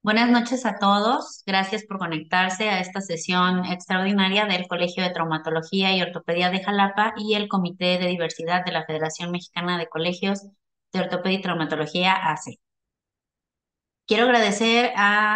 Buenas noches a todos. Gracias por conectarse a esta sesión extraordinaria del Colegio de Traumatología y Ortopedia de Jalapa y el Comité de Diversidad de la Federación Mexicana de Colegios de Ortopedia y Traumatología ACE. Quiero agradecer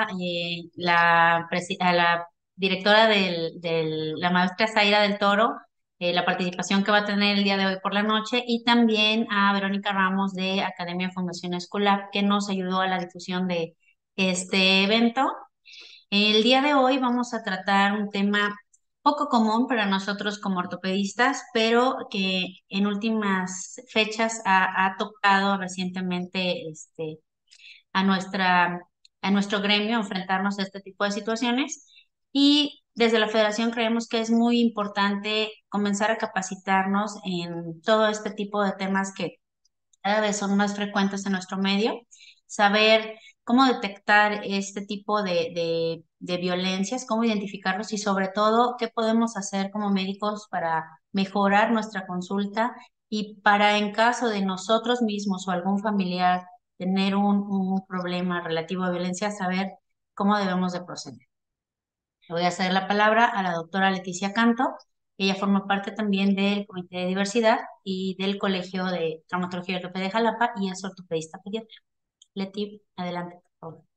a la directora la maestra Zaira del Toro, la participación que va a tener el día de hoy por la noche, y también a Verónica Ramos de Academia Fundación Escolab, que nos ayudó a la difusión de este evento. El día de hoy vamos a tratar un tema poco común para nosotros como ortopedistas, pero que en últimas fechas ha tocado recientemente a a nuestro gremio enfrentarnos a este tipo de situaciones. Y desde la federación creemos que es muy importante comenzar a capacitarnos en todo este tipo de temas que cada vez son más frecuentes en nuestro medio, saber cómo detectar este tipo de violencias, cómo identificarlos y sobre todo qué podemos hacer como médicos para mejorar nuestra consulta y para en caso de nosotros mismos o algún familiar tener un problema relativo a violencia, saber cómo debemos de proceder. Le voy a ceder la palabra a la doctora Leticia Canto. Ella forma parte también del Comité de Diversidad y del Colegio de Traumatología y Ortopedia de Jalapa y es ortopedista pediatra. Leti, adelante, por favor.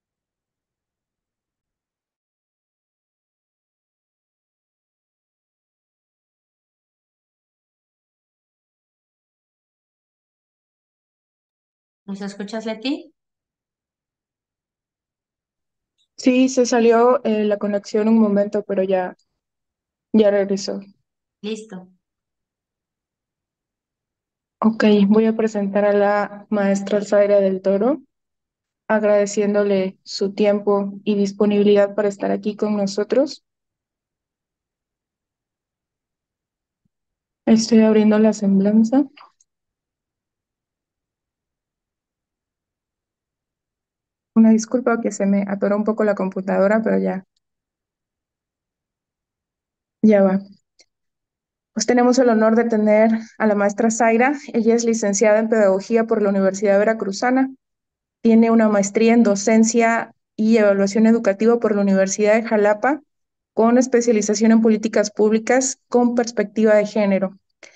¿Nos escuchas, Leti? Sí, se salió la conexión un momento, pero ya regresó. Listo. Ok, voy a presentar a la maestra Zaira del Toro, agradeciéndole su tiempo y disponibilidad para estar aquí con nosotros. Estoy abriendo la semblanza. Una disculpa que se me atoró un poco la computadora, pero ya va. Pues tenemos el honor de tener a la maestra Zaira. Ella es licenciada en Pedagogía por la Universidad Veracruzana. Tiene una maestría en docencia y evaluación educativa por la Universidad de Jalapa, con especialización en políticas públicas con perspectiva de género.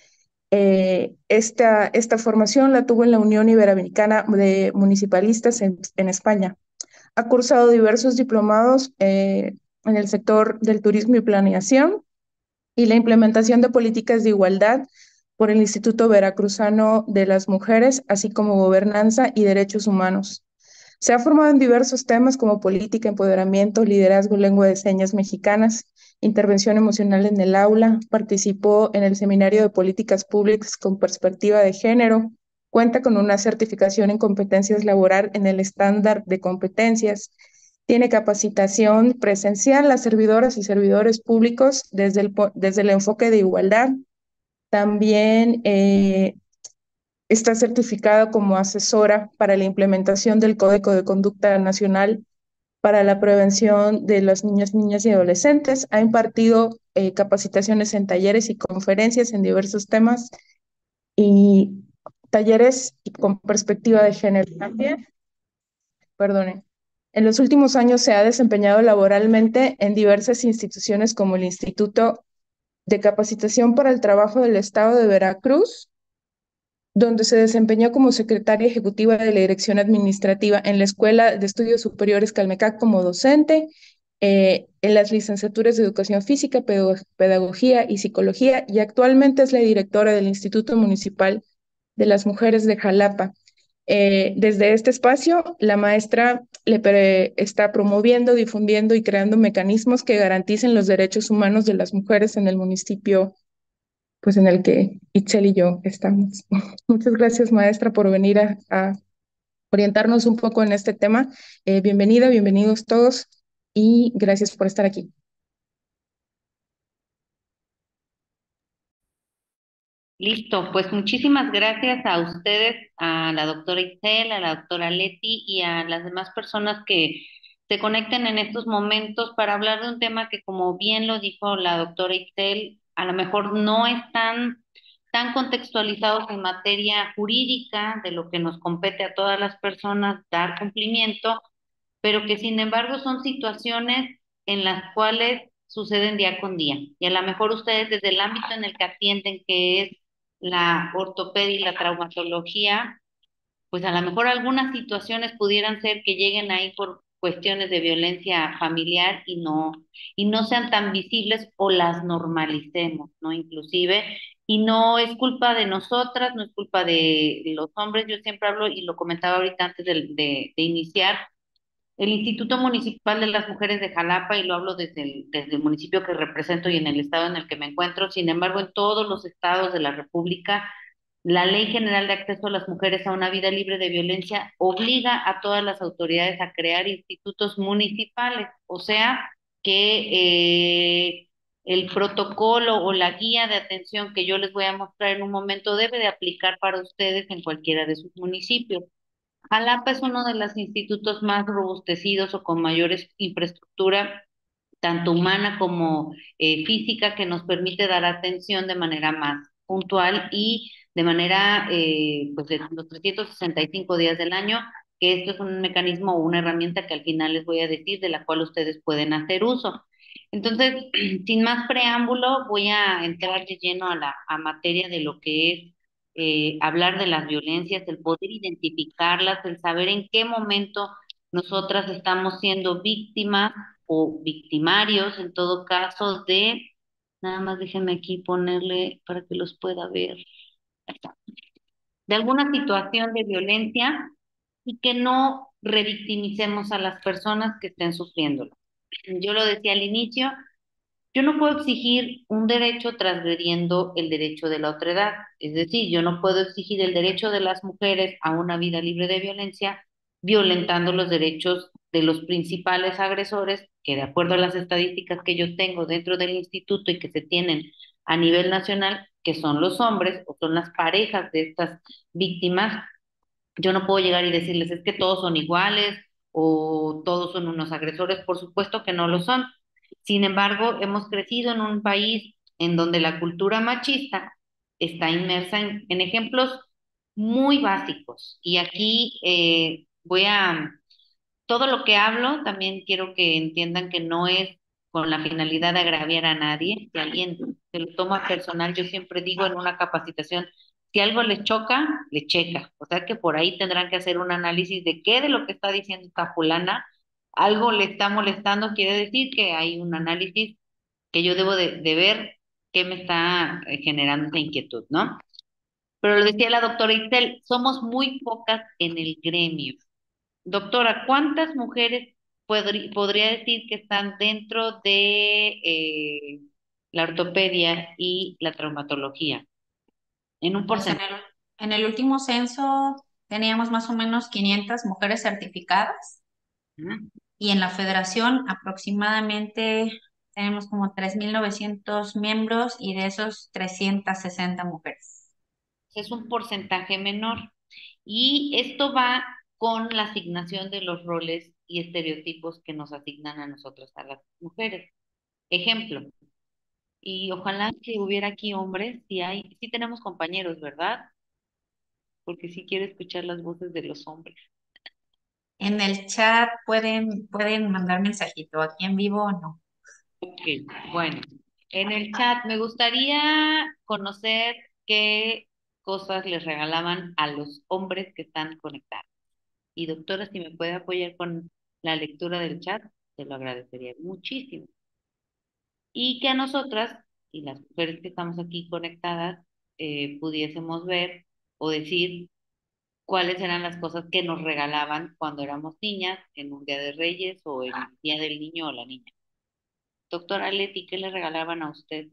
Esta formación la tuvo en la Unión Iberoamericana de Municipalistas en España. Ha cursado diversos diplomados en el sector del turismo y planeación y la implementación de políticas de igualdad por el Instituto Veracruzano de las Mujeres, así como gobernanza y derechos humanos. Se ha formado en diversos temas como política, empoderamiento, liderazgo, lengua de señas mexicanas, intervención emocional en el aula, participó en el Seminario de Políticas Públicas con Perspectiva de Género, cuenta con una certificación en competencias laboral en el estándar de competencias, tiene capacitación presencial a servidoras y servidores públicos desde el enfoque de igualdad. También está certificada como asesora para la implementación del Código de Conducta Nacional para la prevención de las niñas, niñas y adolescentes. Ha impartido capacitaciones en talleres y conferencias en diversos temas y talleres con perspectiva de género también. Perdone. En los últimos años se ha desempeñado laboralmente en diversas instituciones como el Instituto de Capacitación para el Trabajo del Estado de Veracruz, donde se desempeñó como secretaria ejecutiva de la Dirección Administrativa en la Escuela de Estudios Superiores Calmecac como docente, en las licenciaturas de Educación Física, Pedagogía y Psicología, y actualmente es la directora del Instituto Municipal de las Mujeres de Jalapa. Desde este espacio, la maestra está promoviendo, difundiendo y creando mecanismos que garanticen los derechos humanos de las mujeres en el municipio pues en el que Itzel y yo estamos. Muchas gracias, maestra, por venir a orientarnos un poco en este tema. Bienvenida, bienvenidos todos y gracias por estar aquí. Listo, pues muchísimas gracias a ustedes, a la doctora Itzel, a la doctora Leti y a las demás personas que se conecten en estos momentos para hablar de un tema que, como bien lo dijo la doctora Itzel, a lo mejor no están tan contextualizados en materia jurídica de lo que nos compete a todas las personas dar cumplimiento, pero que sin embargo son situaciones en las cuales suceden día con día. Y a lo mejor ustedes desde el ámbito en el que atienden, que es la ortopedia y la traumatología, pues a lo mejor algunas situaciones pudieran ser que lleguen ahí por cuestiones de violencia familiar y no sean tan visibles o las normalicemos, ¿no? Inclusive, y no es culpa de nosotras, no es culpa de los hombres, yo siempre hablo y lo comentaba ahorita antes de iniciar, el Instituto Municipal de las Mujeres de Jalapa, y lo hablo desde el municipio que represento y en el estado en el que me encuentro, sin embargo, en todos los estados de la República, la Ley General de Acceso a las Mujeres a una Vida Libre de Violencia obliga a todas las autoridades a crear institutos municipales, o sea, que el protocolo o la guía de atención que yo les voy a mostrar en un momento debe de aplicar para ustedes en cualquiera de sus municipios. Jalapa es uno de los institutos más robustecidos o con mayores infraestructura, tanto humana como física, que nos permite dar atención de manera más puntual y de manera, pues, de los 365 días del año, que esto es un mecanismo o una herramienta que al final les voy a decir, de la cual ustedes pueden hacer uso. Entonces, sin más preámbulo, voy a entrar de lleno a a materia de lo que es hablar de las violencias, el poder identificarlas, el saber en qué momento nosotras estamos siendo víctimas o victimarios, en todo caso, nada más déjenme aquí ponerle para que los pueda ver, ahí está, de alguna situación de violencia y que no revictimicemos a las personas que estén sufriéndolo. Yo lo decía al inicio, yo no puedo exigir un derecho transgrediendo el derecho de la otra edad. Es decir, yo no puedo exigir el derecho de las mujeres a una vida libre de violencia violentando los derechos de los principales agresores, que de acuerdo a las estadísticas que yo tengo dentro del instituto y que se tienen a nivel nacional, que son los hombres o son las parejas de estas víctimas, yo no puedo llegar y decirles es que todos son iguales o todos son unos agresores, por supuesto que no lo son. Sin embargo, hemos crecido en un país en donde la cultura machista está inmersa en ejemplos muy básicos. Y aquí todo lo que hablo, también quiero que entiendan que no es con la finalidad de agraviar a nadie. Si alguien se lo toma personal, yo siempre digo en una capacitación, si algo les choca, le checa. O sea que por ahí tendrán que hacer un análisis de qué de lo que está diciendo esta fulana, algo le está molestando, quiere decir que hay un análisis que yo debo de ver qué me está generando esa inquietud, ¿no? Pero lo decía la doctora Itzel, somos muy pocas en el gremio. Doctora, ¿cuántas mujeres podría decir que están dentro de la ortopedia y la traumatología? En un Pues porcentaje. en el último censo teníamos más o menos 500 mujeres certificadas y en la federación aproximadamente tenemos como 3.900 miembros y de esos 360 mujeres. Es un porcentaje menor. Y esto va con la asignación de los roles y estereotipos que nos asignan a nosotros, a las mujeres. Ejemplo, y ojalá que hubiera aquí hombres, sí tenemos compañeros, ¿verdad? Porque sí quiero escuchar las voces de los hombres. En el chat pueden mandar mensajito, aquí en vivo no. Ok, bueno, en el chat me gustaría conocer qué cosas les regalaban a los hombres que están conectados. Y doctora, si me puede apoyar con la lectura del chat, te lo agradecería muchísimo. Y que a nosotras y las mujeres que estamos aquí conectadas pudiésemos ver o decir cuáles eran las cosas que nos regalaban cuando éramos niñas en un Día de Reyes o en el Día del Niño o la Niña. Doctora Leti, ¿qué le regalaban a usted?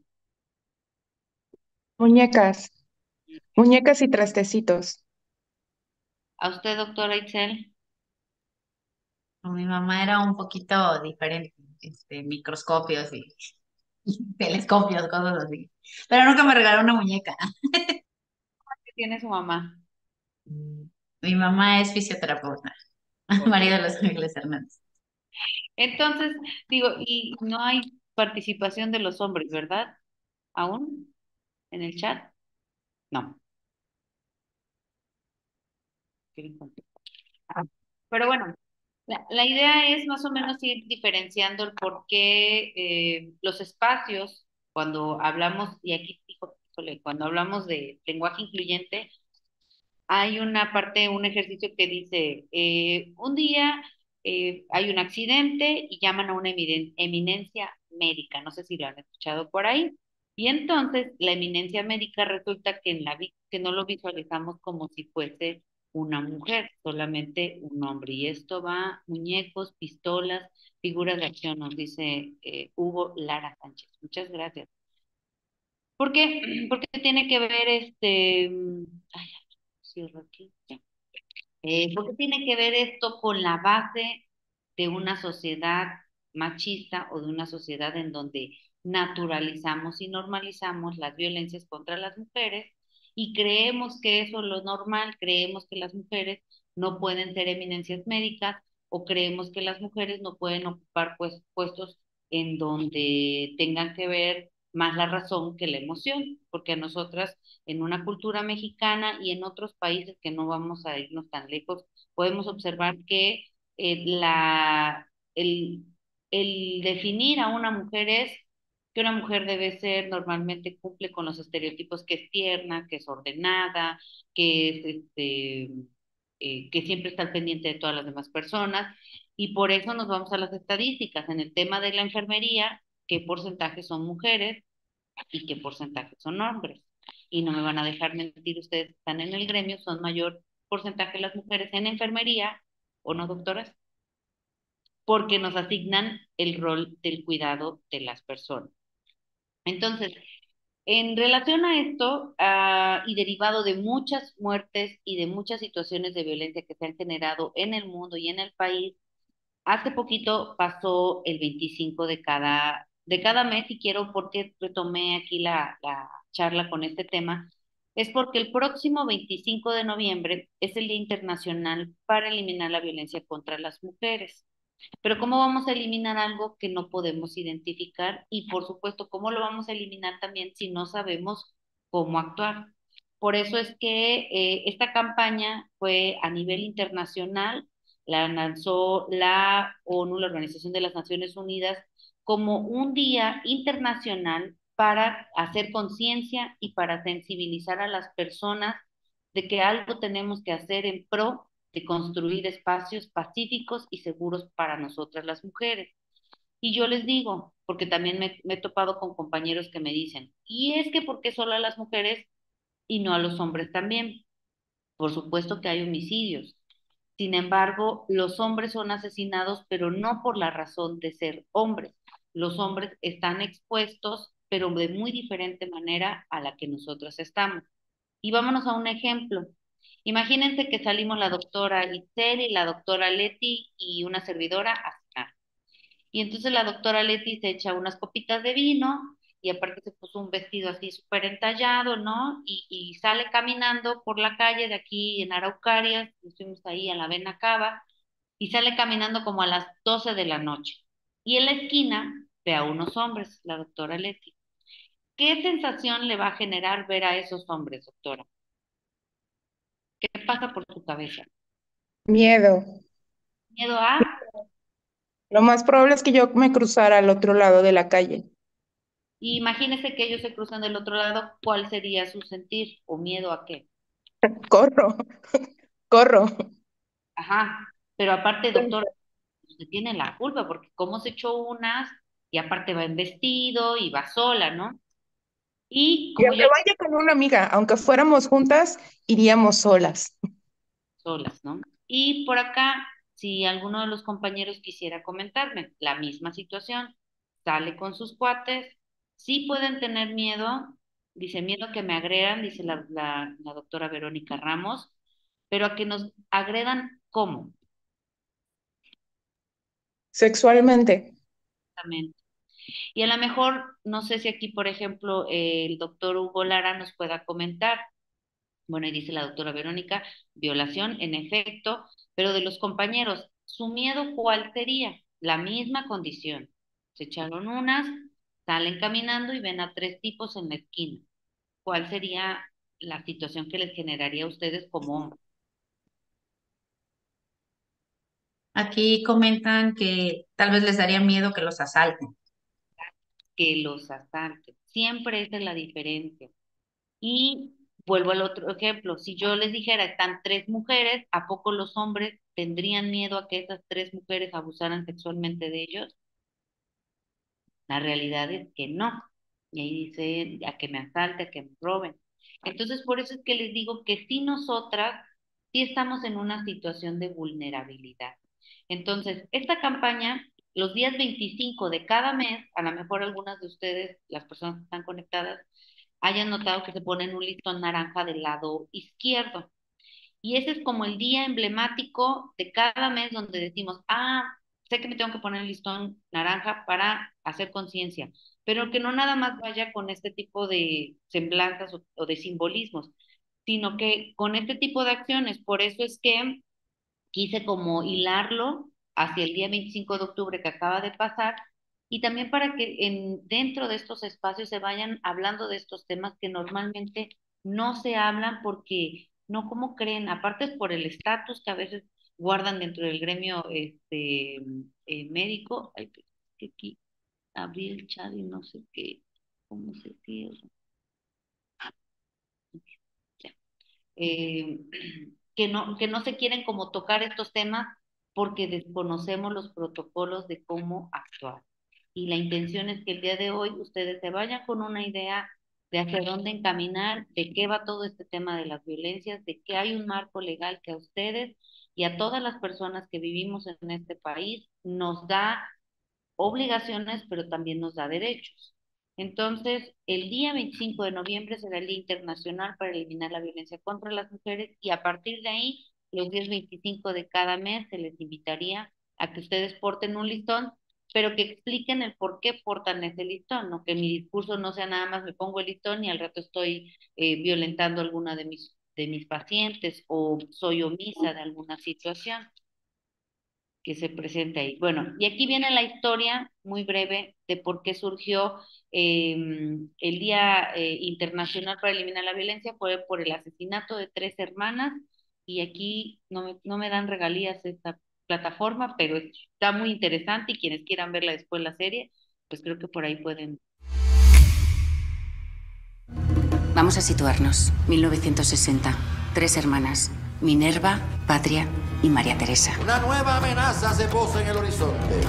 Muñecas, muñecas y trastecitos. ¿A usted, doctora Itzel? Mi mamá era un poquito diferente, microscopios y telescopios, cosas así. Pero nunca me regaló una muñeca. ¿Qué tiene su mamá? Mi mamá es fisioterapeuta, Ok. María de los Ángeles Hernández. Entonces, digo, y no hay participación de los hombres, ¿verdad? ¿Aún en el chat? No. Pero bueno, La idea es más o menos ir diferenciando el por qué los espacios, cuando hablamos, y aquí, híjole, cuando hablamos de lenguaje incluyente, hay una parte, un ejercicio que dice, un día hay un accidente y llaman a una eminencia médica, no sé si lo han escuchado por ahí, y entonces la eminencia médica resulta que, que no lo visualizamos como si fuese una mujer, solamente un hombre, y esto va muñecos, pistolas, figuras de acción, nos dice Hugo Lara Sánchez. Muchas gracias. ¿Por qué? Porque tiene que ver ay, cierro aquí. Ya. ¿Por qué tiene que ver esto con la base de una sociedad machista o de una sociedad en donde naturalizamos y normalizamos las violencias contra las mujeres y creemos que eso es lo normal, creemos que las mujeres no pueden ser eminencias médicas o creemos que las mujeres no pueden ocupar puestos en donde tengan que ver más la razón que la emoción, porque a nosotras en una cultura mexicana y en otros países que no vamos a irnos tan lejos, podemos observar que la, el definir a una mujer es que una mujer debe ser, normalmente cumple con los estereotipos que es tierna, que es ordenada, que es que siempre está al pendiente de todas las demás personas, y por eso nos vamos a las estadísticas. En el tema de la enfermería, qué porcentaje son mujeres y qué porcentaje son hombres. Y no me van a dejar mentir, ustedes están en el gremio, son mayor porcentaje las mujeres en enfermería, ¿o no, doctoras? Porque nos asignan el rol del cuidado de las personas. Entonces, en relación a esto, y derivado de muchas muertes y de muchas situaciones de violencia que se han generado en el mundo y en el país, hace poquito pasó el 25 de cada mes y quiero, porque retomé aquí la charla con este tema, es porque el próximo 25 de noviembre es el Día Internacional para eliminar la violencia contra las mujeres. Pero ¿cómo vamos a eliminar algo que no podemos identificar? Y por supuesto, ¿cómo lo vamos a eliminar también si no sabemos cómo actuar? Por eso es que esta campaña fue a nivel internacional, la lanzó la ONU, la Organización de las Naciones Unidas, como un día internacional para hacer conciencia y para sensibilizar a las personas de que algo tenemos que hacer en pro de construir espacios pacíficos y seguros para nosotras las mujeres. Y yo les digo, porque también me he topado con compañeros que me dicen, y es que ¿por qué solo a las mujeres y no a los hombres también? Por supuesto que hay homicidios. Sin embargo, los hombres son asesinados, pero no por la razón de ser hombres. Los hombres están expuestos, pero de muy diferente manera a la que nosotros estamos. Y vámonos a un ejemplo. Imagínense que salimos la doctora Itzel y la doctora Leti y una servidora a cenar. Y entonces la doctora Leti se echa unas copitas de vino y aparte se puso un vestido así súper entallado, ¿no? Y sale caminando por la calle de aquí en Araucarias, estuvimos ahí a la Cava, y sale caminando como a las 12 de la noche. Y en la esquina ve a unos hombres, la doctora Leti. ¿Qué sensación le va a generar ver a esos hombres, doctora? ¿Qué pasa por su cabeza? Miedo. Miedo a, Lo más probable es que yo me cruzara al otro lado de la calle. imagínese que ellos se cruzan del otro lado, ¿cuál sería su sentir o miedo a qué? Corro, corro. Ajá, pero aparte, doctor, usted tiene la culpa porque cómo se echó unas y aparte va en vestido y va sola, ¿no? Y Y como aunque ya vaya con una amiga, aunque fuéramos juntas, iríamos solas. solas, ¿no? Y por acá, si alguno de los compañeros quisiera comentarme la misma situación, sale con sus cuates, sí pueden tener miedo, dice miedo a que me agredan, dice la doctora Verónica Ramos, pero a que nos agredan, ¿cómo? Sexualmente. Exactamente. Y a lo mejor, no sé si aquí, por ejemplo, el doctor Hugo Lara nos pueda comentar. Bueno, y dice la doctora Verónica, violación, en efecto, pero de los compañeros, ¿su miedo cuál sería? La misma condición. Se echaron unas, salen caminando y ven a tres tipos en la esquina. ¿Cuál sería la situación que les generaría a ustedes como hombres? Aquí comentan que tal vez les daría miedo que los asalten. Que los asalten. Siempre esa es la diferencia. Y vuelvo al otro ejemplo, si yo les dijera, están tres mujeres, ¿a poco los hombres tendrían miedo a que esas tres mujeres abusaran sexualmente de ellos? La realidad es que no. Y ahí dice, a que me asalte, a que me roben. Entonces, por eso es que les digo que sí nosotras, sí estamos en una situación de vulnerabilidad. Entonces, esta campaña, los días 25 de cada mes, a lo mejor algunas de ustedes, las personas que están conectadas, hayan notado que se ponen un listón naranja del lado izquierdo. Y ese es como el día emblemático de cada mes donde decimos, sé que me tengo que poner el listón naranja para hacer conciencia, pero que no nada más vaya con este tipo de semblanzas o de simbolismos, sino que con este tipo de acciones. Por eso es que quise como hilarlo hacia el día 25 de octubre que acaba de pasar y también para que dentro de estos espacios se vayan hablando de estos temas que normalmente no se hablan porque no como creen, aparte es por el estatus que a veces guardan dentro del gremio médico. Ay, que aquí abrí el chat y no sé qué, cómo se cierra. eh, que no se quieren como tocar estos temas porque desconocemos los protocolos de cómo actuar. Y la intención es que el día de hoy ustedes se vayan con una idea de hacia dónde encaminar, de qué va todo este tema de las violencias, de que hay un marco legal que a ustedes y a todas las personas que vivimos en este país nos da obligaciones, pero también nos da derechos. Entonces, el día 25 de noviembre será el Día Internacional para eliminar la violencia contra las mujeres y a partir de ahí, los días 25 de cada mes se les invitaría a que ustedes porten un listón, pero que expliquen el por qué portan ese listón, ¿no? Que mi discurso no sea nada más me pongo el listón y al rato estoy violentando a alguna de mis pacientes o soy omisa de alguna situación que se presenta ahí. Bueno, y aquí viene la historia muy breve de por qué surgió el Día Internacional para Eliminar la Violencia, fue por el asesinato de tres hermanas, y aquí no me dan regalías esta plataforma, pero está muy interesante y quienes quieran verla después la serie, pues creo que por ahí pueden. Vamos a situarnos. 1960. Tres hermanas. Minerva, Patria y María Teresa. Una nueva amenaza se posa en el horizonte.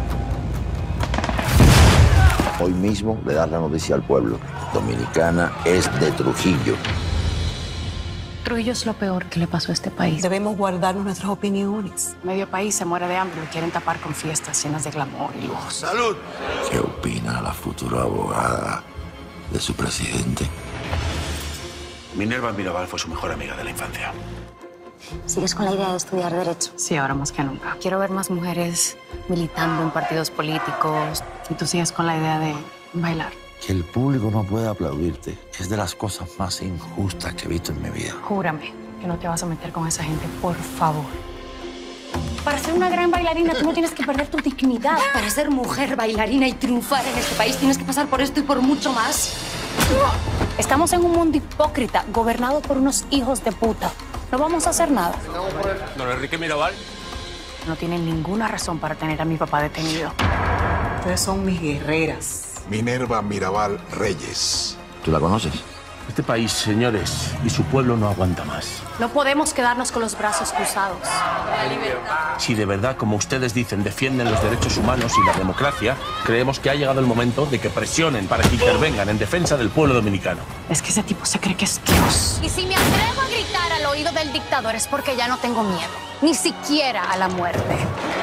Hoy mismo le das la noticia al pueblo. Dominicana es de Trujillo. Trujillo es lo peor que le pasó a este país. Debemos guardarnos nuestras opiniones. Medio país se muere de hambre y quieren tapar con fiestas llenas de glamour y lujos. ¡Salud! ¿Qué opina la futura abogada de su presidente? Minerva Mirabal fue su mejor amiga de la infancia. ¿Sigues con la idea de estudiar Derecho? Sí, ahora más que nunca. Quiero ver más mujeres militando en partidos políticos. Y tú sigues con la idea de bailar. Que el público no pueda aplaudirte es de las cosas más injustas que he visto en mi vida. Júrame que no te vas a meter con esa gente, por favor. Para ser una gran bailarina, tú no tienes que perder tu dignidad. Para ser mujer bailarina y triunfar en este país, tienes que pasar por esto y por mucho más. Estamos en un mundo hipócrita, gobernado por unos hijos de puta. No vamos a hacer nada. Don Enrique Mirabal. No tienen ninguna razón para tener a mi papá detenido. Ustedes son mis guerreras. Minerva Mirabal Reyes. ¿Tú la conoces? Este país, señores, y su pueblo no aguanta más. No podemos quedarnos con los brazos cruzados. Si de verdad, como ustedes dicen, defienden los derechos humanos y la democracia, creemos que ha llegado el momento de que presionen para que intervengan en defensa del pueblo dominicano. Es que ese tipo se cree que es Dios. Y si me atrevo a gritar al oído del dictador es porque ya no tengo miedo, ni siquiera a la muerte.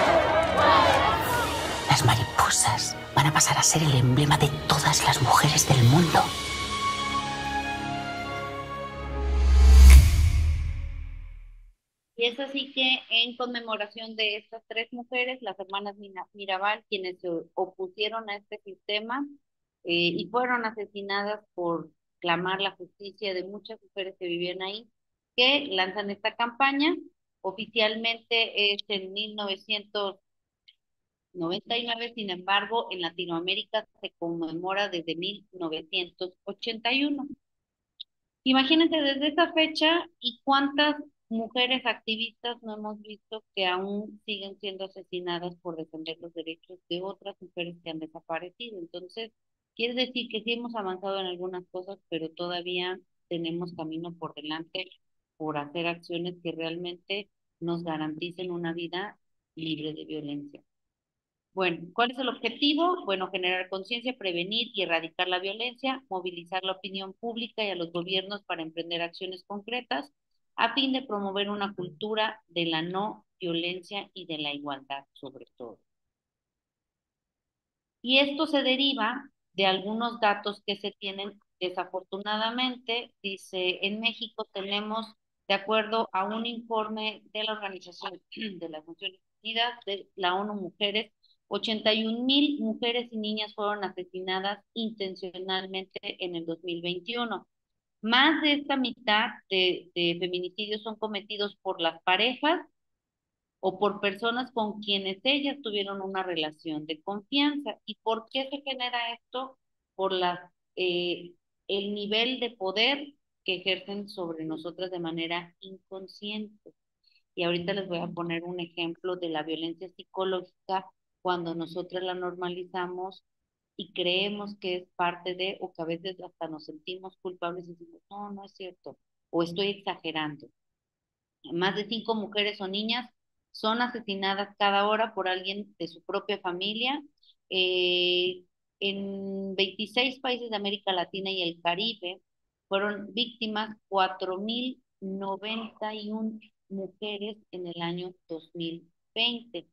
Las mariposas van a pasar a ser el emblema de todas las mujeres del mundo. Y es así que en conmemoración de estas tres mujeres, las hermanas Mirabal, quienes se opusieron a este sistema y fueron asesinadas por clamar la justicia de muchas mujeres que vivían ahí, que lanzan esta campaña. Oficialmente es en 1999, sin embargo, en Latinoamérica se conmemora desde 1981. Imagínense desde esa fecha y cuántas mujeres activistas no hemos visto que aún siguen siendo asesinadas por defender los derechos de otras mujeres que han desaparecido. Entonces, quiere decir que sí hemos avanzado en algunas cosas, pero todavía tenemos camino por delante por hacer acciones que realmente nos garanticen una vida libre de violencia. Bueno, ¿cuál es el objetivo? Bueno, generar conciencia, prevenir y erradicar la violencia, movilizar la opinión pública y a los gobiernos para emprender acciones concretas a fin de promover una cultura de la no violencia y de la igualdad, sobre todo. Y esto se deriva de algunos datos que se tienen. Desafortunadamente, dice, en México tenemos, de acuerdo a un informe de la Organización de las Naciones Unidas, de la ONU Mujeres, 81,000 mujeres y niñas fueron asesinadas intencionalmente en el 2021. Más de esta mitad de feminicidios son cometidos por las parejas o por personas con quienes ellas tuvieron una relación de confianza. ¿Y por qué se genera esto? Por el nivel de poder que ejercen sobre nosotras de manera inconsciente. Y ahorita les voy a poner un ejemplo de la violencia psicológica cuando nosotras la normalizamos y creemos que es parte de, o que a veces hasta nos sentimos culpables y decimos, no, no es cierto, o estoy exagerando. Más de 5 mujeres o niñas son asesinadas cada hora por alguien de su propia familia. Eh, en 26 países de América Latina y el Caribe fueron víctimas 4,091 mujeres en el año 2020.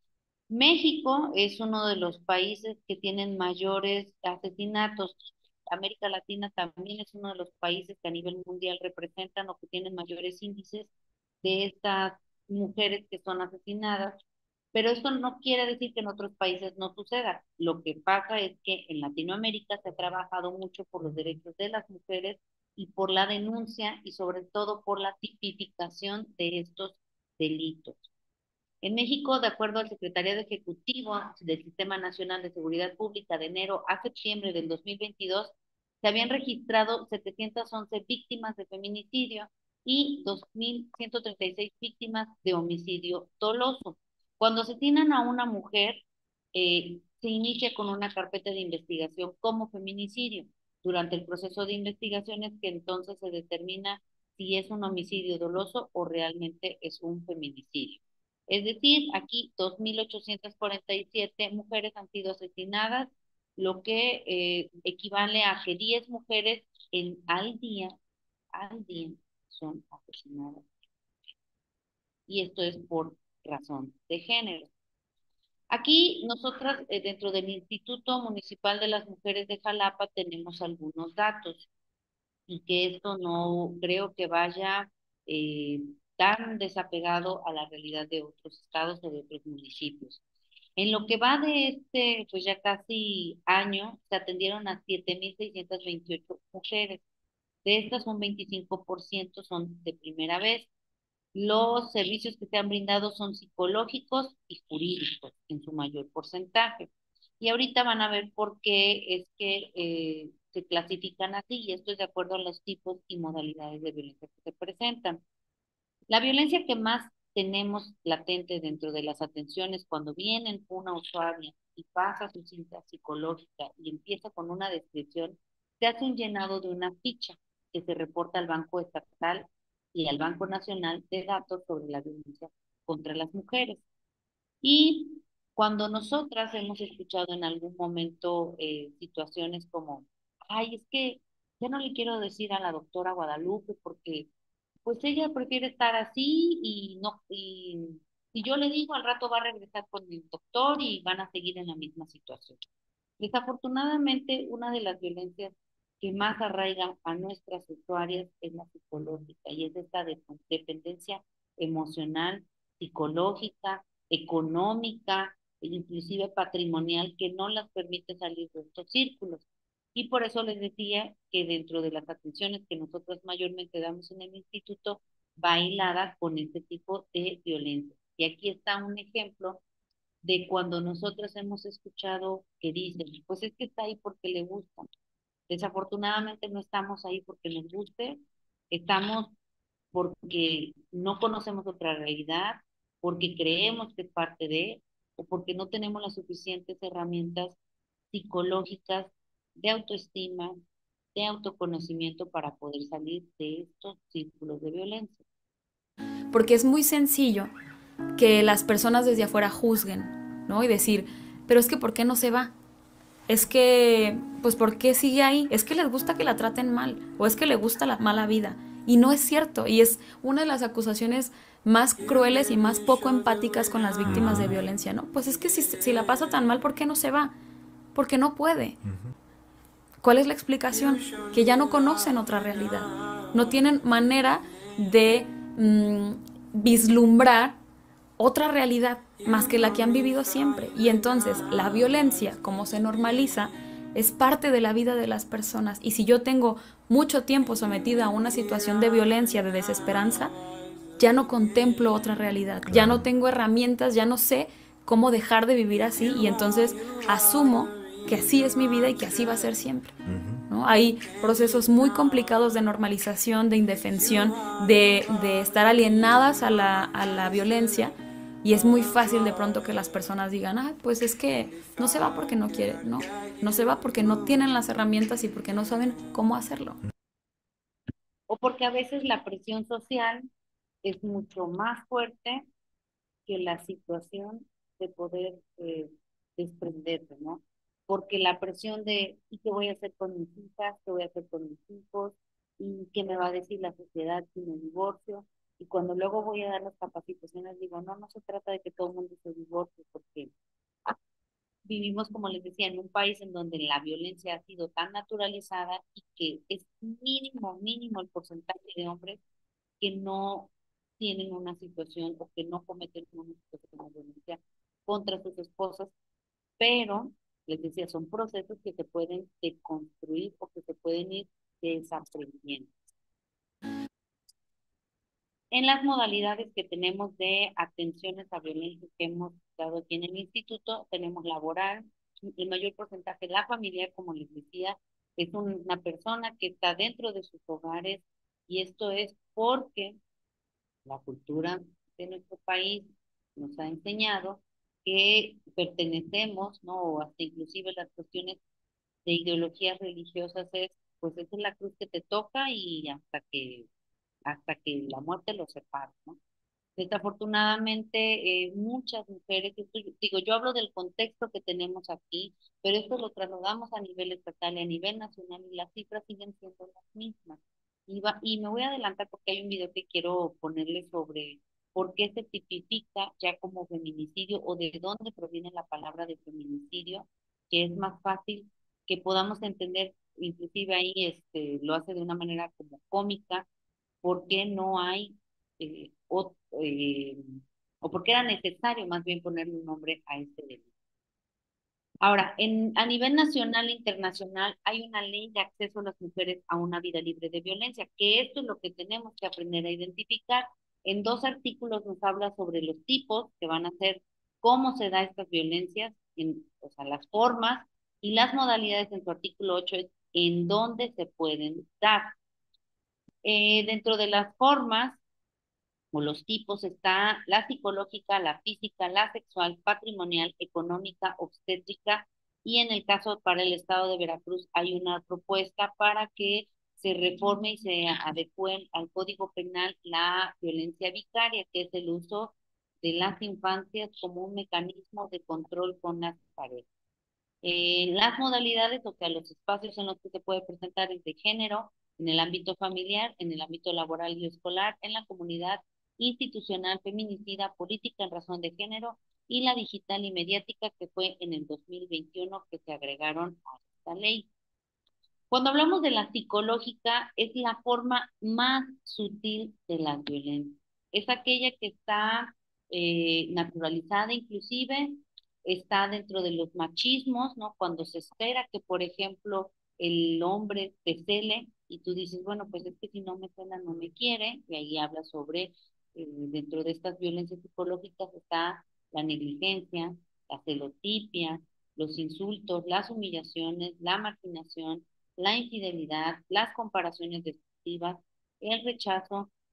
México es uno de los países que tienen mayores asesinatos. América Latina también es uno de los países que a nivel mundial representan o que tienen mayores índices de estas mujeres que son asesinadas, pero esto no quiere decir que en otros países no suceda. Lo que pasa es que en Latinoamérica se ha trabajado mucho por los derechos de las mujeres y por la denuncia y sobre todo por la tipificación de estos delitos. En México, de acuerdo al Secretariado Ejecutivo del Sistema Nacional de Seguridad Pública, de enero a septiembre del 2022, se habían registrado 711 víctimas de feminicidio y 2,136 víctimas de homicidio doloso. Cuando asesinan a una mujer, se inicia con una carpeta de investigación como feminicidio. Durante el proceso de investigación es que entonces se determina si es un homicidio doloso o realmente es un feminicidio. Es decir, aquí 2,847 mujeres han sido asesinadas, lo que equivale a que 10 mujeres al día son asesinadas. Y esto es por razón de género. Aquí nosotras, dentro del Instituto Municipal de las Mujeres de Jalapa, tenemos algunos datos y que esto no creo que vaya tan desapegado a la realidad de otros estados o de otros municipios. En lo que va de pues ya casi año, se atendieron a 7,628 mujeres. De estas, un 25% son de primera vez. Los servicios que se han brindado son psicológicos y jurídicos en su mayor porcentaje. Y ahorita van a ver por qué es que se clasifican así, y esto es de acuerdo a los tipos y modalidades de violencia que se presentan. La violencia que más tenemos latente dentro de las atenciones cuando viene una usuaria y pasa su cinta psicológica y empieza con una descripción, se hace un llenado de una ficha que se reporta al Banco Estatal y al Banco Nacional de Datos sobre la violencia contra las mujeres. Y cuando nosotras hemos escuchado en algún momento situaciones como, ay, es que ya no le quiero decir a la doctora Guadalupe porque pues ella prefiere estar así y no, y yo le digo al rato va a regresar con el doctor y van a seguir en la misma situación. Desafortunadamente, una de las violencias que más arraiga a nuestras usuarias es la psicológica y es esta dependencia emocional, psicológica, económica, e inclusive patrimonial que no las permite salir de estos círculos. Y por eso les decía que dentro de las atenciones que nosotros mayormente damos en el instituto, va hilada con este tipo de violencia. Y aquí está un ejemplo de cuando nosotros hemos escuchado que dicen, pues es que está ahí porque le gusta. Desafortunadamente no estamos ahí porque nos guste, estamos porque no conocemos otra realidad, porque creemos que es parte de, o porque no tenemos las suficientes herramientas psicológicas de autoestima, de autoconocimiento para poder salir de estos círculos de violencia. Porque es muy sencillo que las personas desde afuera juzguen, ¿no? Y decir, pero es que ¿por qué no se va? Es que, pues ¿por qué sigue ahí? Es que les gusta que la traten mal, o es que le gusta la mala vida. Y no es cierto, y es una de las acusaciones más crueles y más poco empáticas con las víctimas de violencia, ¿no? Pues es que si la pasa tan mal, ¿por qué no se va? Porque no puede. ¿Cuál es la explicación? Que ya no conocen otra realidad. No tienen manera de vislumbrar otra realidad más que la que han vivido siempre. Y entonces la violencia, como se normaliza, es parte de la vida de las personas. Y si yo tengo mucho tiempo sometida a una situación de violencia, de desesperanza, ya no contemplo otra realidad, ya no tengo herramientas, ya no sé cómo dejar de vivir así, y entonces asumo que así es mi vida y que así va a ser siempre, ¿no? Hay procesos muy complicados de normalización, de indefensión, de estar alienadas a la violencia, y es muy fácil de pronto que las personas digan, ah, pues es que no se va porque no quiere, no se va porque no tienen las herramientas y porque no saben cómo hacerlo. O porque a veces la presión social es mucho más fuerte que la situación de poder desprenderse, ¿no? Porque la presión de, ¿y qué voy a hacer con mis hijas? ¿Qué voy a hacer con mis hijos? ¿Y qué me va a decir la sociedad si me divorcio? Y cuando luego voy a dar las capacitaciones, digo, no, no se trata de que todo el mundo se divorcie, porque vivimos, como les decía, en un país en donde la violencia ha sido tan naturalizada y que es mínimo, mínimo el porcentaje de hombres que no tienen una situación o que no cometen una situación de violencia contra sus esposas, pero les decía, son procesos que se pueden deconstruir o que se pueden ir desaprendiendo. En las modalidades que tenemos de atenciones a violencia que hemos dado aquí en el instituto, tenemos laboral, el mayor porcentaje, la familiar, como les decía, es una persona que está dentro de sus hogares, y esto es porque la cultura de nuestro país nos ha enseñado que pertenecemos, ¿no? O hasta inclusive las cuestiones de ideologías religiosas es, pues esa es la cruz que te toca y hasta que la muerte los separe, ¿no? Desafortunadamente, muchas mujeres, digo, yo hablo del contexto que tenemos aquí, pero esto lo trasladamos a nivel estatal y a nivel nacional, y las cifras siguen siendo las mismas. Y me voy a adelantar porque hay un video que quiero ponerle sobre por qué se tipifica ya como feminicidio, o de dónde proviene la palabra de feminicidio, que es más fácil que podamos entender. Inclusive ahí lo hace de una manera como cómica, por qué no hay o por qué era necesario más bien ponerle un nombre a este delito. Ahora, a nivel nacional e internacional hay una ley de acceso a las mujeres a una vida libre de violencia, que esto es lo que tenemos que aprender a identificar. En 2 artículos nos habla sobre los tipos que van a ser, cómo se da estas violencias, o sea, las formas, y las modalidades. En su artículo 8 es en dónde se pueden dar. Dentro de las formas o los tipos está la psicológica, la física, la sexual, patrimonial, económica, obstétrica, y en el caso para el estado de Veracruz hay una propuesta para que se reforme y se adecue al Código Penal la violencia vicaria, que es el uso de las infancias como un mecanismo de control con las parejas. Las modalidades, o sea, los espacios en los que se puede presentar es de género, en el ámbito familiar, en el ámbito laboral y escolar, en la comunidad institucional, feminicida, política en razón de género, y la digital y mediática, que fue en el 2021 que se agregaron a esta ley. Cuando hablamos de la psicológica, es la forma más sutil de la violencia. Es aquella que está naturalizada, inclusive está dentro de los machismos, ¿no? Cuando se espera que, por ejemplo, el hombre te cele y tú dices, bueno, pues es que si no me cela no me quiere, y ahí habla sobre, dentro de estas violencias psicológicas está la negligencia, la celotipia, los insultos, las humillaciones, la marginación, la infidelidad, las comparaciones destructivas, el rechazo,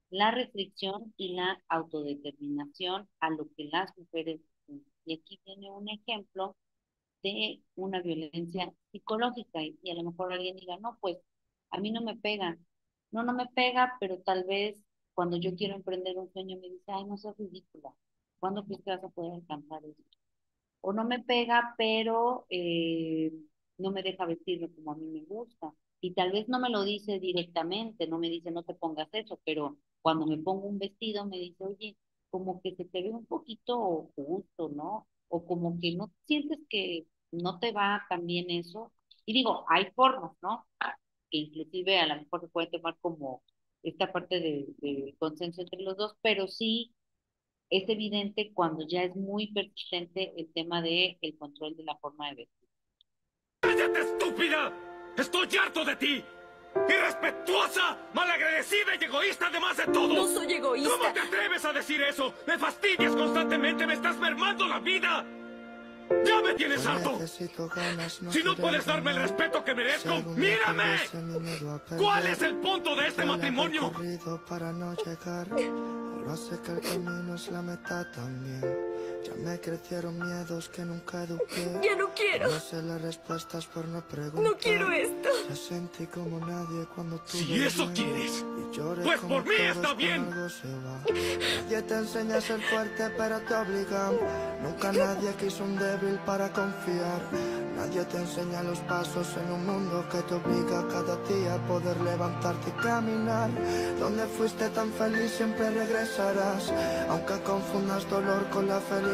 la restricción y la autodeterminación a lo que las mujeres hacen. Y aquí viene un ejemplo de una violencia psicológica y a lo mejor alguien diga, no, pues a mí no me pega. No, no me pega, pero tal vez cuando yo quiero emprender un sueño me dice, ay, no seas ridícula. ¿Cuándo crees que vas a poder alcanzar eso? O no me pega, pero no me deja vestirme como a mí me gusta. Y tal vez no me lo dice directamente, no me dice no te pongas eso, pero cuando me pongo un vestido me dice, oye, como que se te ve un poquito justo, ¿no? O como que no sientes que no te va tan bien eso. Y digo, hay formas, ¿no? Que inclusive a lo mejor se puede tomar como esta parte de consenso entre los dos, pero sí es evidente cuando ya es muy persistente el tema de el control de la forma de vestir. ¡Cállate, estúpida! ¡Estoy harto de ti! ¡Irrespetuosa! ¡Malagradecida y egoísta además de todo! No soy egoísta. ¿Cómo te atreves a decir eso? ¡Me fastidias constantemente! ¡Me estás mermando la vida! ¡Ya me tienes harto! Si no puedes darme el respeto que merezco, ¡mírame! ¿Cuál es el punto de este matrimonio? Para no llegar, ahora sé que el camino es la meta también. Ya me crecieron miedos que nunca eduqué. Ya no quiero. No sé las respuestas por no preguntar. No quiero esto. Me sentí como nadie cuando tú. Si eso quieres, pues por mí está bien. Nadie te enseña a ser fuerte, pero te obligan. Nunca nadie quiso un débil para confiar. Nadie te enseña los pasos en un mundo que te obliga cada día a poder levantarte y caminar. Donde fuiste tan feliz siempre regresarás, aunque confundas dolor con la felicidad.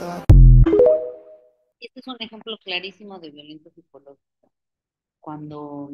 Este es un ejemplo clarísimo de violencia psicológica. Cuando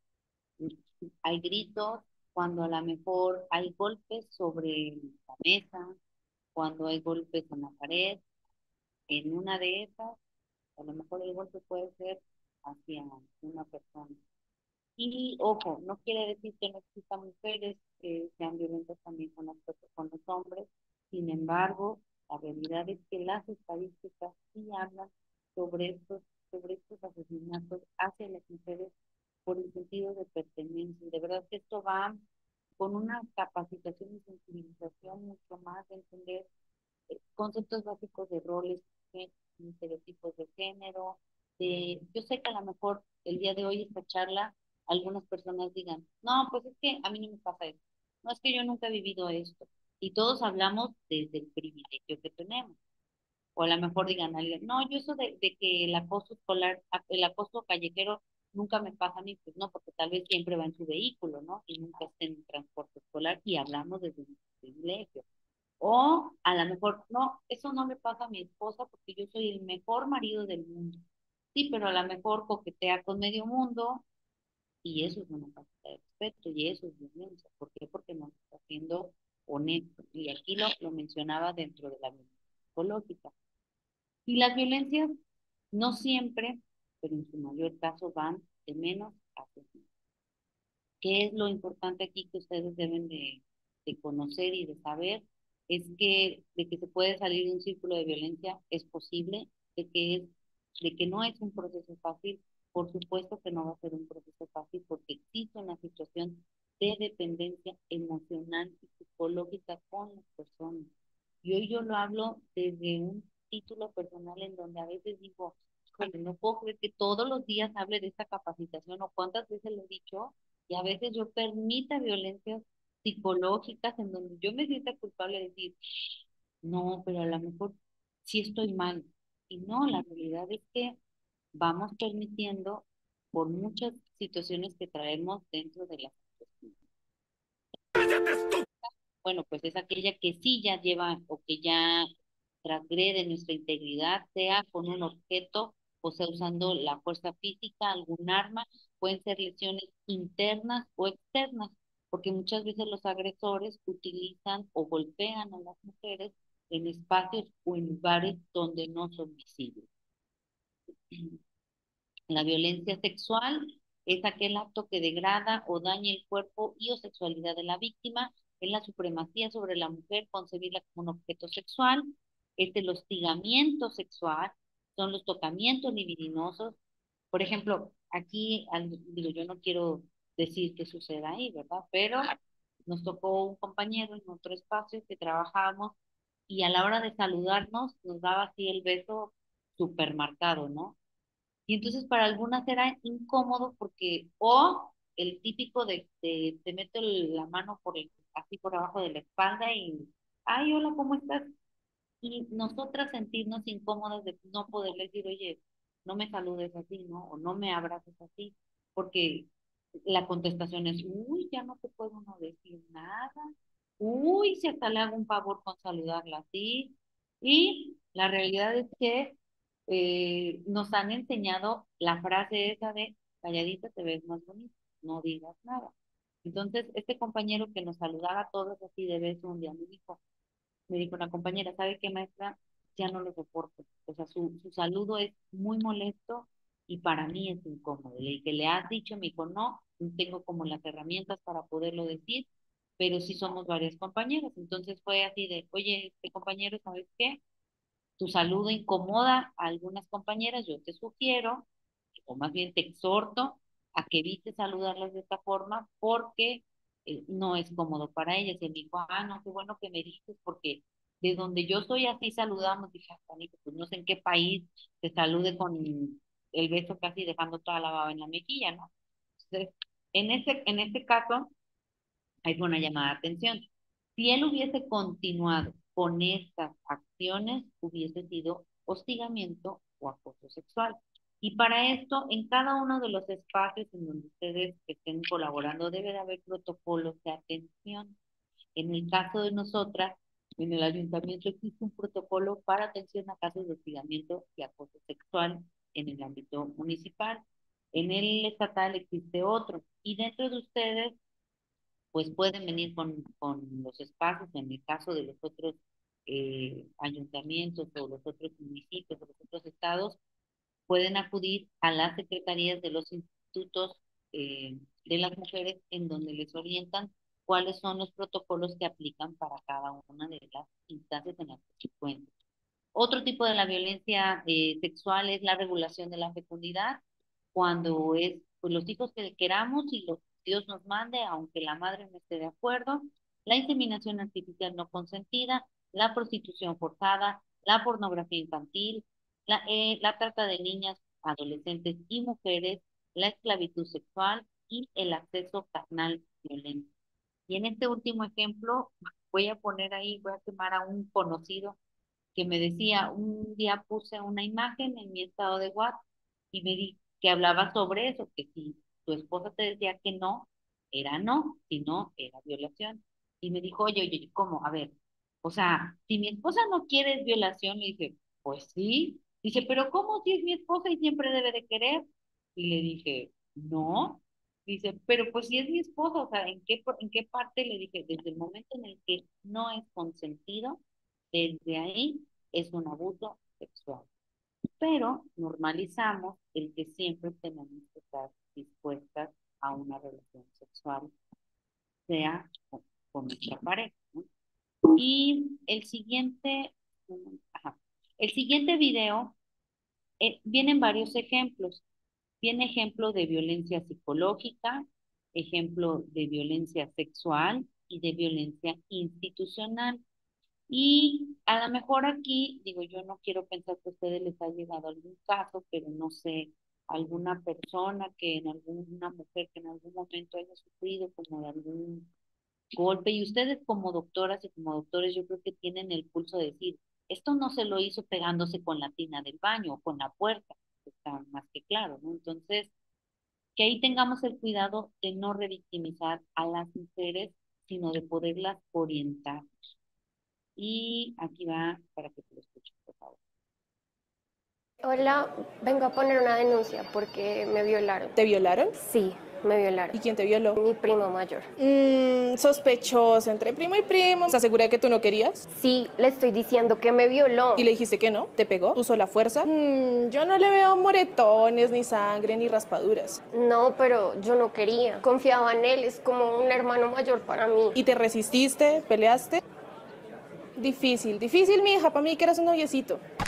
hay gritos, cuando a lo mejor hay golpes sobre la mesa, cuando hay golpes en la pared, en una de esas, a lo mejor el golpe puede ser hacia una persona. Y ojo, no quiere decir que no existan mujeres que sean violentas también con los hombres. Sin embargo, la realidad es que las estadísticas sí hablan sobre estos asesinatos hacia las mujeres por el sentido de pertenencia. De verdad que esto va con una capacitación y sensibilización mucho más de entender conceptos básicos de roles, estereotipos de género. Yo sé que a lo mejor el día de hoy esta charla algunas personas digan, no, pues es que a mí no me pasa esto, no es que yo nunca he vivido esto, y todos hablamos desde el privilegio que tenemos. O a lo mejor digan a alguien, no, yo eso de que el acoso escolar, el acoso callejero nunca me pasa a mí, pues no, porque tal vez siempre va en su vehículo, ¿no? Y nunca está en transporte escolar y hablamos desde el privilegio. O a lo mejor, no, eso no le pasa a mi esposa porque yo soy el mejor marido del mundo. Sí, pero a lo mejor coquetea con medio mundo y eso es una falta de respeto y eso es violencia. ¿Por qué? Porque no está siendo honesto. Y aquí lo mencionaba dentro de la violencia psicológica. Y las violencias no siempre, pero en su mayor caso van de menos a menos. ¿Qué es lo importante aquí que ustedes deben de conocer y de saber? Es que de que se puede salir de un círculo de violencia es posible, de que no es un proceso fácil. Por supuesto que no va a ser un proceso fácil porque existe una situación de dependencia emocional y psicológica con las personas. Y hoy yo lo hablo desde un título personal en donde a veces digo, "Híjole, no puedo creer que todos los días hable de esta capacitación o cuántas veces lo he dicho y a veces yo permita violencias psicológicas en donde yo me sienta culpable de decir, no, pero a lo mejor sí estoy mal. Y no, la realidad es que vamos permitiendo por muchas situaciones que traemos dentro de la sociedad. Bueno, pues es aquella que sí ya lleva o que ya transgrede nuestra integridad, sea con un objeto o sea usando la fuerza física, algún arma, pueden ser lesiones internas o externas, porque muchas veces los agresores utilizan o golpean a las mujeres en espacios o en lugares donde no son visibles. La violencia sexual es aquel acto que degrada o daña el cuerpo y o sexualidad de la víctima, es la supremacía sobre la mujer, concebirla como un objeto sexual, es el hostigamiento sexual, son los tocamientos libidinosos. Por ejemplo, aquí, digo, yo no quiero decir que suceda ahí, ¿verdad? Pero nos tocó un compañero en otro espacio que trabajábamos y a la hora de saludarnos nos daba así el beso súper marcado, ¿no? Y entonces para algunas era incómodo porque, o el típico de te meto la mano así por abajo de la espalda y, ay, hola, ¿cómo estás? Y nosotras sentirnos incómodas de no poder decir, oye, no me saludes así, ¿no? O no me abraces así, porque la contestación es, uy, ya no te puedo uno decir nada, uy, si hasta le hago un favor con saludarla así. Y la realidad es que nos han enseñado la frase esa de, calladita te ves más bonita, no digas nada. Entonces, este compañero que nos saludaba a todos así de beso un día me dijo una compañera, ¿sabe qué, maestra? Ya no lo soporto. O sea, su saludo es muy molesto y para mí es incómodo. Le dije, ¿le has dicho? Me dijo, no tengo como las herramientas para poderlo decir, pero sí somos varias compañeras. Entonces fue así de, oye, este compañero, ¿sabes qué? Tu saludo incomoda a algunas compañeras, yo te sugiero, o más bien te exhorto a que evites saludarlas de esta forma porque no es cómodo para ellas. Y me dijo, ah, no, qué bueno que me dices, porque de donde yo soy así saludamos, dije, "Ah, Juanito, pues no sé en qué país se salude con el beso casi dejando toda la baba en la mejilla, ¿no? Entonces, en este caso, hay una llamada de atención. Si él hubiese continuado con estas acciones, hubiese sido hostigamiento o acoso sexual. Y para esto, en cada uno de los espacios en donde ustedes estén colaborando, debe de haber protocolos de atención. En el caso de nosotras, en el ayuntamiento existe un protocolo para atención a casos de hostigamiento y acoso sexual en el ámbito municipal. En el estatal existe otro. Y dentro de ustedes pues pueden venir con los espacios, en el caso de los otros ayuntamientos o los otros municipios o los otros estados, pueden acudir a las secretarías de los institutos de las mujeres en donde les orientan cuáles son los protocolos que aplican para cada una de las instancias en las que se encuentran. Otro tipo de la violencia sexual es la regulación de la fecundidad, cuando es pues, los hijos que queramos y los Dios nos mande, aunque la madre no esté de acuerdo, la inseminación artificial no consentida, la prostitución forzada, la pornografía infantil, la trata de niñas, adolescentes y mujeres, la esclavitud sexual y el acceso carnal violento. Y en este último ejemplo, voy a poner ahí, voy a quemar a un conocido que me decía, un día puse una imagen en mi estado de WhatsApp y me di que hablaba sobre eso, que si tu esposa te decía que no, era no, si no, era violación. Y me dijo, oye, ¿cómo? A ver, o sea, si mi esposa no quiere es violación, le dije, pues sí. Dice, pero ¿cómo si es mi esposa y siempre debe de querer? Y le dije, no. Dice, pero pues si es mi esposa, o sea, en qué parte? Le dije, desde el momento en el que no es consentido, desde ahí es un abuso sexual. Pero normalizamos el que siempre tenemos que estar dispuestas a una relación sexual, sea con nuestra pareja, ¿no? Y el siguiente video, vienen varios ejemplos. Viene ejemplo de violencia psicológica, ejemplo de violencia sexual y de violencia institucional. Y a lo mejor aquí, digo, yo no quiero pensar que a ustedes les ha llegado algún caso, pero no sé, alguna persona alguna mujer que en algún momento haya sufrido como de algún golpe, y ustedes como doctoras y como doctores yo creo que tienen el pulso de decir, esto no se lo hizo pegándose con la tina del baño o con la puerta, está más que claro, ¿no? Entonces, que ahí tengamos el cuidado de no revictimizar a las mujeres, sino de poderlas orientar. Y aquí va para que te lo escuchen, por favor. Hola, vengo a poner una denuncia porque me violaron. ¿Te violaron? Sí, me violaron. ¿Y quién te violó? Mi primo mayor. Sospechoso entre primo y primo. ¿Estás segura de que tú no querías? Sí, le estoy diciendo que me violó. ¿Y le dijiste que no? ¿Te pegó? ¿Usó la fuerza? Yo no le veo moretones, ni sangre, ni raspaduras. No, pero yo no quería. Confiaba en él, es como un hermano mayor para mí. ¿Y te resististe? ¿Peleaste? Difícil, mi hija, para mí que eras un noviecito.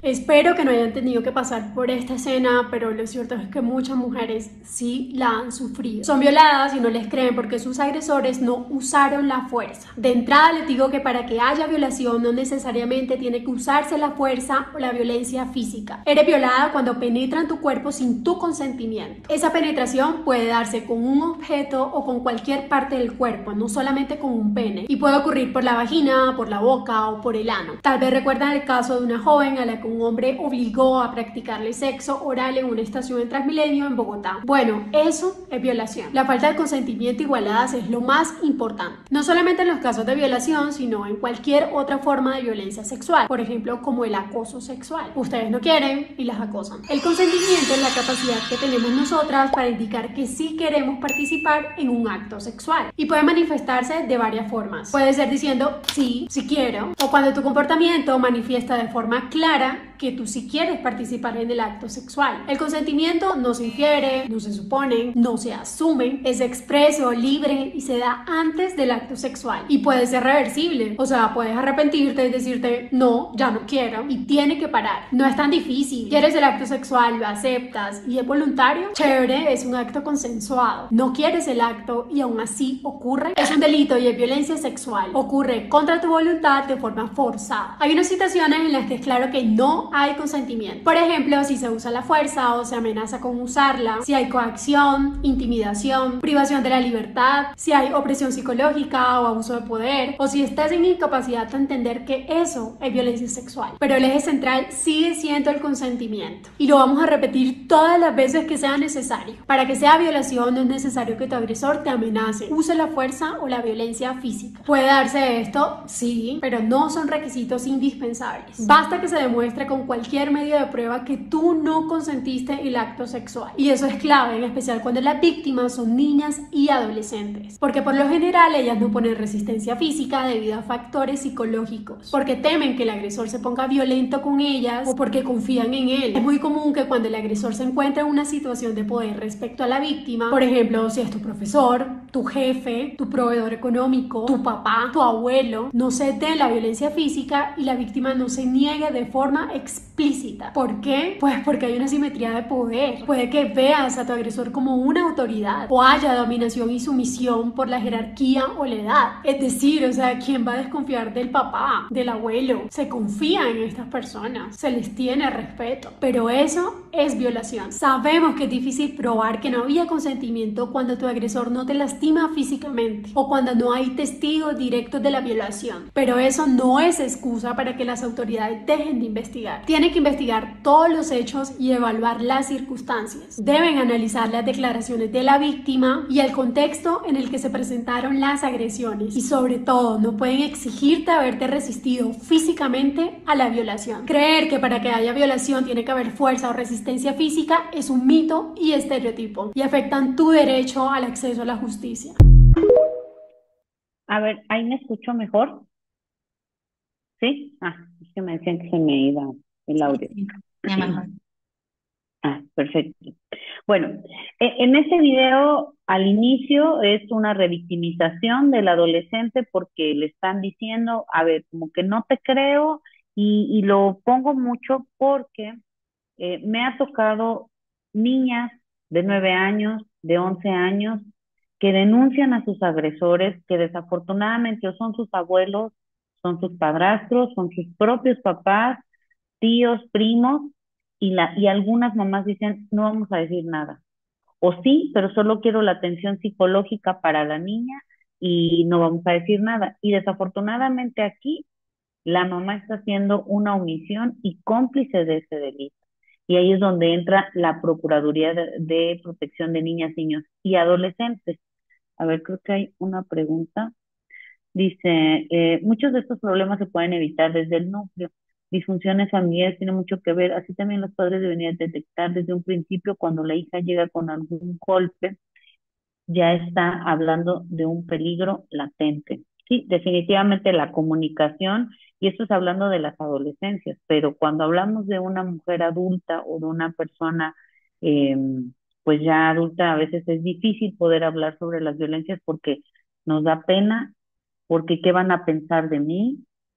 Espero que no hayan tenido que pasar por esta escena, pero lo cierto es que muchas mujeres sí la han sufrido. Son violadas y no les creen porque sus agresores no usaron la fuerza. De entrada les digo que para que haya violación no necesariamente tiene que usarse la fuerza o la violencia física. Eres violada cuando penetran tu cuerpo sin tu consentimiento. Esa penetración puede darse con un objeto o con cualquier parte del cuerpo, no solamente con un pene, y puede ocurrir por la vagina, por la boca o por el ano. Tal vez recuerdan el caso de una joven a la que un hombre obligó a practicarle sexo oral en una estación en Transmilenio en Bogotá. Bueno, eso es violación. La falta de consentimiento igualadas es lo más importante, no solamente en los casos de violación, sino en cualquier otra forma de violencia sexual, por ejemplo como el acoso sexual. Ustedes no quieren y las acosan. El consentimiento es la capacidad que tenemos nosotras para indicar que sí queremos participar en un acto sexual, y puede manifestarse de varias formas. Puede ser diciendo sí, sí quiero, o cuando tu comportamiento manifiesta de forma clara que tú sí quieres participar en el acto sexual. El consentimiento no se infiere, no se supone, no se asume, es expreso, libre y se da antes del acto sexual, y puede ser reversible, o sea, puedes arrepentirte y decirte no, ya no quiero, y tiene que parar. No es tan difícil. ¿Quieres el acto sexual? Lo aceptas y es voluntario. Chévere, es un acto consensuado. No quieres el acto y aún así ocurre. Es un delito y es violencia sexual. Ocurre contra tu voluntad de forma forzada. Hay unas situaciones en las que es claro que no hay consentimiento. Por ejemplo, si se usa la fuerza o se amenaza con usarla, si hay coacción, intimidación, privación de la libertad, si hay opresión psicológica o abuso de poder, o si estás en incapacidad de entender que eso es violencia sexual. Pero el eje central sigue siendo el consentimiento, y lo vamos a repetir todas las veces que sea necesario. Para que sea violación no es necesario que tu agresor te amenace, use la fuerza o la violencia física. ¿Puede darse esto? Sí, pero no son requisitos indispensables. Basta que se demuestre con cualquier medio de prueba que tú no consentiste el acto sexual, y eso es clave, en especial cuando las víctimas son niñas y adolescentes, porque por lo general ellas no ponen resistencia física debido a factores psicológicos, porque temen que el agresor se ponga violento con ellas o porque confían en él. Es muy común que cuando el agresor se encuentra en una situación de poder respecto a la víctima, por ejemplo, si es tu profesor, tu jefe, tu proveedor económico, tu papá, tu abuelo, no se dé la violencia física y la víctima no se niegue de forma explícita. ¿Por qué? Pues porque hay una simetría de poder. Puede que veas a tu agresor como una autoridad, o haya dominación y sumisión por la jerarquía o la edad. Es decir, o sea, ¿quién va a desconfiar del papá, del abuelo? Se confía en estas personas, se les tiene respeto, pero eso es violación. Sabemos que es difícil probar que no había consentimiento cuando tu agresor no te lastima físicamente o cuando no hay testigos directos de la violación, pero eso no es excusa para que las autoridades dejen de investigar. Tienen que investigar todos los hechos y evaluar las circunstancias. Deben analizar las declaraciones de la víctima y el contexto en el que se presentaron las agresiones, y sobre todo no pueden exigirte haberte resistido físicamente a la violación. Creer que para que haya violación tiene que haber fuerza o resistencia física es un mito y estereotipo, y afectan tu derecho al acceso a la justicia. A ver, ¿ahí me escucho mejor? ¿Sí? Es que me decían que se me iba el audio. Ya mejor. Perfecto. Bueno, en ese video al inicio es una revictimización del adolescente porque le están diciendo, a ver, como que no te creo, y lo pongo mucho porque me ha tocado niñas de 9 años, de 11 años, que denuncian a sus agresores, que desafortunadamente o son sus abuelos, son sus padrastros, son sus propios papás, tíos, primos, y algunas mamás dicen, no vamos a decir nada. O sí, pero solo quiero la atención psicológica para la niña y no vamos a decir nada. Y desafortunadamente aquí la mamá está haciendo una omisión y cómplice de ese delito. Y ahí es donde entra la Procuraduría de Protección de Niñas, Niños y Adolescentes. A ver, creo que hay una pregunta. Dice, muchos de estos problemas se pueden evitar desde el núcleo. Disfunciones familiares tienen mucho que ver. Así también los padres deberían detectar desde un principio cuando la hija llega con algún golpe, ya está hablando de un peligro latente. Sí, definitivamente la comunicación, y esto es hablando de las adolescencias, pero cuando hablamos de una mujer adulta o de una persona pues ya adulta, a veces es difícil poder hablar sobre las violencias porque nos da pena, porque qué van a pensar de mí,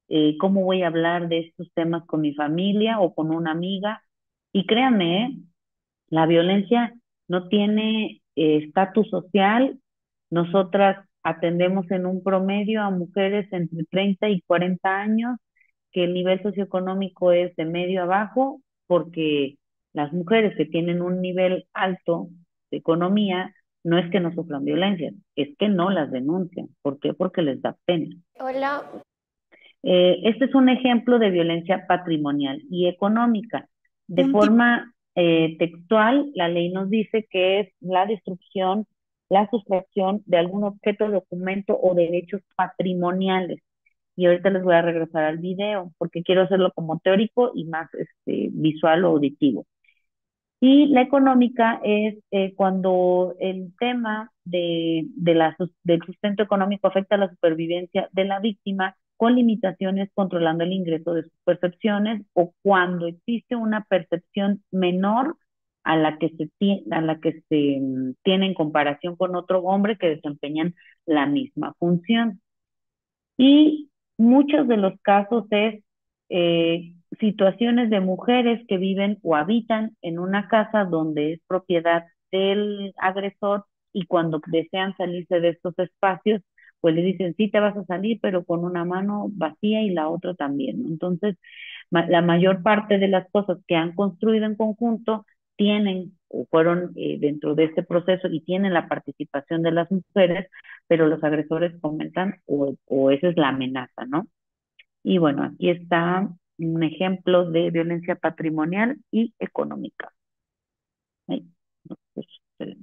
cómo voy a hablar de estos temas con mi familia o con una amiga. Y créanme, la violencia no tiene estatus social. Nosotras atendemos en un promedio a mujeres entre 30 y 40 años, que el nivel socioeconómico es de medio abajo, porque las mujeres que tienen un nivel alto de economía no es que no sufran violencia, es que no las denuncian. ¿Por qué? Porque les da pena. Hola. Este es un ejemplo de violencia patrimonial y económica. De forma textual, la ley nos dice que es la destrucción, la sustracción de algún objeto, documento o derechos patrimoniales. Y ahorita les voy a regresar al video porque quiero hacerlo como teórico y más visual o auditivo. Y la económica es cuando el tema del sustento económico afecta a la supervivencia de la víctima con limitaciones controlando el ingreso de sus percepciones, o cuando existe una percepción menor a la que se tiene en comparación con otro hombre que desempeñan la misma función. Y muchos de los casos es situaciones de mujeres que viven o habitan en una casa donde es propiedad del agresor, y cuando desean salirse de estos espacios, pues le dicen, sí, te vas a salir, pero con una mano vacía y la otra también, ¿no? Entonces, la mayor parte de las cosas que han construido en conjunto tienen o fueron dentro de este proceso y tienen la participación de las mujeres, pero los agresores comentan o esa es la amenaza, ¿no? Y bueno, aquí está un ejemplo de violencia patrimonial y económica. Ay, no, pues, espérenme.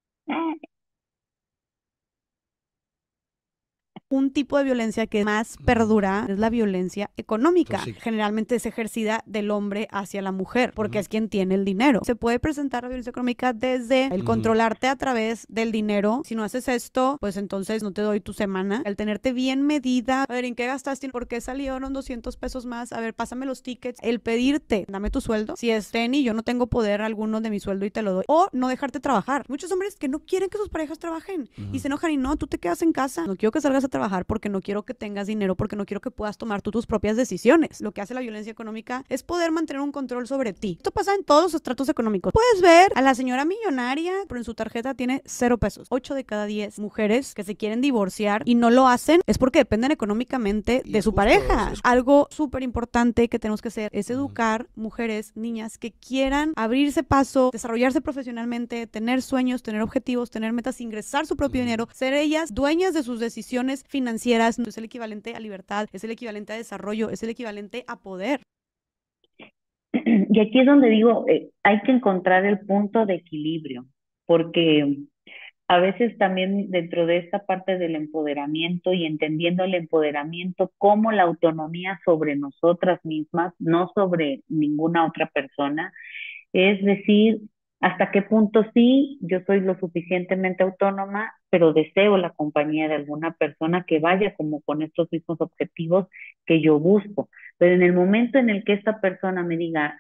Un tipo de violencia que más perdura es la violencia económica. Generalmente es ejercida del hombre hacia la mujer, porque es quien tiene el dinero. Se puede presentar la violencia económica desde el controlarte a través del dinero. Si no haces esto, pues entonces no te doy tu semana. El tenerte bien medida. A ver, ¿en qué gastaste? ¿Por qué salieron 200 pesos más? A ver, pásame los tickets. El pedirte, dame tu sueldo. Si es tenis, yo no tengo poder alguno de mi sueldo y te lo doy. O no dejarte trabajar. Muchos hombres que no quieren que sus parejas trabajen y se enojan y no, tú te quedas en casa. No quiero que salgas a trabajar porque no quiero que tengas dinero, porque no quiero que puedas tomar tú tus propias decisiones. Lo que hace la violencia económica es poder mantener un control sobre ti. Esto pasa en todos los estratos económicos. Puedes ver a la señora millonaria, pero en su tarjeta tiene 0 pesos. 8 de cada 10 mujeres que se quieren divorciar y no lo hacen es porque dependen económicamente de su pareja. Algo súper importante que tenemos que hacer es educar mujeres, niñas que quieran abrirse paso, desarrollarse profesionalmente, tener sueños, tener objetivos, tener metas, ingresar su propio dinero, ser ellas dueñas de sus decisiones financieras. Es el equivalente a libertad, es el equivalente a desarrollo, es el equivalente a poder. Y aquí es donde digo, hay que encontrar el punto de equilibrio, porque a veces también dentro de esta parte del empoderamiento y entendiendo el empoderamiento como la autonomía sobre nosotras mismas, no sobre ninguna otra persona, es decir, hasta qué punto sí, yo soy lo suficientemente autónoma, pero deseo la compañía de alguna persona que vaya como con estos mismos objetivos que yo busco. Pero en el momento en el que esta persona me diga,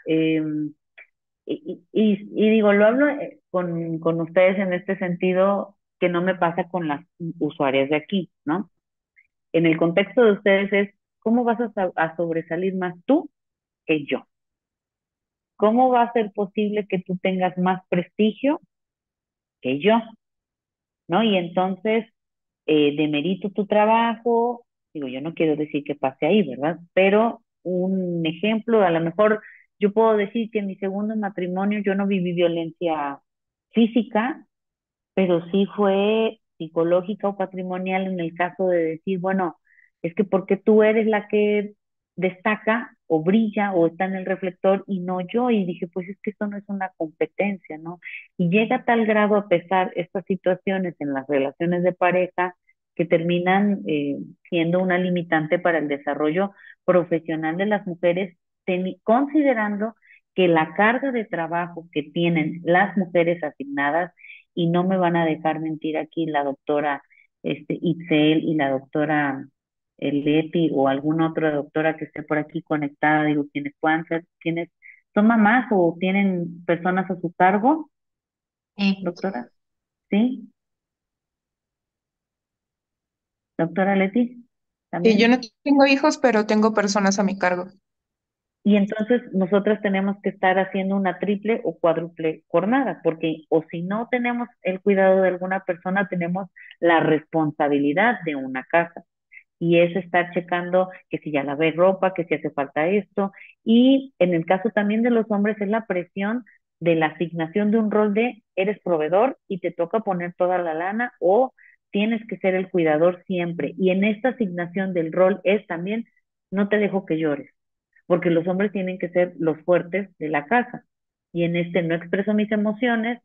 y digo, lo hablo con ustedes en este sentido, que no me pasa con las usuarias de aquí, ¿no? En el contexto de ustedes es, ¿cómo vas a sobresalir más tú que yo? ¿Cómo va a ser posible que tú tengas más prestigio que yo? ¿No? Y entonces, demerito tu trabajo, digo, yo no quiero decir que pase ahí, ¿verdad? Pero un ejemplo, a lo mejor yo puedo decir que en mi segundo matrimonio yo no viví violencia física, pero sí fue psicológica o patrimonial en el caso de decir, bueno, es que porque tú eres la que destaca o brilla o está en el reflector y no yo, y dije, pues es que esto no es una competencia, ¿no? Y llega a tal grado a pesar estas situaciones en las relaciones de pareja que terminan siendo una limitante para el desarrollo profesional de las mujeres, considerando que la carga de trabajo que tienen las mujeres asignadas, y no me van a dejar mentir aquí la doctora Itzel y la doctora Leti o alguna otra doctora que esté por aquí conectada, digo, quienes puedan ser, quienes son mamás o tienen personas a su cargo, doctora, ¿sí? Doctora Leti. Y yo también. no tengo hijos, pero tengo personas a mi cargo. Y entonces nosotros tenemos que estar haciendo una triple o cuádruple jornada, porque o si no tenemos el cuidado de alguna persona, tenemos la responsabilidad de una casa. Y es estar checando que si ya lavé ropa, que si hace falta esto. Y en el caso también de los hombres es la presión de la asignación de un rol de eres proveedor y te toca poner toda la lana o tienes que ser el cuidador siempre. Y en esta asignación del rol es también no te dejo que llores, porque los hombres tienen que ser los fuertes de la casa. Y en este no expreso mis emociones,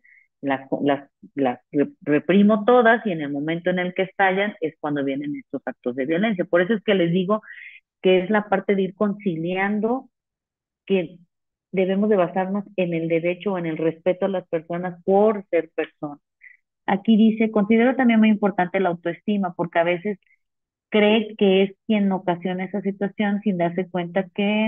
las reprimo todas y en el momento en el que estallan es cuando vienen estos actos de violencia. Por eso es que les digo que es la parte de ir conciliando, que debemos de basarnos en el derecho o en el respeto a las personas por ser personas. Aquí dice, considero también muy importante la autoestima, porque a veces cree que es quien ocasiona esa situación sin darse cuenta que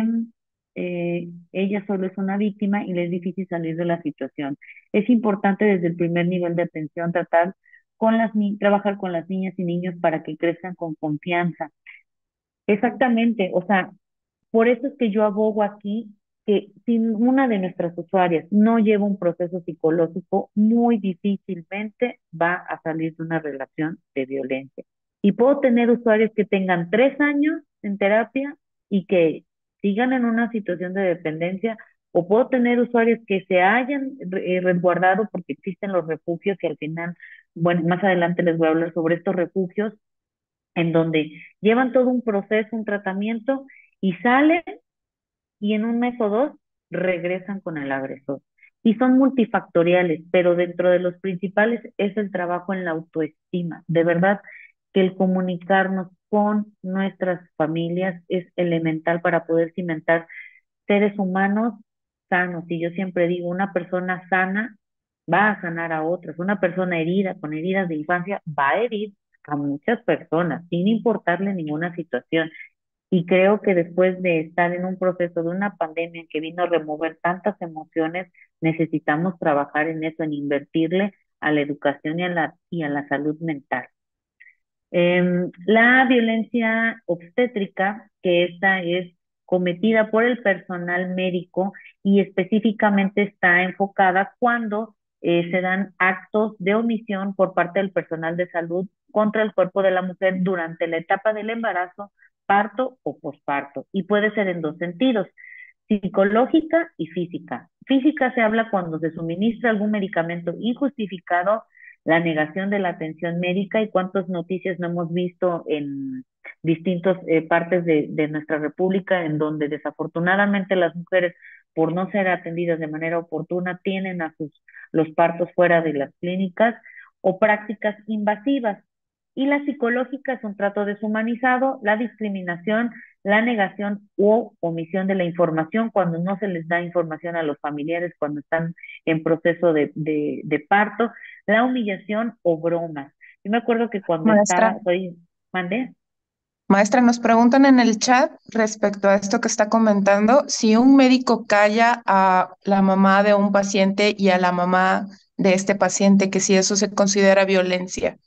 ella solo es una víctima y le es difícil salir de la situación. Es importante desde el primer nivel de atención trabajar con las niñas y niños para que crezcan con confianza. Exactamente, o sea, por eso es que yo abogo aquí que si una de nuestras usuarias no lleva un proceso psicológico, muy difícilmente va a salir de una relación de violencia. Y puedo tener usuarios que tengan 3 años en terapia y que sigan en una situación de dependencia, o puedo tener usuarios que se hayan resguardado porque existen los refugios y al final, bueno, más adelante les voy a hablar sobre estos refugios en donde llevan todo un proceso, un tratamiento y salen y en un mes o dos regresan con el agresor. Y son multifactoriales, pero dentro de los principales es el trabajo en la autoestima. De verdad que el comunicarnos con nuestras familias es elemental para poder cimentar seres humanos sanos. Y yo siempre digo, una persona sana va a sanar a otras. Una persona herida, con heridas de infancia, va a herir a muchas personas, sin importarle ninguna situación. Y creo que después de estar en un proceso de una pandemia que vino a remover tantas emociones, necesitamos trabajar en eso, en invertirle a la educación y a la salud mental. La violencia obstétrica, que esta es cometida por el personal médico y específicamente está enfocada cuando se dan actos de omisión por parte del personal de salud contra el cuerpo de la mujer durante la etapa del embarazo, parto o posparto. Y puede ser en dos sentidos, psicológica y física. Física se habla cuando se suministra algún medicamento injustificado, la negación de la atención médica y cuántas noticias no hemos visto en distintas partes de nuestra república en donde desafortunadamente las mujeres por no ser atendidas de manera oportuna tienen los partos fuera de las clínicas o prácticas invasivas. Y la psicológica es un trato deshumanizado, la discriminación, la negación u omisión de la información cuando no se les da información a los familiares cuando están en proceso de parto, la humillación o bromas. Yo me acuerdo que cuando Maestra, ¿mandé? maestra, nos preguntan en el chat respecto a esto que está comentando, si un médico calla a la mamá de un paciente y a la mamá de este paciente, que si eso se considera violencia.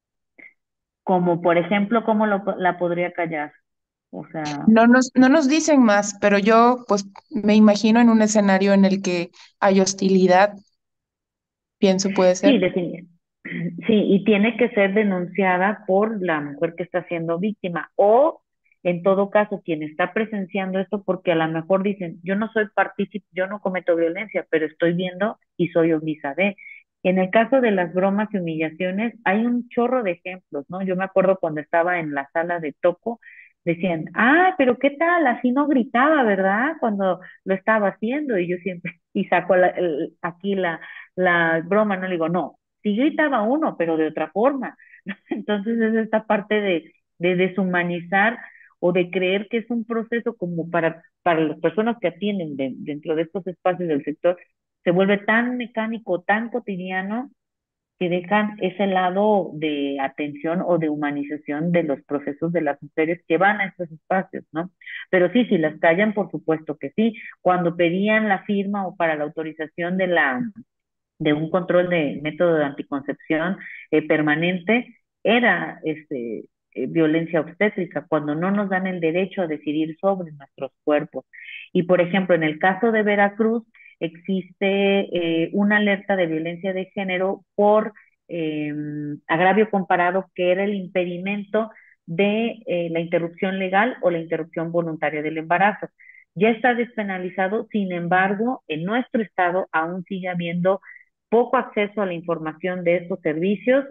Como por ejemplo, ¿cómo la podría callar? O sea, No nos dicen más, pero yo pues me imagino en un escenario en el que hay hostilidad, pienso puede sí, ser. sí, y tiene que ser denunciada por la mujer que está siendo víctima o en todo caso quien está presenciando esto porque a lo mejor dicen, yo no soy partícipe, yo no cometo violencia, pero estoy viendo y soy omisa de. En el caso de las bromas y humillaciones hay un chorro de ejemplos, ¿no? Yo me acuerdo cuando estaba en la sala de toco, decían, pero ¿qué tal? Así no gritaba, ¿verdad? Cuando lo estaba haciendo y yo siempre, y saco aquí la broma, no le digo, no, sí gritaba uno, pero de otra forma. Entonces es esta parte de deshumanizar o de creer que es un proceso como para las personas que atienden dentro de estos espacios del sector, se vuelve tan mecánico, tan cotidiano, que dejan ese lado de atención o de humanización de los procesos de las mujeres que van a estos espacios, ¿no? Pero sí, si las callan, por supuesto que sí. Cuando pedían la firma o para la autorización de un control de método de anticoncepción permanente, era violencia obstétrica, cuando no nos dan el derecho a decidir sobre nuestros cuerpos. Y por ejemplo, en el caso de Veracruz, existe una alerta de violencia de género por agravio comparado, que era el impedimento de la interrupción legal o la interrupción voluntaria del embarazo. Ya está despenalizado, sin embargo, en nuestro estado aún sigue habiendo poco acceso a la información de estos servicios,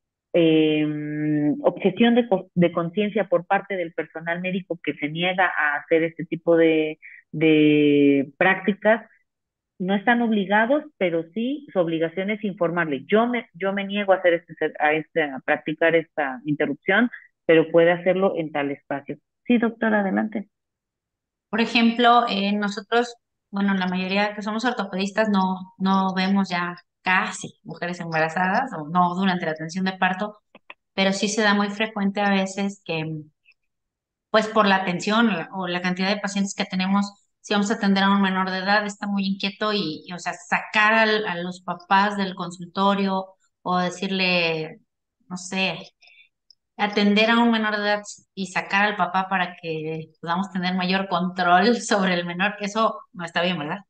objeción de conciencia por parte del personal médico que se niega a hacer este tipo de prácticas. No están obligados, pero sí su obligación es informarle. Yo me niego a hacer a practicar esta interrupción, pero puede hacerlo en tal espacio. Sí, doctora, adelante. Por ejemplo, nosotros, bueno, la mayoría que somos ortopedistas no vemos ya casi mujeres embarazadas o no durante la atención de parto, pero sí se da muy frecuente a veces que, pues por la atención o la cantidad de pacientes que tenemos, si vamos a atender a un menor de edad, está muy inquieto o sea, sacar a los papás del consultorio o decirle, no sé, atender a un menor de edad y sacar al papá para que podamos tener mayor control sobre el menor, eso no está bien, ¿verdad?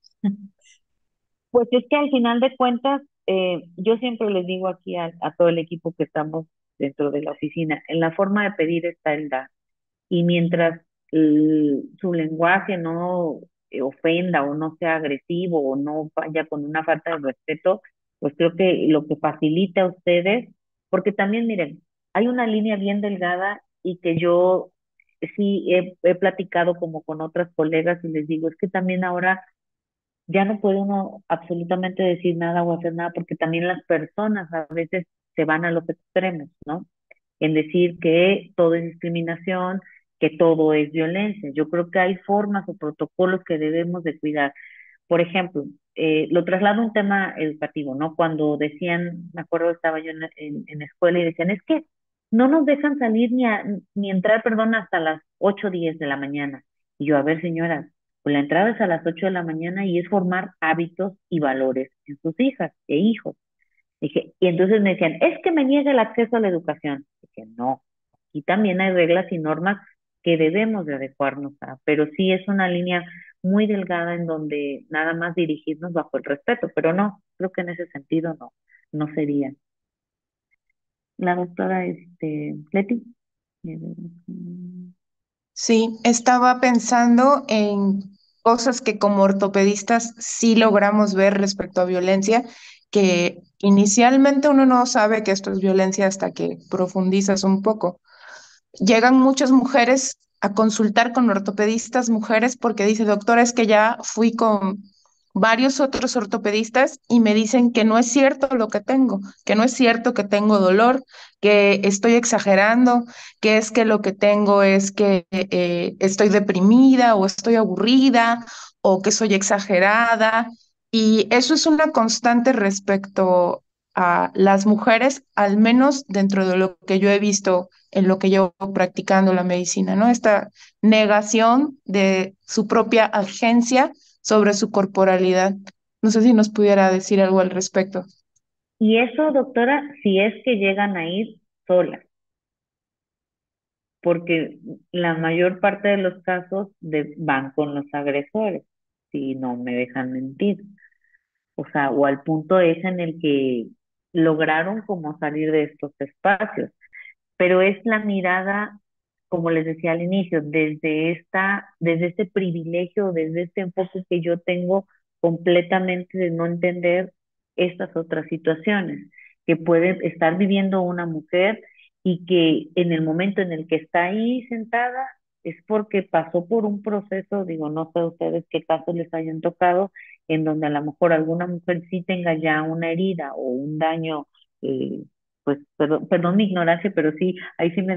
Pues es que al final de cuentas, yo siempre les digo aquí a todo el equipo que estamos dentro de la oficina, en la forma de pedir está el dar. Y mientras su lenguaje no ofenda o no sea agresivo o no vaya con una falta de respeto, pues creo que lo que facilita a ustedes, porque también miren, hay una línea bien delgada y que yo sí he platicado como con otras colegas y les digo, es que también ahora ya no puede uno absolutamente decir nada o hacer nada, porque también las personas a veces se van a los extremos, ¿no? En decir que todo es discriminación, que todo es violencia. Yo creo que hay formas o protocolos que debemos de cuidar. Por ejemplo, lo traslado a un tema educativo, ¿no? Cuando decían, me acuerdo, estaba yo en escuela y decían, es que no nos dejan salir ni entrar, perdón, hasta las 8 o 10 de la mañana. Y yo, a ver, señora, pues la entrada es a las 8 de la mañana y es formar hábitos y valores en sus hijas e hijos. Dije, y entonces me decían, es que me niega el acceso a la educación. Dije, no, aquí también hay reglas y normas que debemos de adecuarnos a, pero sí es una línea muy delgada en donde nada más dirigirnos bajo el respeto, pero no, creo que en ese sentido no sería. La doctora, Leti. Sí, estaba pensando en cosas que como ortopedistas sí logramos ver respecto a violencia, que inicialmente uno no sabe que esto es violencia hasta que profundizas un poco. Llegan muchas mujeres a consultar con ortopedistas mujeres porque dice, doctora, es que ya fui con varios otros ortopedistas y me dicen que no es cierto lo que tengo, que no es cierto que tengo dolor, que estoy exagerando, que es que lo que tengo es que estoy deprimida o estoy aburrida o que soy exagerada. Y eso es una constante respecto a las mujeres, al menos dentro de lo que yo he visto en lo que llevo practicando la medicina, ¿no? Esta negación de su propia agencia sobre su corporalidad. No sé si nos pudiera decir algo al respecto. Y eso, doctora, si es que llegan a ir solas, porque la mayor parte de los casos van con los agresores, si no me dejan mentir. O sea, o al punto es en el que lograron como salir de estos espacios. Pero es la mirada, como les decía al inicio, desde este privilegio, desde este enfoque que yo tengo completamente de no entender estas otras situaciones que puede estar viviendo una mujer y que en el momento en el que está ahí sentada es porque pasó por un proceso, digo, no sé ustedes qué casos les hayan tocado, en donde a lo mejor alguna mujer sí tenga ya una herida o un daño, pues perdón mi ignorancia, pero sí, ahí sí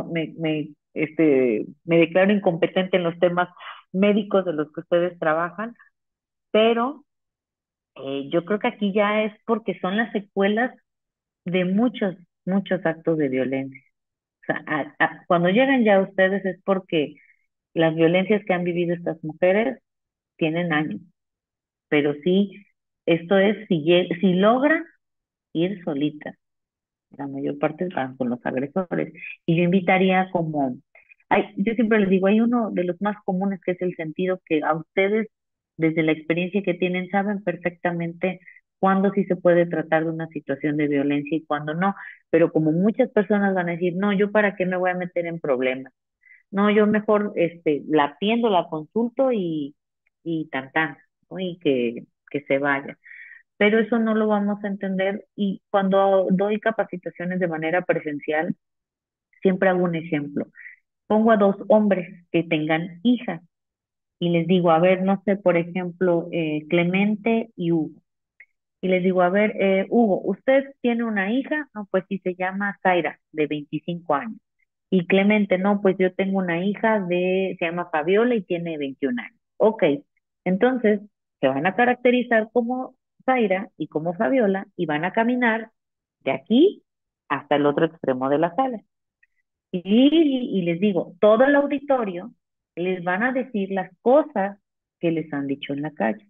me declaro incompetente en los temas médicos de los que ustedes trabajan, pero yo creo que aquí ya es porque son las secuelas de muchos actos de violencia. O sea, cuando llegan ya ustedes es porque las violencias que han vivido estas mujeres tienen años, pero sí, esto es si logran ir solitas, la mayor parte van con los agresores. Y yo invitaría como, yo siempre les digo, hay uno de los más comunes que es el sentido que a ustedes, desde la experiencia que tienen, saben perfectamente cuándo sí se puede tratar de una situación de violencia y cuándo no. Pero como muchas personas van a decir, no, yo para qué me voy a meter en problemas. No, yo mejor la atiendo, la consulto y tan tan, ¿no? Y que se vaya. Pero eso no lo vamos a entender y cuando doy capacitaciones de manera presencial, siempre hago un ejemplo. Pongo a dos hombres que tengan hijas y les digo, a ver, no sé, por ejemplo, Clemente y Hugo. Y les digo, a ver, Hugo, ¿usted tiene una hija? No, pues sí, se llama Zaira, de 25 años. Y Clemente, no, pues yo tengo una hija se llama Fabiola y tiene 21 años. Ok, entonces se van a caracterizar como Zaira y como Fabiola y van a caminar de aquí hasta el otro extremo de la sala. Y les digo, todo el auditorio les van a decir las cosas que les han dicho en la calle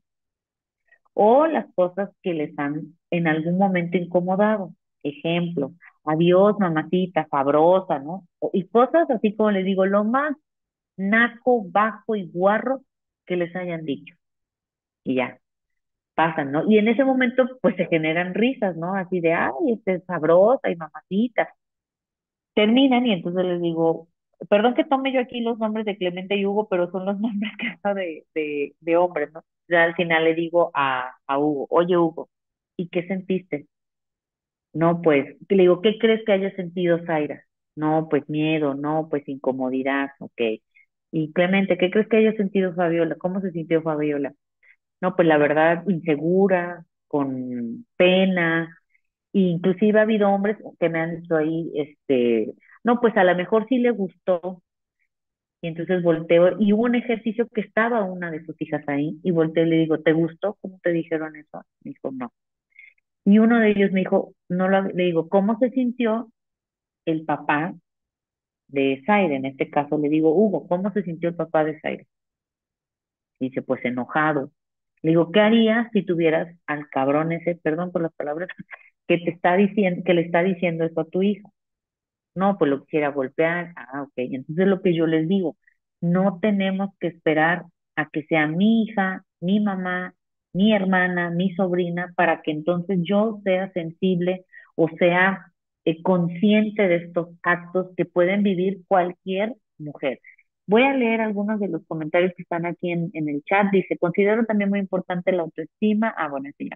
o las cosas que les han en algún momento incomodado. Ejemplo, adiós, mamacita, sabrosa, ¿no? Y cosas así como les digo, lo más naco, bajo y guarro que les hayan dicho. Y ya, pasan, ¿no? Y en ese momento, pues se generan risas, ¿no? Así de, ay, es sabrosa y mamacita. Terminan y entonces les digo, perdón que tome yo aquí los nombres de Clemente y Hugo, pero son los nombres que son de hombres, ¿no? Ya al final le digo a Hugo, oye Hugo, ¿y qué sentiste? No, pues, le digo, ¿qué crees que haya sentido Zaira? No, pues miedo, no, pues incomodidad, ok. Y Clemente, ¿qué crees que haya sentido Fabiola? ¿Cómo se sintió Fabiola? No, pues la verdad, insegura, con pena, e inclusive ha habido hombres que me han dicho ahí, no, pues a lo mejor sí le gustó, y entonces volteo, y hubo un ejercicio que estaba una de sus hijas ahí, y volteo y le digo, ¿te gustó? ¿Cómo te dijeron eso? Me dijo, no. Y uno de ellos me dijo, no le digo, ¿cómo se sintió el papá de Zaire? En este caso le digo, Hugo, ¿cómo se sintió el papá de Zaire? Dice, pues enojado. Le digo, ¿qué harías si tuvieras al cabrón ese, perdón por las palabras, que te está diciendo, que le está diciendo eso a tu hijo? No, pues lo quisiera golpear. Ah, ok. Entonces lo que yo les digo, no tenemos que esperar a que sea mi hija, mi mamá, mi hermana, mi sobrina, para que entonces yo sea sensible o sea consciente de estos actos que pueden vivir cualquier mujer. Voy a leer algunos de los comentarios que están aquí en el chat. Dice, considero también muy importante la autoestima. Ah, bueno, sí, ya.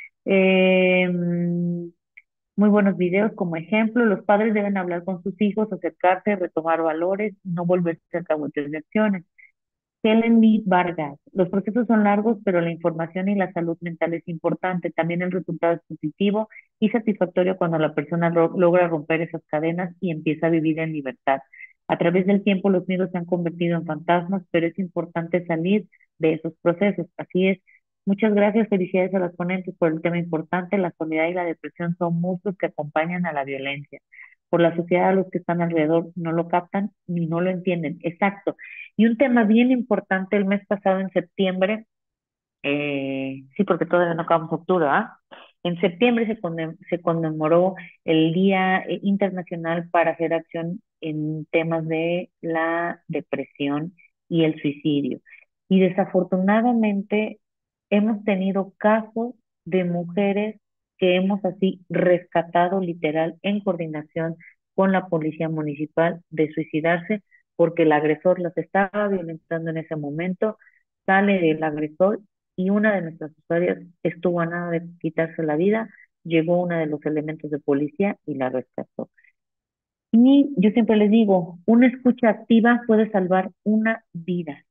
Muy buenos videos como ejemplo. Los padres deben hablar con sus hijos, acercarse, retomar valores, no volverse alcahuetes de acciones. Helen Lee Vargas. Los procesos son largos, pero la información y la salud mental es importante. También el resultado es positivo y satisfactorio cuando la persona logra romper esas cadenas y empieza a vivir en libertad. A través del tiempo los miedos se han convertido en fantasmas, pero es importante salir de esos procesos. Así es. Muchas gracias, felicidades a las ponentes por el tema importante. La soledad y la depresión son monstruos que acompañan a la violencia. Por la sociedad, los que están alrededor no lo captan ni no lo entienden. Exacto. Y un tema bien importante el mes pasado en septiembre, sí, porque todavía no acabamos octubre, ¿ah? En septiembre se conmemoró el Día Internacional para hacer acción en temas de la depresión y el suicidio. Y desafortunadamente hemos tenido casos de mujeres que hemos así rescatado literal en coordinación con la policía municipal de suicidarse porque el agresor las estaba violentando en ese momento, sale el agresor y una de nuestras usuarias estuvo a nada de quitarse la vida, llegó uno de los elementos de policía y la rescató. Y yo siempre les digo, una escucha activa puede salvar una vida.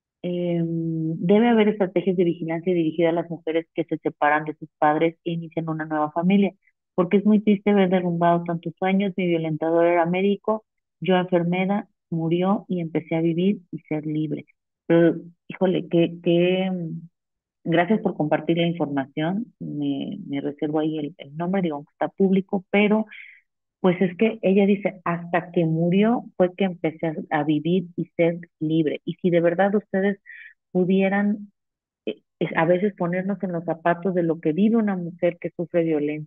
Debe haber estrategias de vigilancia dirigidas a las mujeres que se separan de sus padres e inician una nueva familia, porque es muy triste ver derrumbado tantos sueños. Mi violentador era médico, yo enfermera, murió y empecé a vivir y ser libre. Pero, híjole, gracias por compartir la información. Me reservo ahí el nombre, digo que está público, pero pues es que ella dice, hasta que murió fue que empecé a vivir y ser libre. Y si de verdad ustedes pudieran a veces ponernos en los zapatos de lo que vive una mujer que sufre violencia,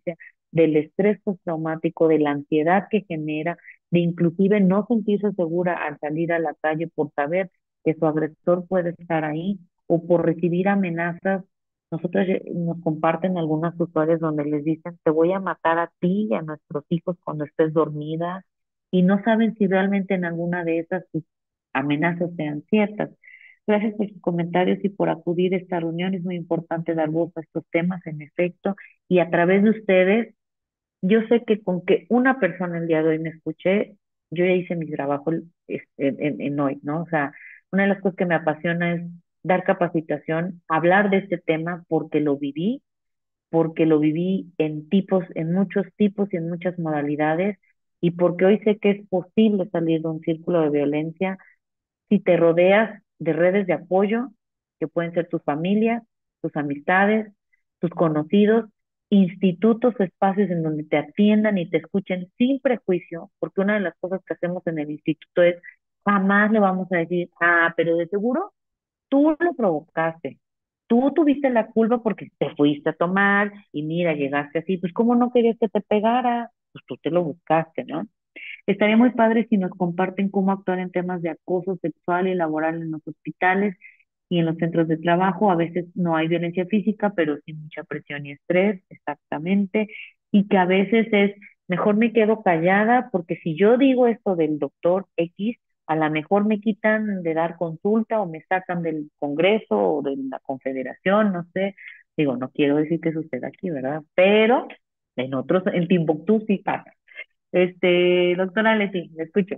del estrés postraumático, de la ansiedad que genera, de inclusive no sentirse segura al salir a la calle por saber que su agresor puede estar ahí o por recibir amenazas. Nosotros nos comparten algunas usuarias donde les dicen, te voy a matar a ti y a nuestros hijos cuando estés dormida, y no saben si realmente en alguna de esas sus amenazas sean ciertas. Gracias por sus comentarios y por acudir a esta reunión. Es muy importante dar voz a estos temas, en efecto, y a través de ustedes, yo sé que con que una persona el día de hoy me escuche, yo ya hice mi trabajo en hoy, ¿no? O sea, una de las cosas que me apasiona es dar capacitación, hablar de este tema porque lo viví en tipos, en muchos tipos y en muchas modalidades, y porque hoy sé que es posible salir de un círculo de violencia si te rodeas de redes de apoyo, que pueden ser tus familias, tus amistades, tus conocidos, institutos, espacios en donde te atiendan y te escuchen sin prejuicio, porque una de las cosas que hacemos en el instituto es jamás le vamos a decir, ah, pero de seguro tú lo provocaste, tú tuviste la culpa porque te fuiste a tomar y mira, llegaste así, pues cómo no querías que te pegara, pues tú te lo buscaste, ¿no? Estaría muy padre si nos comparten cómo actuar en temas de acoso sexual y laboral en los hospitales y en los centros de trabajo. A veces no hay violencia física, pero sí mucha presión y estrés, exactamente. Y que a veces es, mejor me quedo callada porque si yo digo esto del doctor X, a lo mejor me quitan de dar consulta o me sacan del Congreso o de la Confederación, no sé. Digo, no quiero decir que suceda aquí, ¿verdad? Pero en otros, en Timbuktu sí pasa. Doctora Leti, le escucho.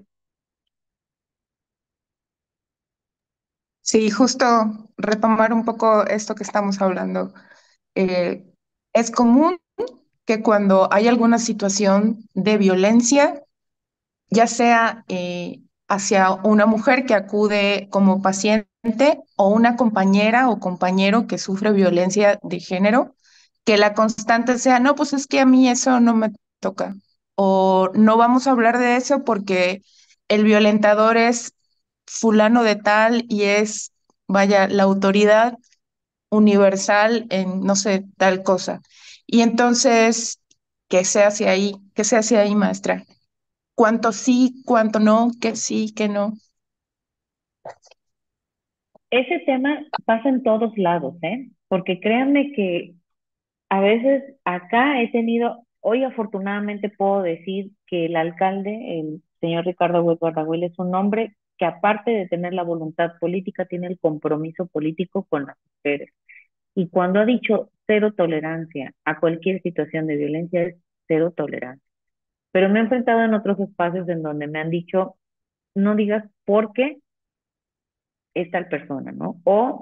Sí, justo retomar un poco esto que estamos hablando. Eh, es común que cuando hay alguna situación de violencia, ya sea hacia una mujer que acude como paciente o una compañera o compañero que sufre violencia de género, que la constante sea, no, pues es que a mí eso no me toca, o no vamos a hablar de eso porque el violentador es fulano de tal y es, vaya, la autoridad universal en, no sé, tal cosa. Y entonces, que se hacia ahí, maestra. Cuánto sí, cuánto no, que sí, que no. Ese tema pasa en todos lados, ¿eh? Porque créanme que a veces acá he tenido, hoy afortunadamente puedo decir que el alcalde, el señor Ricardo Hueco es un hombre que aparte de tener la voluntad política, tiene el compromiso político con las mujeres. Y cuando ha dicho cero tolerancia a cualquier situación de violencia, es cero tolerancia. Pero me he enfrentado en otros espacios en donde me han dicho, no digas por qué es tal persona, ¿no?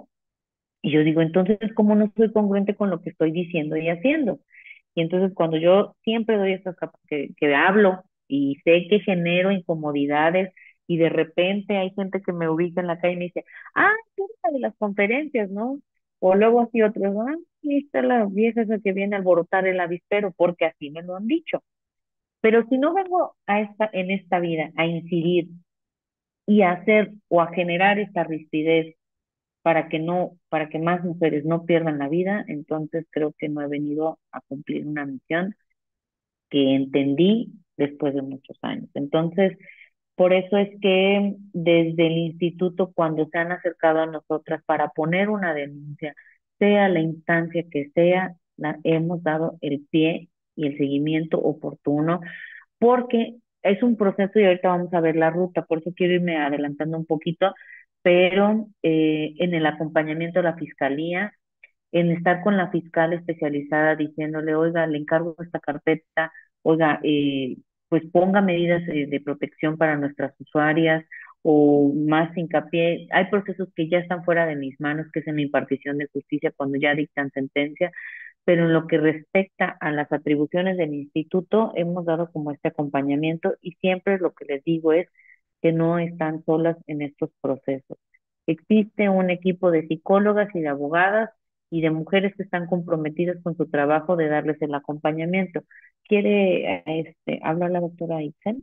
Y yo digo, entonces, ¿cómo no soy congruente con lo que estoy diciendo y haciendo? Y entonces cuando yo siempre doy estas que hablo y sé que genero incomodidades y de repente hay gente que me ubica en la calle y me dice, ah, tú eres la de las conferencias, ¿no? O luego así otros, ah, ahí está la vieja esa que viene a alborotar el avispero, porque así me lo han dicho. Pero si no vengo en esta vida a incidir y a hacer o a generar esta rigidez para que más mujeres no pierdan la vida, entonces creo que no he venido a cumplir una misión que entendí después de muchos años. Entonces, por eso es que desde el instituto, cuando se han acercado a nosotras para poner una denuncia, sea la instancia que sea, hemos dado el pie y el seguimiento oportuno, porque es un proceso y ahorita vamos a ver la ruta, por eso quiero irme adelantando un poquito, pero en el acompañamiento de la fiscalía, en estar con la fiscal especializada diciéndole, oiga, le encargo esta carpeta, oiga, pues ponga medidas de protección para nuestras usuarias o más hincapié. Hay procesos que ya están fuera de mis manos, que es en la impartición de justicia cuando ya dictan sentencia, pero en lo que respecta a las atribuciones del instituto, hemos dado como este acompañamiento y siempre lo que les digo es que no están solas en estos procesos. Existe un equipo de psicólogas y de abogadas y de mujeres que están comprometidas con su trabajo de darles el acompañamiento. ¿Quiere hablar la doctora Itzel?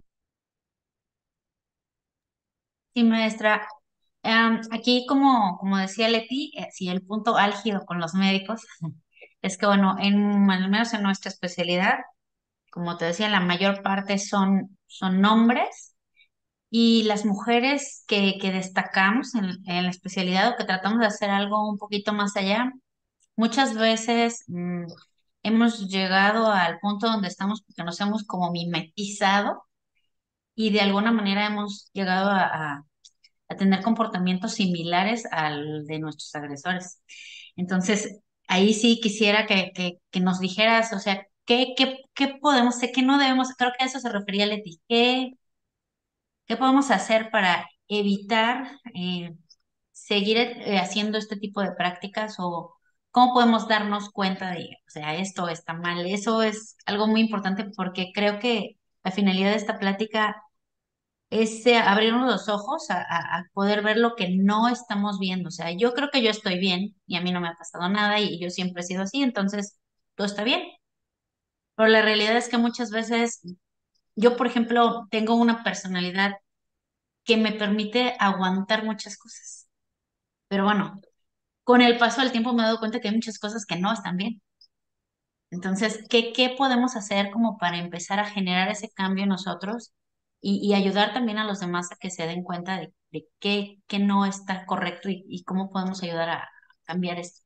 Sí, maestra. Aquí, como decía Leti, sí, el punto álgido con los médicos es que, bueno, al menos en nuestra especialidad, como te decía, la mayor parte son hombres y las mujeres que destacamos en la especialidad o que tratamos de hacer algo un poquito más allá, muchas veces hemos llegado al punto donde estamos porque nos hemos como mimetizado y de alguna manera hemos llegado a tener comportamientos similares al de nuestros agresores. Entonces, ahí sí quisiera que nos dijeras, o sea, ¿qué podemos hacer, qué no debemos? Creo que a eso se refería Leti. ¿Qué podemos hacer para evitar seguir haciendo este tipo de prácticas o cómo podemos darnos cuenta de, o sea, esto está mal? Eso es algo muy importante porque creo que la finalidad de esta plática es abrirnos los ojos a poder ver lo que no estamos viendo. O sea, yo creo que yo estoy bien y a mí no me ha pasado nada y yo siempre he sido así, entonces todo está bien. Pero la realidad es que muchas veces yo, por ejemplo, tengo una personalidad que me permite aguantar muchas cosas. Pero bueno, con el paso del tiempo me he dado cuenta que hay muchas cosas que no están bien. Entonces, ¿qué podemos hacer como para empezar a generar ese cambio en nosotros y ayudar también a los demás a que se den cuenta de qué no está correcto y cómo podemos ayudar a cambiar esto?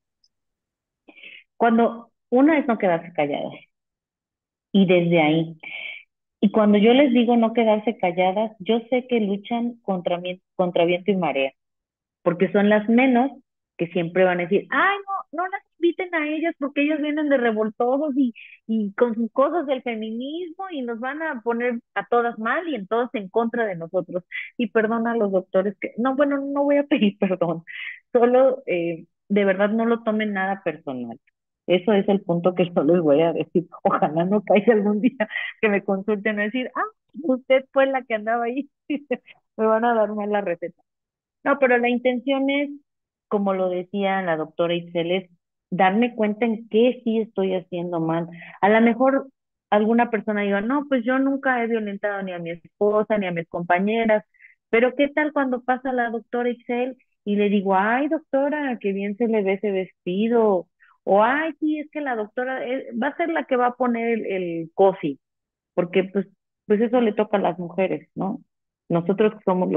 Cuando una es no quedarse callada, y desde ahí. Y cuando yo les digo no quedarse calladas, yo sé que luchan contra viento y marea, porque son las menos que siempre van a decir, ay, no las inviten a ellas porque ellas vienen de revoltosos y con sus cosas del feminismo y nos van a poner a todas mal y en todas en contra de nosotros. Y perdona a los doctores que, no, bueno, no voy a pedir perdón, solo de verdad no lo tomen nada personal. Eso es el punto que yo les voy a decir. Ojalá no caiga algún día que me consulten y decir, usted fue la que andaba ahí. Me van a dar mal la receta. No, pero la intención es, como lo decía la doctora Itzel, es darme cuenta en qué sí estoy haciendo mal. A lo mejor alguna persona diga, no, pues yo nunca he violentado ni a mi esposa ni a mis compañeras, pero ¿qué tal cuando pasa la doctora Itzel y le digo, ay, doctora, qué bien se le ve ese vestido? O, ay, sí, es que la doctora va a ser la que va a poner el coffee, porque pues eso le toca a las mujeres, ¿no? Nosotros que somos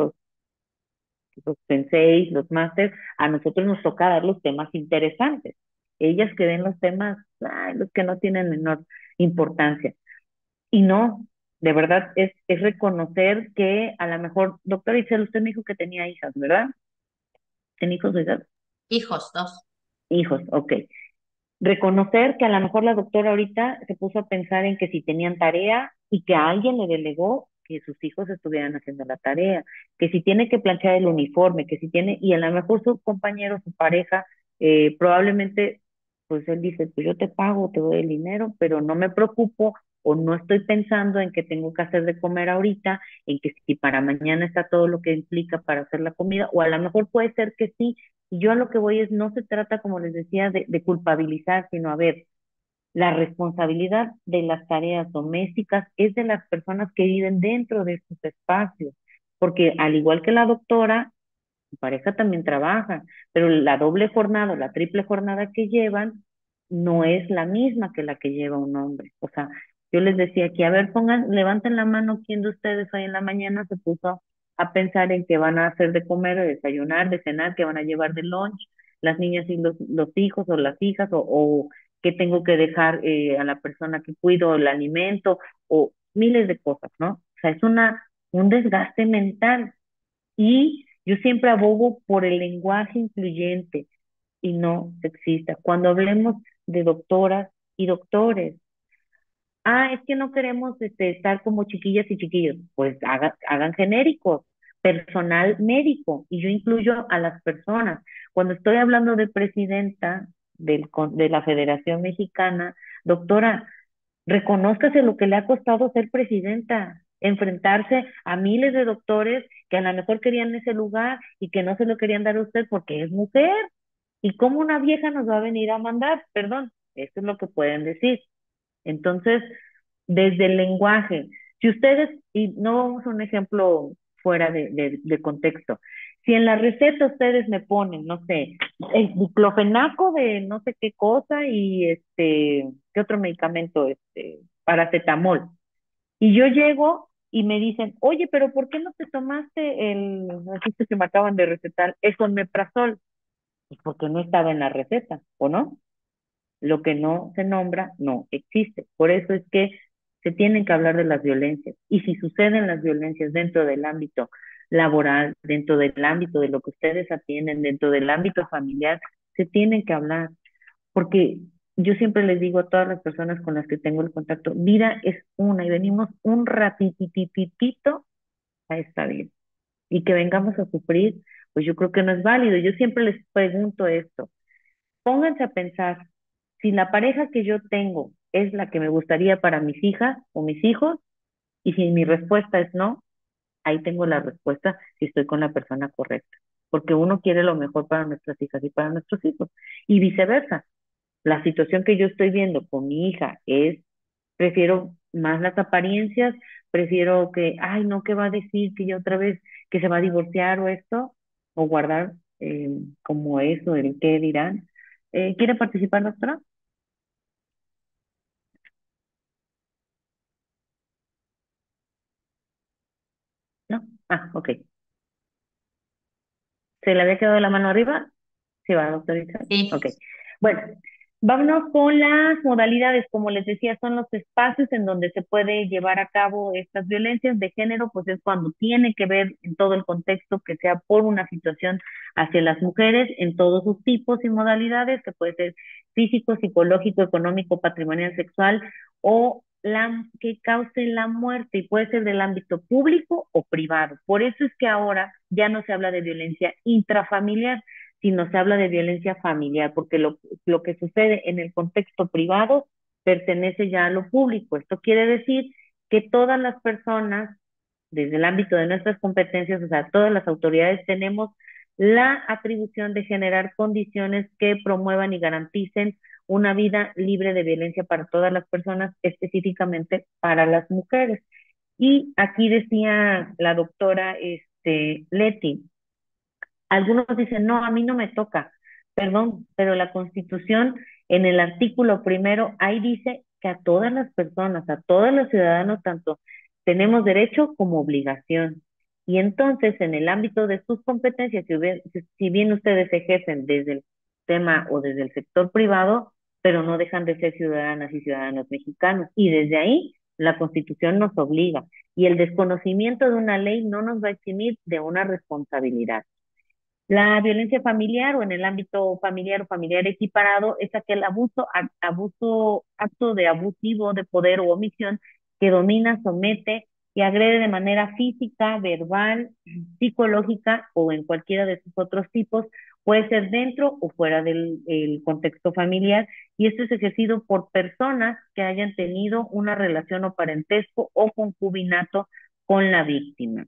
los senseis, los másters, a nosotros nos toca dar los temas interesantes. Ellas que den los temas, los que no tienen menor importancia. Y no, de verdad, es reconocer que a lo mejor, doctora Itzel, usted me dijo que tenía hijas, ¿verdad? ¿Tiene hijos o hijas? Hijos, dos. Hijos, ok. Reconocer que a lo mejor la doctora ahorita se puso a pensar en que si tenían tarea y que a alguien le delegó que sus hijos estuvieran haciendo la tarea, que si tiene que planchar el uniforme, que si tiene, y a lo mejor su compañero, su pareja, probablemente, pues él dice, pues yo te pago, te doy el dinero, pero no me preocupo o no estoy pensando en que tengo que hacer de comer ahorita, en que si para mañana está todo lo que implica para hacer la comida, o a lo mejor puede ser que sí, y yo a lo que voy es, no se trata, como les decía, de culpabilizar, sino a ver, la responsabilidad de las tareas domésticas es de las personas que viven dentro de estos espacios, porque al igual que la doctora, su pareja también trabaja, pero la doble jornada o la triple jornada que llevan no es la misma que la que lleva un hombre. O sea, yo les decía que, a ver, levanten la mano, ¿quién de ustedes hoy en la mañana se puso a pensar en qué van a hacer de comer, de desayunar, de cenar, qué van a llevar de lunch, las niñas y los hijos o las hijas, o qué tengo que dejar a la persona que cuido el alimento, o miles de cosas, ¿no? O sea, es un desgaste mental. Y yo siempre abogo por el lenguaje incluyente y no sexista. Cuando hablemos de doctoras y doctores, es que no queremos estar como chiquillas y chiquillos, pues hagan genéricos, personal médico, y yo incluyo a las personas. Cuando estoy hablando de presidenta de la Federación Mexicana, doctora, reconózcase lo que le ha costado ser presidenta, enfrentarse a miles de doctores que a lo mejor querían ese lugar y que no se lo querían dar a usted porque es mujer. ¿Y cómo una vieja nos va a venir a mandar? Perdón, eso es lo que pueden decir. Entonces, desde el lenguaje, si ustedes, y no vamos a un ejemplo fuera de contexto, si en la receta ustedes me ponen, no sé, el diclofenaco de no sé qué cosa y ¿qué otro medicamento? paracetamol. Y yo llego y me dicen, oye, pero ¿por qué no te tomaste el, así que me acaban de recetar, es omeprazol? Pues porque no estaba en la receta, ¿o no? Lo que no se nombra no existe. Por eso es que se tienen que hablar de las violencias. Y si suceden las violencias dentro del ámbito laboral, dentro del ámbito de lo que ustedes atienden, dentro del ámbito familiar, se tienen que hablar. Porque yo siempre les digo a todas las personas con las que tengo el contacto, vida es una y venimos un ratitititito a esta vida. Y que vengamos a sufrir, pues yo creo que no es válido. Yo siempre les pregunto esto. Pónganse a pensar, si la pareja que yo tengo es la que me gustaría para mis hijas o mis hijos, y si mi respuesta es no, ahí tengo la respuesta si estoy con la persona correcta. Porque uno quiere lo mejor para nuestras hijas y para nuestros hijos. Y viceversa. La situación que yo estoy viendo con mi hija es, prefiero más las apariencias, prefiero que, ay, no, ¿qué va a decir? Que ya otra vez, que se va a divorciar o esto, o guardar como eso, el qué dirán. ¿Quiere participar, doctora? ¿No? Ah, ok. ¿Se le había quedado la mano arriba? Sí, va, doctorita. Sí. Ok. Bueno, vámonos con las modalidades. Como les decía, son los espacios en donde se puede llevar a cabo estas violencias de género, pues es cuando tiene que ver en todo el contexto que sea por una situación hacia las mujeres en todos sus tipos y modalidades, que puede ser físico, psicológico, económico, patrimonial, sexual o la que cause la muerte y puede ser del ámbito público o privado. Por eso es que ahora ya no se habla de violencia intrafamiliar, sino se habla de violencia familiar, porque lo que sucede en el contexto privado pertenece ya a lo público. Esto quiere decir que todas las personas, desde el ámbito de nuestras competencias, o sea, todas las autoridades tenemos la atribución de generar condiciones que promuevan y garanticen una vida libre de violencia para todas las personas, específicamente para las mujeres. Y aquí decía la doctora Leti, algunos dicen, no, a mí no me toca, perdón, pero la Constitución en el artículo primero, ahí dice que a todas las personas, a todos los ciudadanos, tanto tenemos derecho como obligación. Y entonces, en el ámbito de sus competencias, si bien ustedes ejercen desde el tema o desde el sector privado, pero no dejan de ser ciudadanas y ciudadanos mexicanos. Y desde ahí, la Constitución nos obliga. Y el desconocimiento de una ley no nos va a eximir de una responsabilidad. La violencia familiar o en el ámbito familiar o familiar equiparado es aquel acto de abusivo de poder o omisión que domina, somete y agrede de manera física, verbal, psicológica o en cualquiera de sus otros tipos, puede ser dentro o fuera del contexto familiar, y esto es ejercido por personas que hayan tenido una relación o parentesco o concubinato con la víctima.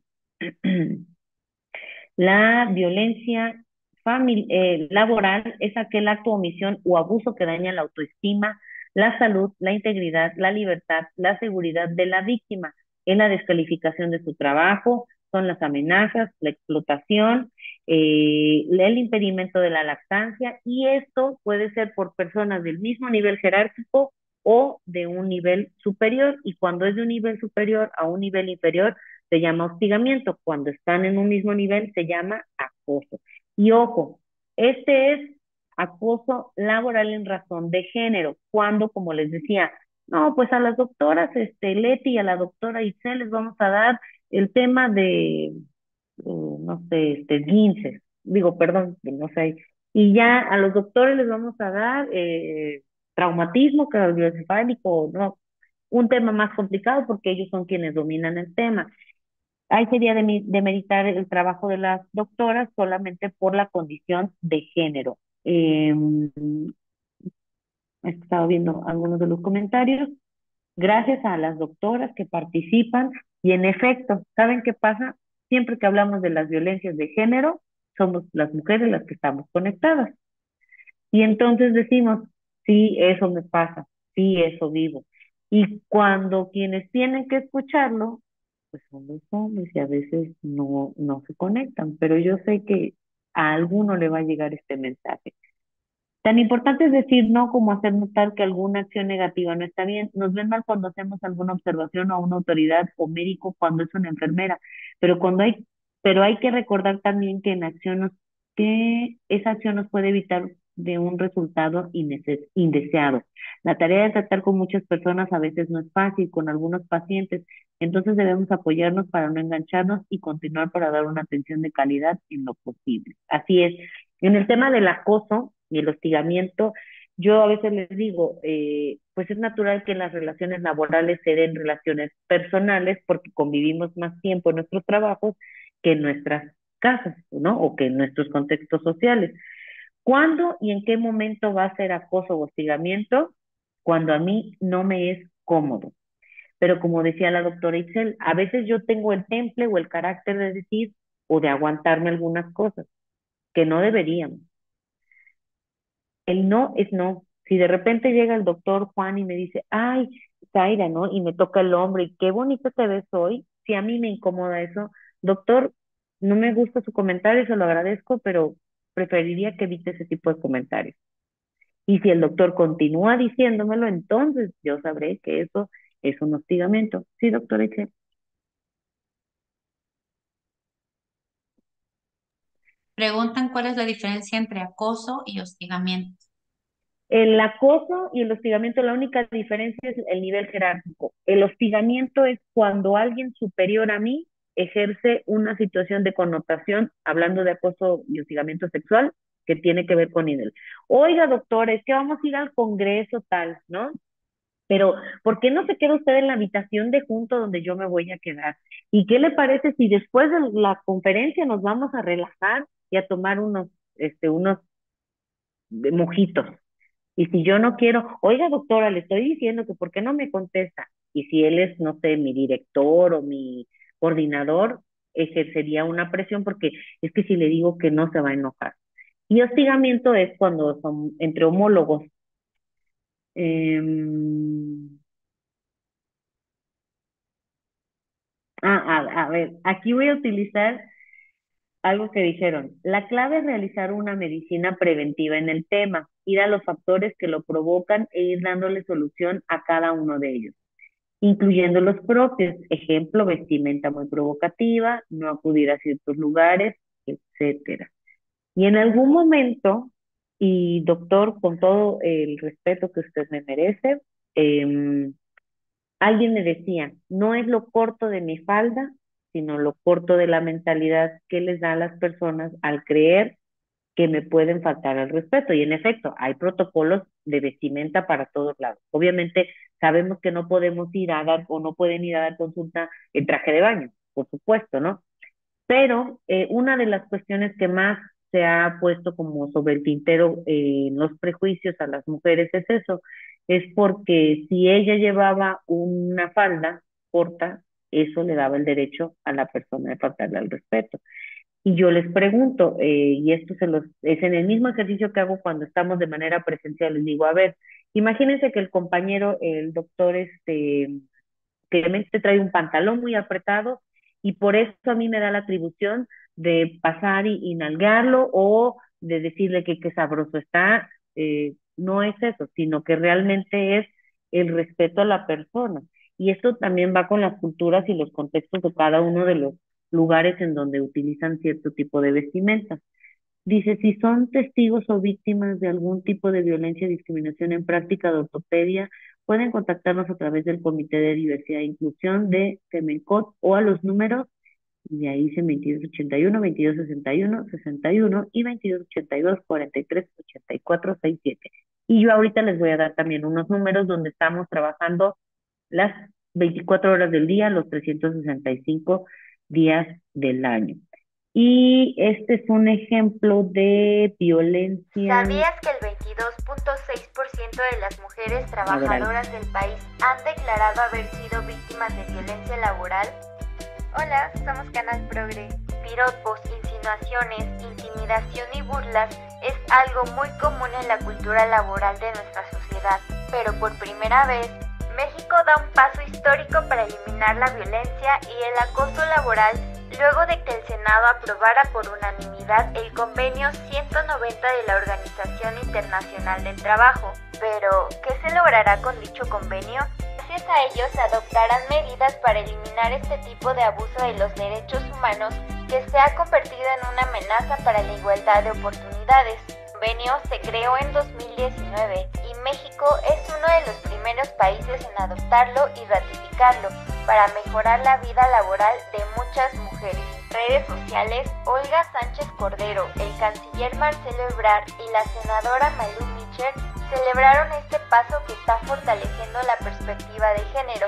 La violencia laboral es aquel acto, omisión o abuso que daña la autoestima, la salud, la integridad, la libertad, la seguridad de la víctima, en la descalificación de su trabajo, son las amenazas, la explotación, el impedimento de la lactancia, y esto puede ser por personas del mismo nivel jerárquico o de un nivel superior, y cuando es de un nivel superior a un nivel inferior, se llama hostigamiento. Cuando están en un mismo nivel, se llama acoso. Y ojo, este es acoso laboral en razón de género, cuando, como les decía, no, pues a las doctoras Leti y a la doctora Itzel les vamos a dar el tema de, no sé, esguinces, digo, perdón, no sé, y ya a los doctores les vamos a dar traumatismo cardioencefálico, no, un tema más complicado porque ellos son quienes dominan el tema. Ahí sería de meditar el trabajo de las doctoras solamente por la condición de género. He estado viendo algunos de los comentarios. Gracias a las doctoras que participan y en efecto, ¿saben qué pasa? Siempre que hablamos de las violencias de género, somos las mujeres las que estamos conectadas. Y entonces decimos, sí, eso me pasa, sí, eso vivo. Y cuando quienes tienen que escucharlo, pues son los hombres y a veces no se conectan, pero yo sé que a alguno le va a llegar este mensaje. Tan importante es decir no como hacer notar que alguna acción negativa no está bien. Nos ven mal cuando hacemos alguna observación a una autoridad o médico cuando es una enfermera, pero pero hay que recordar también que que esa acción nos puede evitar de un resultado indeseado. La tarea de tratar con muchas personas a veces no es fácil, con algunos pacientes, entonces debemos apoyarnos para no engancharnos y continuar para dar una atención de calidad en lo posible. Así es. En el tema del acoso y el hostigamiento, yo a veces les digo, pues es natural que en las relaciones laborales se den relaciones personales porque convivimos más tiempo en nuestros trabajos que en nuestras casas, ¿no? O que en nuestros contextos sociales. ¿Cuándo y en qué momento va a ser acoso o hostigamiento? Cuando a mí no me es cómodo. Pero como decía la doctora Itzel, a veces yo tengo el temple o el carácter de decir o de aguantarme algunas cosas que no deberíamos. El no es no. Si de repente llega el doctor Juan y me dice, ay, Zaira, ¿no? Y me toca el hombro y qué bonito te ves hoy. Si a mí me incomoda eso, doctor, no me gusta su comentario, se lo agradezco, pero preferiría que evite ese tipo de comentarios. Y si el doctor continúa diciéndomelo, entonces yo sabré que eso es un hostigamiento. Sí, doctora Itzel. Preguntan cuál es la diferencia entre acoso y hostigamiento. El acoso y el hostigamiento, la única diferencia es el nivel jerárquico. El hostigamiento es cuando alguien superior a mí ejerce una situación de connotación, hablando de acoso y hostigamiento sexual, que tiene que ver con nivel. Oiga, doctora, es que vamos a ir al congreso tal, ¿no? Pero, ¿por qué no se queda usted en la habitación de junto donde yo me voy a quedar? ¿Y qué le parece si después de la conferencia nos vamos a relajar y a tomar unos mojitos? Y si yo no quiero, oiga, doctora, le estoy diciendo que ¿por qué no me contesta? Y si él es, no sé, mi director o mi coordinador, ejercería una presión porque es que si le digo que no se va a enojar. Y hostigamiento es cuando son entre homólogos. A ver, aquí voy a utilizar algo que dijeron. La clave es realizar una medicina preventiva en el tema, ir a los factores que lo provocan e ir dándole solución a cada uno de ellos, incluyendo los propios. Ejemplo, vestimenta muy provocativa, no acudir a ciertos lugares, etcétera. Y en algún momento, y doctor, con todo el respeto que usted me merece, alguien me decía, no es lo corto de mi falda, sino lo corto de la mentalidad que les da a las personas al creer que me pueden faltar al respeto. Y en efecto, hay protocolos de vestimenta para todos lados. Obviamente, sabemos que no podemos ir a dar o no pueden ir a dar consulta en traje de baño, por supuesto, ¿no? Pero una de las cuestiones que más se ha puesto como sobre el tintero en los prejuicios a las mujeres es eso, es porque si ella llevaba una falda corta, eso le daba el derecho a la persona de faltarle al respeto. Y yo les pregunto, y esto es en el mismo ejercicio que hago cuando estamos de manera presencial, les digo, a ver, imagínense que el compañero, el doctor, Clemente trae un pantalón muy apretado y por eso a mí me da la atribución de pasar y nalgarlo o de decirle que qué sabroso está. No es eso, sino que realmente es el respeto a la persona. Y esto también va con las culturas y los contextos de cada uno de los lugares en donde utilizan cierto tipo de vestimentas. Dice, si son testigos o víctimas de algún tipo de violencia y discriminación en práctica de ortopedia, pueden contactarnos a través del Comité de Diversidad e Inclusión de Femencot o a los números, y de ahí dicen 2281, 2261, 61 y 2282, 43, 84, 67. Y yo ahorita les voy a dar también unos números donde estamos trabajando las 24 horas del día, los 365 días del año. Y este es un ejemplo de violencia. ¿Sabías que el 22.6% de las mujeres trabajadoras del país han declarado haber sido víctimas de violencia laboral? Hola, somos Canal Progre. Piropos, insinuaciones, intimidación y burlas es algo muy común en la cultura laboral de nuestra sociedad, pero por primera vez México da un paso histórico para eliminar la violencia y el acoso laboral luego de que el Senado aprobara por unanimidad el convenio 190 de la Organización Internacional del Trabajo. Pero, ¿qué se logrará con dicho convenio? Gracias a ello se adoptarán medidas para eliminar este tipo de abuso de los derechos humanos que se ha convertido en una amenaza para la igualdad de oportunidades. El convenio se creó en 2019 y México es uno de los primeros países en adoptarlo y ratificarlo para mejorar la vida laboral de muchas mujeres. En redes sociales, Olga Sánchez Cordero, el canciller Marcelo Ebrard y la senadora Malú Micher celebraron este paso que está fortaleciendo la perspectiva de género.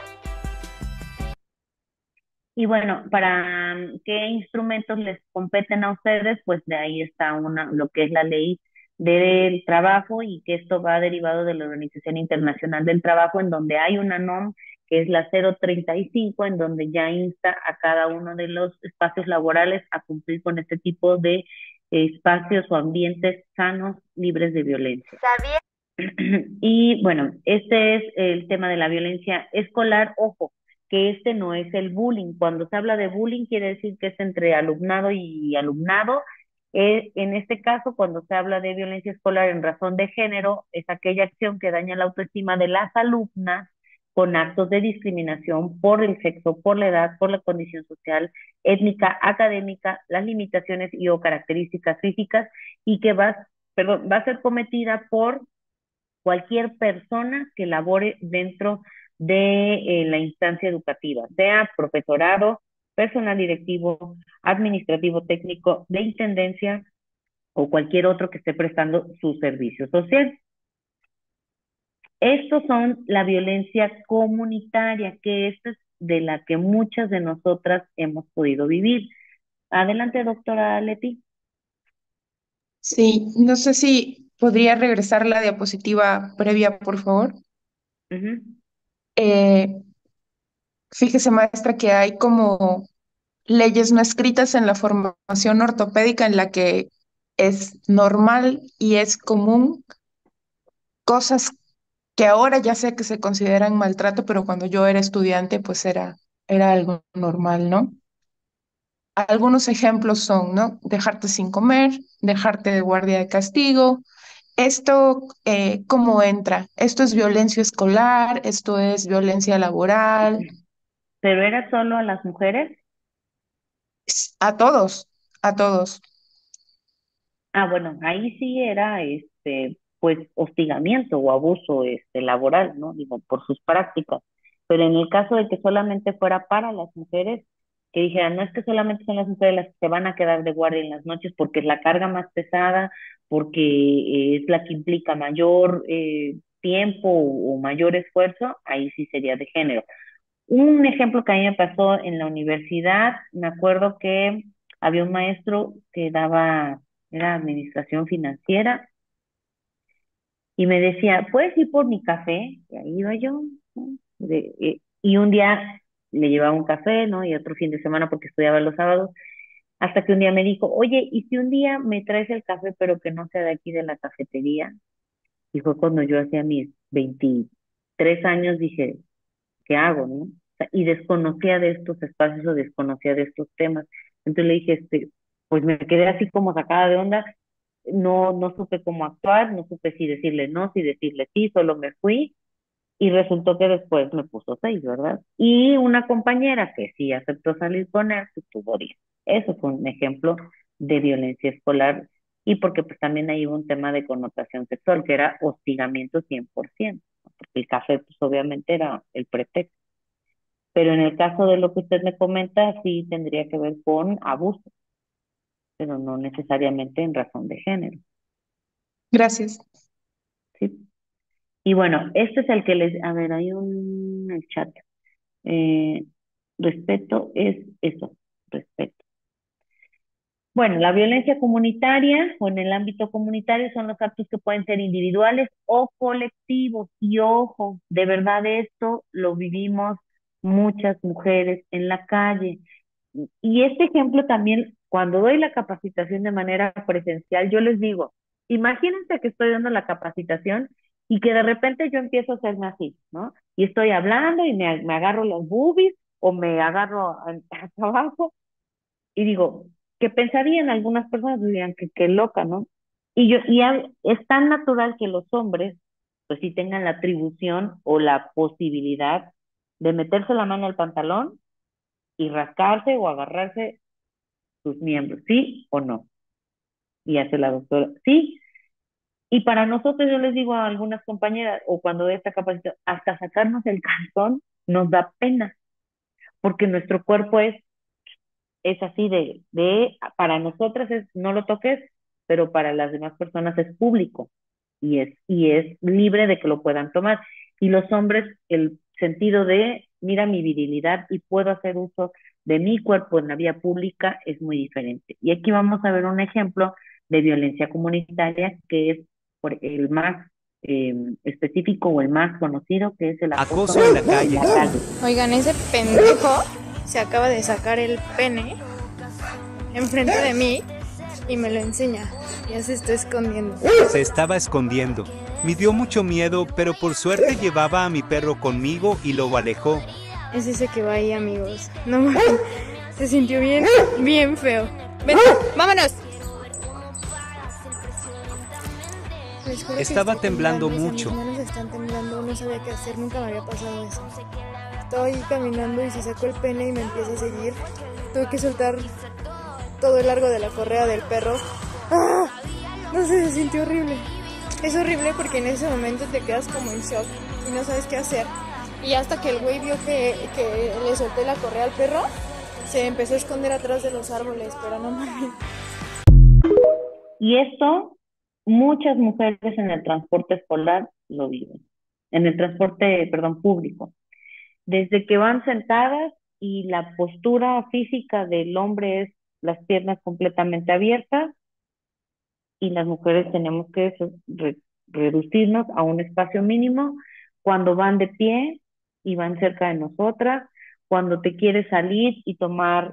Y bueno, para qué instrumentos les competen a ustedes, pues de ahí está lo que es la ley del trabajo, y que esto va derivado de la Organización Internacional del Trabajo, en donde hay una NOM que es la 035, en donde ya insta a cada uno de los espacios laborales a cumplir con este tipo de espacios o ambientes sanos, libres de violencia. ¿Sabía? Y bueno, este es el tema de la violencia escolar. Ojo, que este no es el bullying. Cuando se habla de bullying quiere decir que es entre alumnado y alumnado. En este caso, cuando se habla de violencia escolar en razón de género, es aquella acción que daña la autoestima de las alumnas con actos de discriminación por el sexo, por la edad, por la condición social, étnica, académica, las limitaciones y o características físicas, y que va a ser cometida por cualquier persona que labore dentro de la instancia educativa, sea profesorado, personal directivo, administrativo técnico, de intendencia o cualquier otro que esté prestando su servicio social. Estos son la violencia comunitaria, que esta es de la que muchas de nosotras hemos podido vivir. Adelante, doctora Leti. Sí, no sé si podría regresar la diapositiva previa, por favor. Fíjese, maestra, que hay como leyes no escritas en la formación ortopédica en la que es normal y es común cosas que ahora ya sé que se consideran maltrato, pero cuando yo era estudiante pues era algo normal, ¿no? Algunos ejemplos son, ¿no? Dejarte sin comer, dejarte de guardia de castigo. Esto, ¿cómo entra? Esto es violencia escolar, esto es violencia laboral. ¿Pero era solo a las mujeres? A todos, a todos. Ah, bueno, ahí sí era, pues, hostigamiento o abuso, laboral, ¿no? Digo, por sus prácticas. Pero en el caso de que solamente fuera para las mujeres, que dijeran, no es que solamente son las mujeres las que se van a quedar de guardia en las noches porque es la carga más pesada, porque es la que implica mayor tiempo o mayor esfuerzo, ahí sí sería de género. Un ejemplo que a mí me pasó en la universidad, me acuerdo que había un maestro que era administración financiera, y me decía, ¿puedes ir por mi café? Y ahí iba yo, ¿no? Y un día le llevaba un café, ¿no? Y otro fin de semana porque estudiaba los sábados, hasta que un día me dijo, oye, ¿y si un día me traes el café pero que no sea de aquí de la cafetería? Y fue cuando yo hacía mis 23 años, dije, ¿qué hago, no? O sea, y desconocía de estos espacios o desconocía de estos temas. Entonces le dije, pues me quedé así como sacada de onda, no supe cómo actuar, no supe si decirle no, si decirle sí, solo me fui, y resultó que después me puso 6, ¿verdad? Y una compañera que sí aceptó salir con él, pues tuvo 10. Eso fue un ejemplo de violencia escolar, y porque pues también ahí hubo un tema de connotación sexual, que era hostigamiento 100%, ¿no? Porque el café pues obviamente era el pretexto. Pero en el caso de lo que usted me comenta, sí tendría que ver con abuso, pero no necesariamente en razón de género. Gracias. Sí. Y bueno, este es el que a ver, hay en el chat. Respeto es eso, respeto. Bueno, la violencia comunitaria o en el ámbito comunitario son los actos que pueden ser individuales o colectivos. Y ojo, de verdad esto lo vivimos muchas mujeres en la calle. Y este ejemplo también, cuando doy la capacitación de manera presencial, yo les digo, imagínense que estoy dando la capacitación y que de repente yo empiezo a hacerme así, ¿no? Y estoy hablando y me agarro las boobies o me agarro hacia abajo, Y digo, que pensarían algunas personas, dirían que qué loca, ¿no? Es tan natural que los hombres, pues sí tengan la atribución o la posibilidad de meterse la mano al pantalón y rascarse o agarrarse sus miembros, ¿sí o no? Y hace la doctora, sí. Y para nosotros, yo les digo a algunas compañeras, o cuando de esta capacitación, hasta sacarnos el calzón nos da pena, porque nuestro cuerpo es así para nosotras es no lo toques, pero para las demás personas es público y es libre de que lo puedan tomar. Y los hombres, el sentido de mira mi virilidad y puedo hacer uso de mi cuerpo en la vía pública es muy diferente. Y aquí vamos a ver un ejemplo de violencia comunitaria que es por el más específico o el más conocido, que es el acoso en la calle. Oigan, ese pendejo se acaba de sacar el pene enfrente de mí y me lo enseña. Ya se está escondiendo. Se estaba escondiendo. Me dio mucho miedo, pero por suerte llevaba a mi perro conmigo y lo alejó. Es ese que va ahí, amigos. No mames. Se sintió bien feo. Ven, vámonos. Estaba temblando mucho. Mis manos están temblando, no sabía qué hacer, nunca me había pasado eso. Estaba ahí caminando y se sacó el pene y me empieza a seguir. Tuve que soltar todo el largo de la correa del perro. ¡Ah! No sé, se sintió horrible. Es horrible porque en ese momento te quedas como en shock y no sabes qué hacer. Y hasta que el güey vio que le solté la correa al perro, se empezó a esconder atrás de los árboles, pero no mames. Y esto, muchas mujeres en el transporte escolar lo viven. En el transporte, público. Desde que van sentadas y la postura física del hombre es las piernas completamente abiertas y las mujeres tenemos que reducirnos a un espacio mínimo cuando van de pie y van cerca de nosotras, cuando te quieres salir y tomar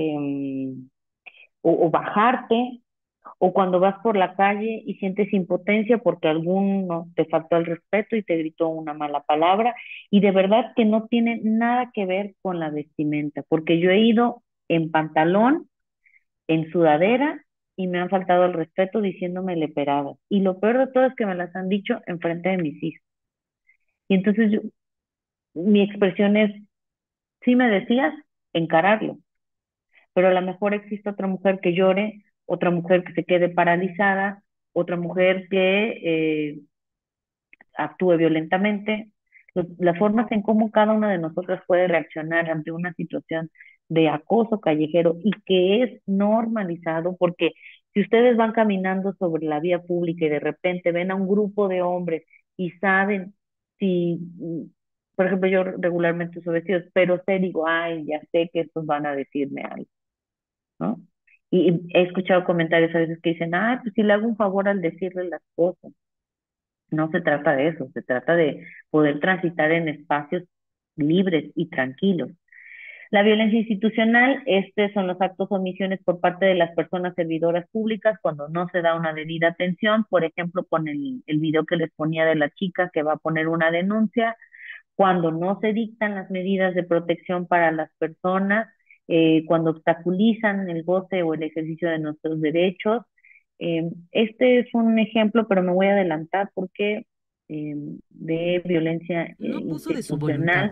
o bajarte, o cuando vas por la calle y sientes impotencia porque alguno te faltó el respeto y te gritó una mala palabra, y de verdad que no tiene nada que ver con la vestimenta, porque yo he ido en pantalón, en sudadera, y me han faltado el respeto diciéndome leperadas. Y lo peor de todo es que me las han dicho enfrente de mis hijos. Y entonces mi expresión es, si me decías, encararlo. Pero a lo mejor existe otra mujer que llore, otra mujer que se quede paralizada, otra mujer que actúe violentamente. Las formas en cómo cada una de nosotras puede reaccionar ante una situación de acoso callejero y que es normalizado, porque si ustedes van caminando sobre la vía pública y de repente ven a un grupo de hombres y saben si, por ejemplo, yo regularmente uso vestidos, pero digo, ay, ya sé que estos van a decirme algo, ¿no? Y he escuchado comentarios a veces que dicen, pues si le hago un favor al decirle las cosas. No se trata de eso, se trata de poder transitar en espacios libres y tranquilos. La violencia institucional, son los actos o omisiones por parte de las personas servidoras públicas cuando no se da una debida atención, por ejemplo, con el video que les ponía de la chica que va a poner una denuncia, cuando no se dictan las medidas de protección para las personas, cuando obstaculizan el goce o el ejercicio de nuestros derechos. Este es un ejemplo, pero me voy a adelantar porque de violencia institucional.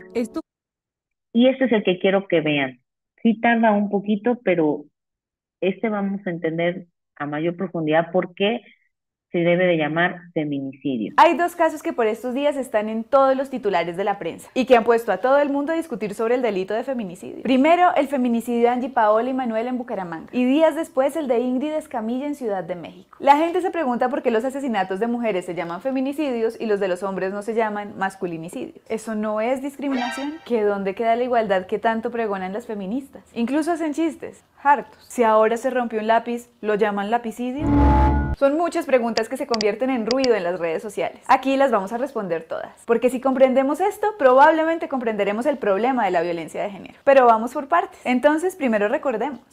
Y este es el que quiero que vean. Sí tarda un poquito, pero vamos a entender a mayor profundidad por qué se debe de llamar feminicidio. Hay dos casos que por estos días están en todos los titulares de la prensa y que han puesto a todo el mundo a discutir sobre el delito de feminicidio. Primero, el feminicidio de Angie Paola y Manuel en Bucaramanga, y días después el de Ingrid Escamilla en Ciudad de México. La gente se pregunta por qué los asesinatos de mujeres se llaman feminicidios y los de los hombres no se llaman masculinicidios. ¿Eso no es discriminación? ¿Que dónde queda la igualdad que tanto pregonan las feministas? Incluso hacen chistes, hartos. Si ahora se rompió un lápiz, ¿lo llaman lapicidio? Son muchas preguntas que se convierten en ruido en las redes sociales. Aquí las vamos a responder todas, porque si comprendemos esto, probablemente comprenderemos el problema de la violencia de género. Pero vamos por partes. Entonces, primero recordemos.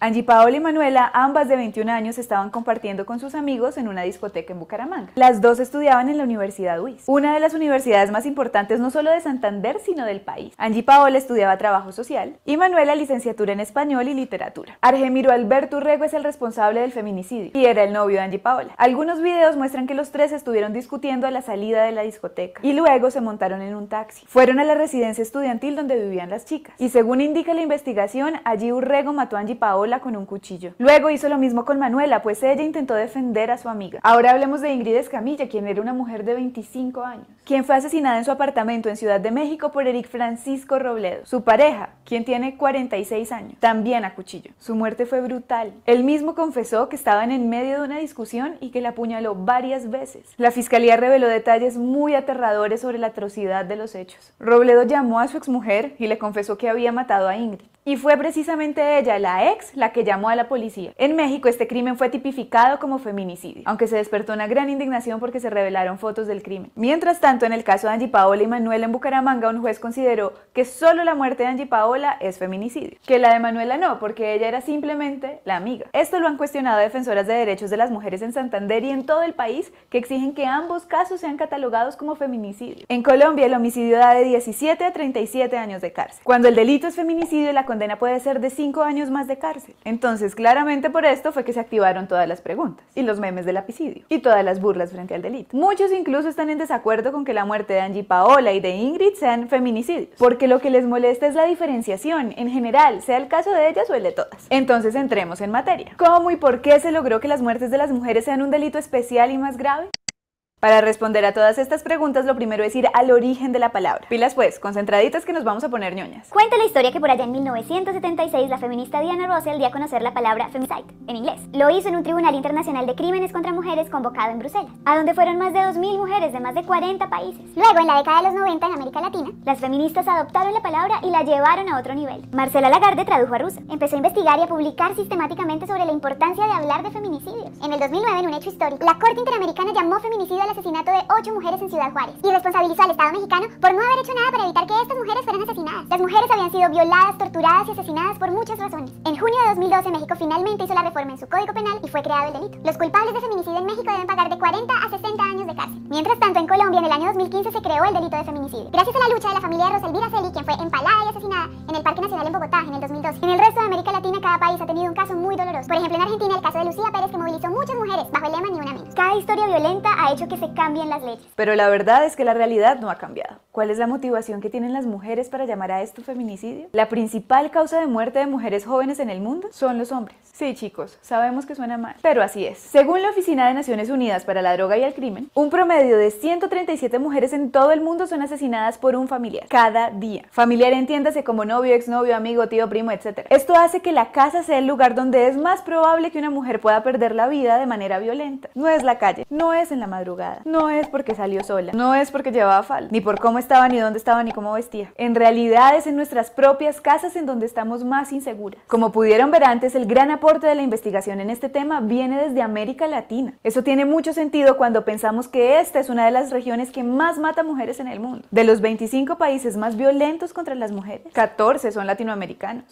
Angie Paola y Manuela, ambas de 21 años, estaban compartiendo con sus amigos en una discoteca en Bucaramanga. Las dos estudiaban en la Universidad UIS, una de las universidades más importantes no solo de Santander, sino del país. Angie Paola estudiaba trabajo social y Manuela licenciatura en español y literatura. Argemiro Alberto Urrego es el responsable del feminicidio y era el novio de Angie Paola. Algunos videos muestran que los tres estuvieron discutiendo a la salida de la discoteca y luego se montaron en un taxi. Fueron a la residencia estudiantil donde vivían las chicas y según indica la investigación, allí Urrego mató a Angie Paola con un cuchillo. Luego hizo lo mismo con Manuela, pues ella intentó defender a su amiga. Ahora hablemos de Ingrid Escamilla, quien era una mujer de 25 años, quien fue asesinada en su apartamento en Ciudad de México por Eric Francisco Robledo, su pareja, quien tiene 46 años, también a cuchillo. Su muerte fue brutal. Él mismo confesó que estaban en medio de una discusión y que la apuñaló varias veces. La fiscalía reveló detalles muy aterradores sobre la atrocidad de los hechos. Robledo llamó a su exmujer y le confesó que había matado a Ingrid. Y fue precisamente ella, la ex, la que llamó a la policía. En México este crimen fue tipificado como feminicidio, aunque se despertó una gran indignación porque se revelaron fotos del crimen. Mientras tanto, en el caso de Angie Paola y Manuela en Bucaramanga, un juez consideró que solo la muerte de Angie Paola es feminicidio, que la de Manuela no, porque ella era simplemente la amiga. Esto lo han cuestionado defensoras de derechos de las mujeres en Santander y en todo el país, que exigen que ambos casos sean catalogados como feminicidio. En Colombia, el homicidio da de 17 a 37 años de cárcel. Cuando el delito es feminicidio, la condena puede ser de 5 años más de cárcel. Entonces, claramente por esto fue que se activaron todas las preguntas, y los memes del lapicidio, y todas las burlas frente al delito. Muchos incluso están en desacuerdo con que la muerte de Angie Paola y de Ingrid sean feminicidios, porque lo que les molesta es la diferenciación, en general, sea el caso de ellas o el de todas. Entonces, entremos en materia. ¿Cómo y por qué se logró que las muertes de las mujeres sean un delito especial y más grave? Para responder a todas estas preguntas, lo primero es ir al origen de la palabra. Pilas pues, concentraditas que nos vamos a poner ñoñas. Cuenta la historia que por allá en 1976 la feminista Diana Russell dio a conocer la palabra femicide, en inglés. Lo hizo en un tribunal internacional de crímenes contra mujeres convocado en Bruselas, a donde fueron más de 2.000 mujeres de más de 40 países. Luego, en la década de los 90 en América Latina, las feministas adoptaron la palabra y la llevaron a otro nivel. Marcela Lagarde tradujo a ruso, empezó a investigar y a publicar sistemáticamente sobre la importancia de hablar de feminicidios. En el 2009, en un hecho histórico, la Corte Interamericana llamó femicidio al asesinato de 8 mujeres en Ciudad Juárez y responsabilizó al Estado mexicano por no haber hecho nada para evitar que estas mujeres fueran asesinadas. Las mujeres habían sido violadas, torturadas y asesinadas por muchas razones. En junio de 2012, México finalmente hizo la reforma en su Código Penal y fue creado el delito. Los culpables de feminicidio en México deben pagar de 40 a 60 años de cárcel. Mientras tanto, en Colombia, en el año 2015, se creó el delito de feminicidio. Gracias a la lucha de la familia de Roselvira Celi, quien fue empalada y asesinada en el Parque Nacional en Bogotá en el 2012. En el resto de América Latina, cada país ha tenido un caso muy doloroso. Por ejemplo, en Argentina, el caso de Lucía Pérez, que movilizó muchas mujeres bajo el lema Ni una menos. Cada historia violenta ha hecho que se cambien las leyes. Pero la verdad es que la realidad no ha cambiado. ¿Cuál es la motivación que tienen las mujeres para llamar a esto feminicidio? La principal causa de muerte de mujeres jóvenes en el mundo son los hombres. Sí, chicos, sabemos que suena mal, pero así es. Según la Oficina de Naciones Unidas para la Droga y el Crimen, un promedio de 137 mujeres en todo el mundo son asesinadas por un familiar cada día. Familiar entiéndase como novio, exnovio, amigo, tío, primo, etc. Esto hace que la casa sea el lugar donde es más probable que una mujer pueda perder la vida de manera violenta. No es la calle, no es en la madrugada, no es porque salió sola, no es porque llevaba falda, ni por cómo estaba, ni dónde estaba, ni cómo vestía. En realidad es en nuestras propias casas en donde estamos más inseguras. Como pudieron ver antes, el gran aporte de la investigación en este tema viene desde América Latina. Eso tiene mucho sentido cuando pensamos que esta es una de las regiones que más mata mujeres en el mundo. De los 25 países más violentos contra las mujeres, 14 son latinoamericanos.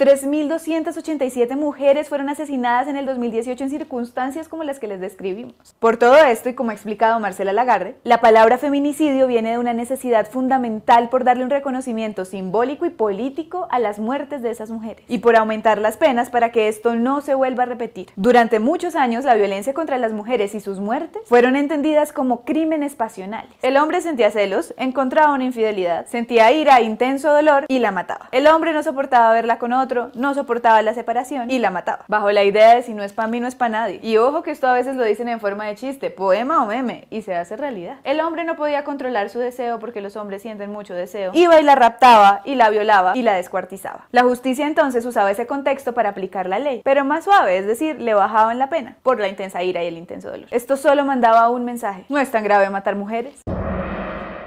3.287 mujeres fueron asesinadas en el 2018 en circunstancias como las que les describimos. Por todo esto, y como ha explicado Marcela Lagarde, la palabra feminicidio viene de una necesidad fundamental por darle un reconocimiento simbólico y político a las muertes de esas mujeres y por aumentar las penas para que esto no se vuelva a repetir. Durante muchos años, la violencia contra las mujeres y sus muertes fueron entendidas como crímenes pasionales. El hombre sentía celos, encontraba una infidelidad, sentía ira, intenso dolor y la mataba. El hombre no soportaba verla con otro, no soportaba la separación y la mataba, bajo la idea de si no es para mí, no es para nadie. Y ojo que esto a veces lo dicen en forma de chiste, poema o meme, y se hace realidad. El hombre no podía controlar su deseo porque los hombres sienten mucho deseo. Iba y la raptaba y la violaba y la descuartizaba. La justicia entonces usaba ese contexto para aplicar la ley, pero más suave, es decir, le bajaban la pena por la intensa ira y el intenso dolor. Esto solo mandaba un mensaje: no es tan grave matar mujeres.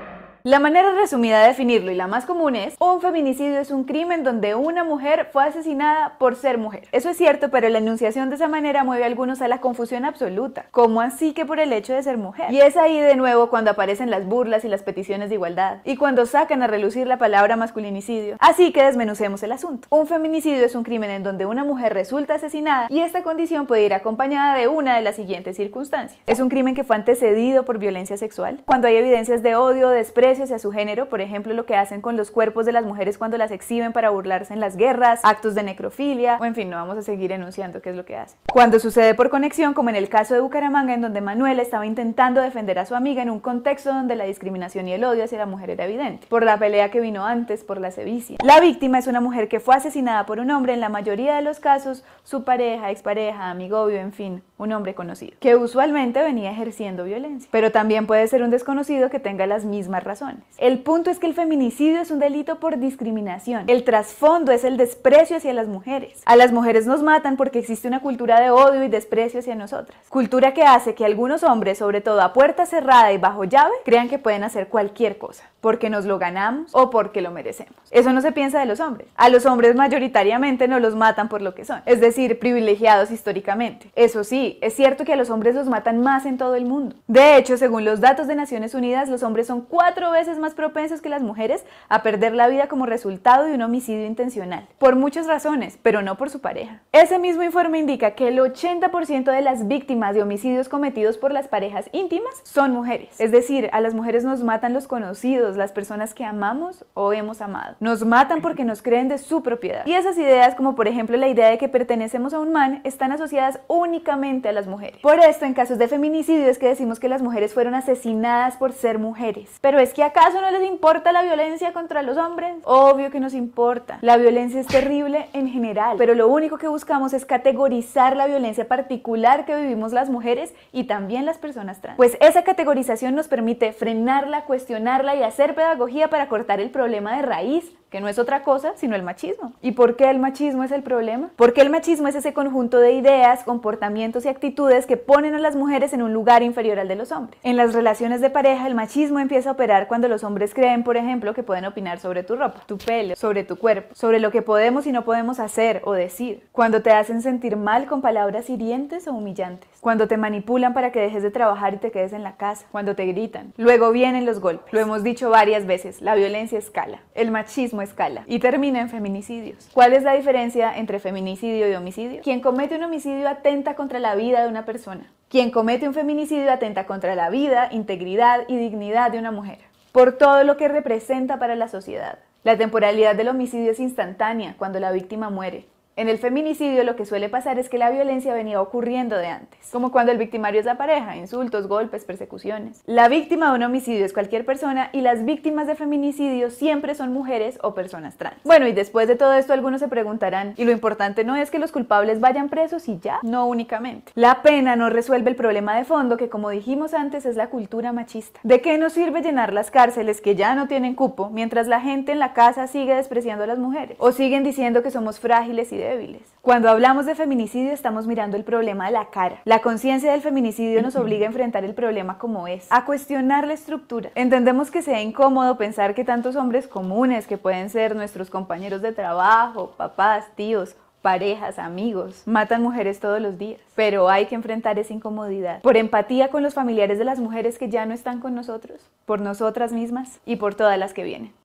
La manera resumida de definirlo y la más común es: un feminicidio es un crimen donde una mujer fue asesinada por ser mujer. Eso es cierto, pero la enunciación de esa manera mueve a algunos a la confusión absoluta. ¿Cómo así que por el hecho de ser mujer? Y es ahí de nuevo cuando aparecen las burlas y las peticiones de igualdad, y cuando sacan a relucir la palabra masculinicidio. Así que desmenucemos el asunto. Un feminicidio es un crimen en donde una mujer resulta asesinada, y esta condición puede ir acompañada de una de las siguientes circunstancias. Es un crimen que fue antecedido por violencia sexual, cuando hay evidencias de odio o desprecio hacia su género, por ejemplo lo que hacen con los cuerpos de las mujeres cuando las exhiben para burlarse en las guerras, actos de necrofilia, o en fin, no vamos a seguir enunciando qué es lo que hacen. Cuando sucede por conexión, como en el caso de Bucaramanga, en donde Manuela estaba intentando defender a su amiga en un contexto donde la discriminación y el odio hacia la mujer era evidente, por la pelea que vino antes, por la sevicia. La víctima es una mujer que fue asesinada por un hombre, en la mayoría de los casos su pareja, expareja, amigovio, en fin, un hombre conocido, que usualmente venía ejerciendo violencia, pero también puede ser un desconocido que tenga las mismas razones. El punto es que el feminicidio es un delito por discriminación. El trasfondo es el desprecio hacia las mujeres. A las mujeres nos matan porque existe una cultura de odio y desprecio hacia nosotras. Cultura que hace que algunos hombres, sobre todo a puerta cerrada y bajo llave, crean que pueden hacer cualquier cosa, porque nos lo ganamos o porque lo merecemos. Eso no se piensa de los hombres. A los hombres mayoritariamente no los matan por lo que son, es decir, privilegiados históricamente. Eso sí, es cierto que a los hombres los matan más en todo el mundo. De hecho, según los datos de Naciones Unidas, los hombres son 4 veces más propensos que las mujeres a perder la vida como resultado de un homicidio intencional, por muchas razones, pero no por su pareja. Ese mismo informe indica que el 80% de las víctimas de homicidios cometidos por las parejas íntimas son mujeres. Es decir, a las mujeres nos matan los conocidos, las personas que amamos o hemos amado. Nos matan porque nos creen de su propiedad. Y esas ideas, como por ejemplo la idea de que pertenecemos a un man, están asociadas únicamente a las mujeres. Por esto, en casos de feminicidio es que decimos que las mujeres fueron asesinadas por ser mujeres. Pero ¿es que acaso no les importa la violencia contra los hombres? Obvio que nos importa. La violencia es terrible en general, pero lo único que buscamos es categorizar la violencia particular que vivimos las mujeres y también las personas trans. Pues esa categorización nos permite frenarla, cuestionarla y hacer pedagogía para cortar el problema de raíz, que no es otra cosa sino el machismo. ¿Y por qué el machismo es el problema? Porque el machismo es ese conjunto de ideas, comportamientos y actitudes que ponen a las mujeres en un lugar inferior al de los hombres. En las relaciones de pareja, el machismo empieza a operar cuando los hombres creen, por ejemplo, que pueden opinar sobre tu ropa, tu pelo, sobre tu cuerpo, sobre lo que podemos y no podemos hacer o decir. Cuando te hacen sentir mal con palabras hirientes o humillantes. Cuando te manipulan para que dejes de trabajar y te quedes en la casa. Cuando te gritan. Luego vienen los golpes. Lo hemos dicho varias veces, la violencia escala. El machismo escala y termina en feminicidios. ¿Cuál es la diferencia entre feminicidio y homicidio? Quien comete un homicidio atenta contra la vida de una persona. Quien comete un feminicidio atenta contra la vida, integridad y dignidad de una mujer, por todo lo que representa para la sociedad. La temporalidad del homicidio es instantánea cuando la víctima muere. En el feminicidio lo que suele pasar es que la violencia venía ocurriendo de antes, como cuando el victimario es la pareja, insultos, golpes, persecuciones. La víctima de un homicidio es cualquier persona y las víctimas de feminicidio siempre son mujeres o personas trans. Bueno, y después de todo esto algunos se preguntarán, ¿y lo importante no es que los culpables vayan presos y ya? No únicamente. La pena no resuelve el problema de fondo que, como dijimos antes, es la cultura machista. ¿De qué nos sirve llenar las cárceles que ya no tienen cupo mientras la gente en la casa sigue despreciando a las mujeres? O siguen diciendo que somos frágiles y débiles. Cuando hablamos de feminicidio estamos mirando el problema a la cara. La conciencia del feminicidio nos obliga a enfrentar el problema como es, a cuestionar la estructura. Entendemos que sea incómodo pensar que tantos hombres comunes, que pueden ser nuestros compañeros de trabajo, papás, tíos, parejas, amigos, matan mujeres todos los días. Pero hay que enfrentar esa incomodidad, por empatía con los familiares de las mujeres que ya no están con nosotros, por nosotras mismas y por todas las que vienen.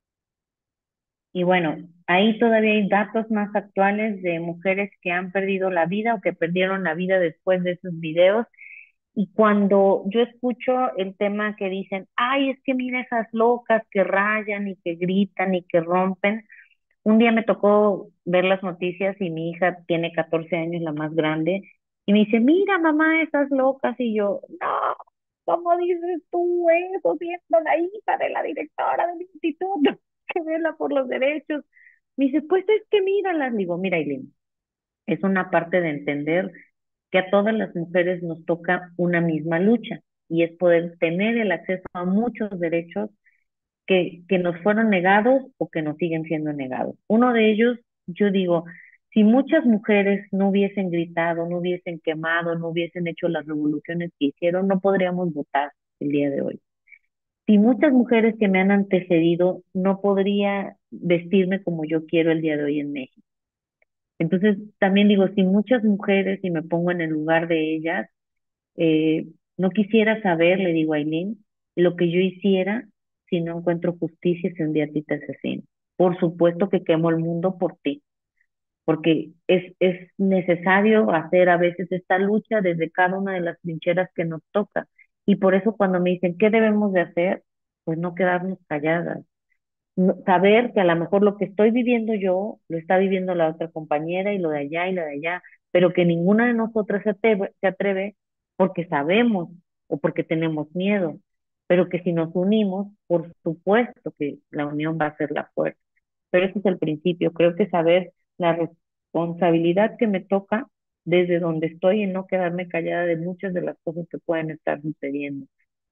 Y bueno, ahí todavía hay datos más actuales de mujeres que han perdido la vida o que perdieron la vida después de esos videos. Y cuando yo escucho el tema que dicen, ay, es que mira esas locas que rayan y que gritan y que rompen. Un día me tocó ver las noticias y mi hija tiene 14 años, la más grande, y me dice, mira mamá, esas locas. Y yo, no, ¿cómo dices tú eso siendo la hija de la directora del instituto que vela por los derechos? Me dice, pues es que míralas. Digo, mira, Eileen, es una parte de entender que a todas las mujeres nos toca una misma lucha y es poder tener el acceso a muchos derechos que nos fueron negados o que nos siguen siendo negados. Uno de ellos, yo digo, si muchas mujeres no hubiesen gritado, no hubiesen quemado, no hubiesen hecho las revoluciones que hicieron, no podríamos votar el día de hoy. si muchas mujeres que me han antecedido no podría vestirme como yo quiero el día de hoy en México. Entonces, también digo, si muchas mujeres, y me pongo en el lugar de ellas, no quisiera saber, le digo a Aileen, lo que yo hiciera si no encuentro justicia si un día a ti te asesino. Por supuesto que quemo el mundo por ti, porque es necesario hacer a veces esta lucha desde cada una de las trincheras que nos toca. Y por eso cuando me dicen, ¿qué debemos de hacer? Pues no quedarnos calladas. Saber que a lo mejor lo que estoy viviendo yo, lo está viviendo la otra compañera y lo de allá y lo de allá, pero que ninguna de nosotras se atreve porque sabemos o porque tenemos miedo, pero que si nos unimos, por supuesto que la unión va a ser la fuerza. Pero ese es el principio, creo que saber la responsabilidad que me toca desde donde estoy y no quedarme callada de muchas de las cosas que pueden estar sucediendo.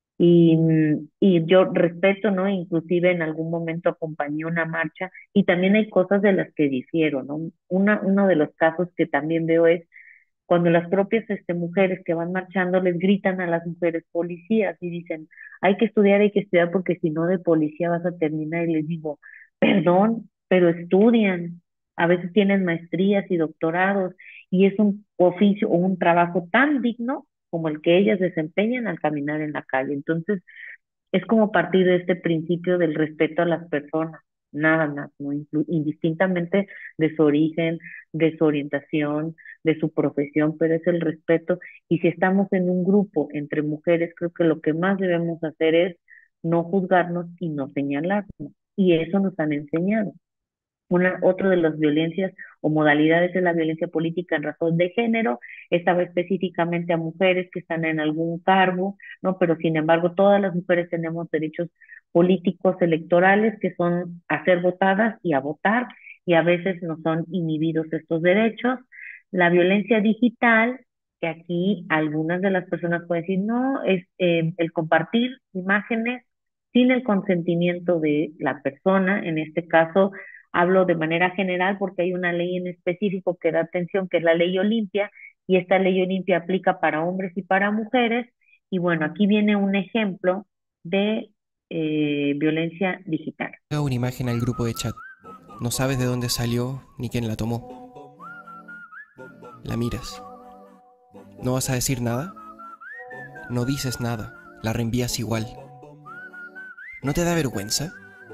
Y yo respeto, ¿no? Inclusive en algún momento acompañé una marcha y también hay cosas de las que difiero, ¿no? Uno de los casos que también veo es cuando las propias mujeres que van marchando les gritan a las mujeres policías y dicen, hay que estudiar porque si no de policía vas a terminar. Y les digo, perdón, pero estudian, a veces tienen maestrías y doctorados y es un oficio o un trabajo tan digno como el que ellas desempeñan al caminar en la calle. Entonces, es como partir de este principio del respeto a las personas, nada más, ¿no? Indistintamente de su origen, de su orientación, de su profesión, pero es el respeto. Y si estamos en un grupo entre mujeres, creo que lo que más debemos hacer es no juzgarnos y no señalarnos. Y eso nos han enseñado. Otra de las violencias o modalidades de la violencia política en razón de género, estaba específicamente a mujeres que están en algún cargo, ¿no? Pero sin embargo, todas las mujeres tenemos derechos políticos electorales que son a ser votadas y a votar, y a veces nos son inhibidos estos derechos. La violencia digital, que aquí algunas de las personas pueden decir, no, es el compartir imágenes sin el consentimiento de la persona, en este caso, hablo de manera general porque hay una ley en específico que da atención, que es la ley Olimpia, y esta ley Olimpia aplica para hombres y para mujeres. Y bueno, aquí viene un ejemplo de violencia digital. Una imagen al grupo de chat. No sabes de dónde salió ni quién la tomó. La miras. ¿No vas a decir nada? No dices nada. La reenvías igual. ¿No te da vergüenza?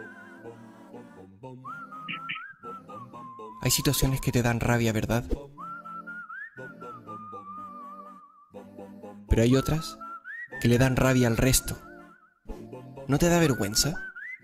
Hay situaciones que te dan rabia, ¿verdad? Pero hay otras que le dan rabia al resto. ¿No te da vergüenza?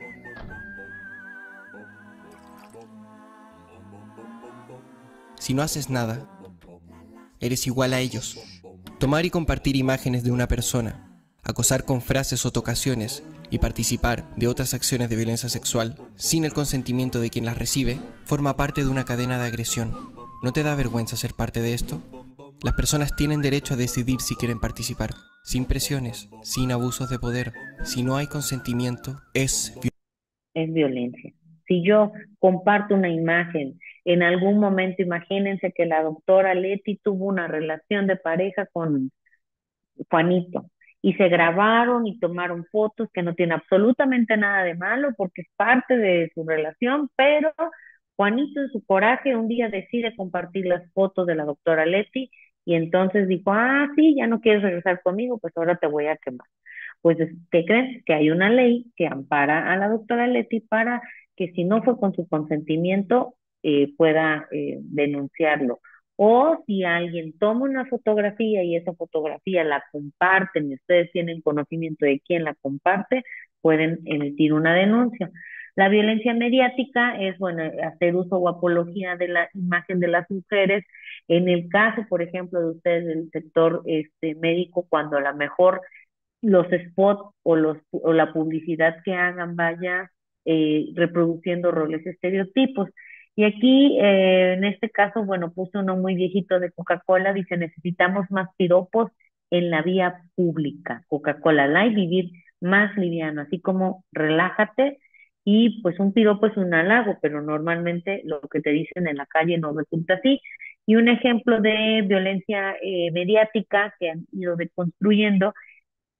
Si no haces nada, eres igual a ellos. Tomar y compartir imágenes de una persona, acosar con frases o tocaciones y participar de otras acciones de violencia sexual sin el consentimiento de quien las recibe, forma parte de una cadena de agresión. ¿No te da vergüenza ser parte de esto? Las personas tienen derecho a decidir si quieren participar, sin presiones, sin abusos de poder. Si no hay consentimiento, es violencia. Si yo comparto una imagen, en algún momento imagínense que la doctora Leti tuvo una relación de pareja con Juanito, y se grabaron y tomaron fotos, que no tiene absolutamente nada de malo porque es parte de su relación, pero Juanito en su coraje un día decide compartir las fotos de la doctora Leti y entonces dijo, sí, ya no quieres regresar conmigo, pues ahora te voy a quemar. Pues, ¿qué creen? Que hay una ley que ampara a la doctora Leti para que si no fue con su consentimiento, pueda denunciarlo. O si alguien toma una fotografía y esa fotografía la comparten y ustedes tienen conocimiento de quién la comparte, pueden emitir una denuncia. La violencia mediática es, bueno, hacer uso o apología de la imagen de las mujeres. En el caso, por ejemplo, de ustedes del sector médico, cuando a lo mejor los spots o la publicidad que hagan vaya reproduciendo roles estereotipos. Y aquí, en este caso, bueno, puse uno muy viejito de Coca-Cola, dice, necesitamos más piropos en la vía pública. Coca-Cola Light, vivir más liviano, así como relájate, y pues un piropo es un halago, pero normalmente lo que te dicen en la calle no resulta así. Y un ejemplo de violencia mediática que han ido deconstruyendo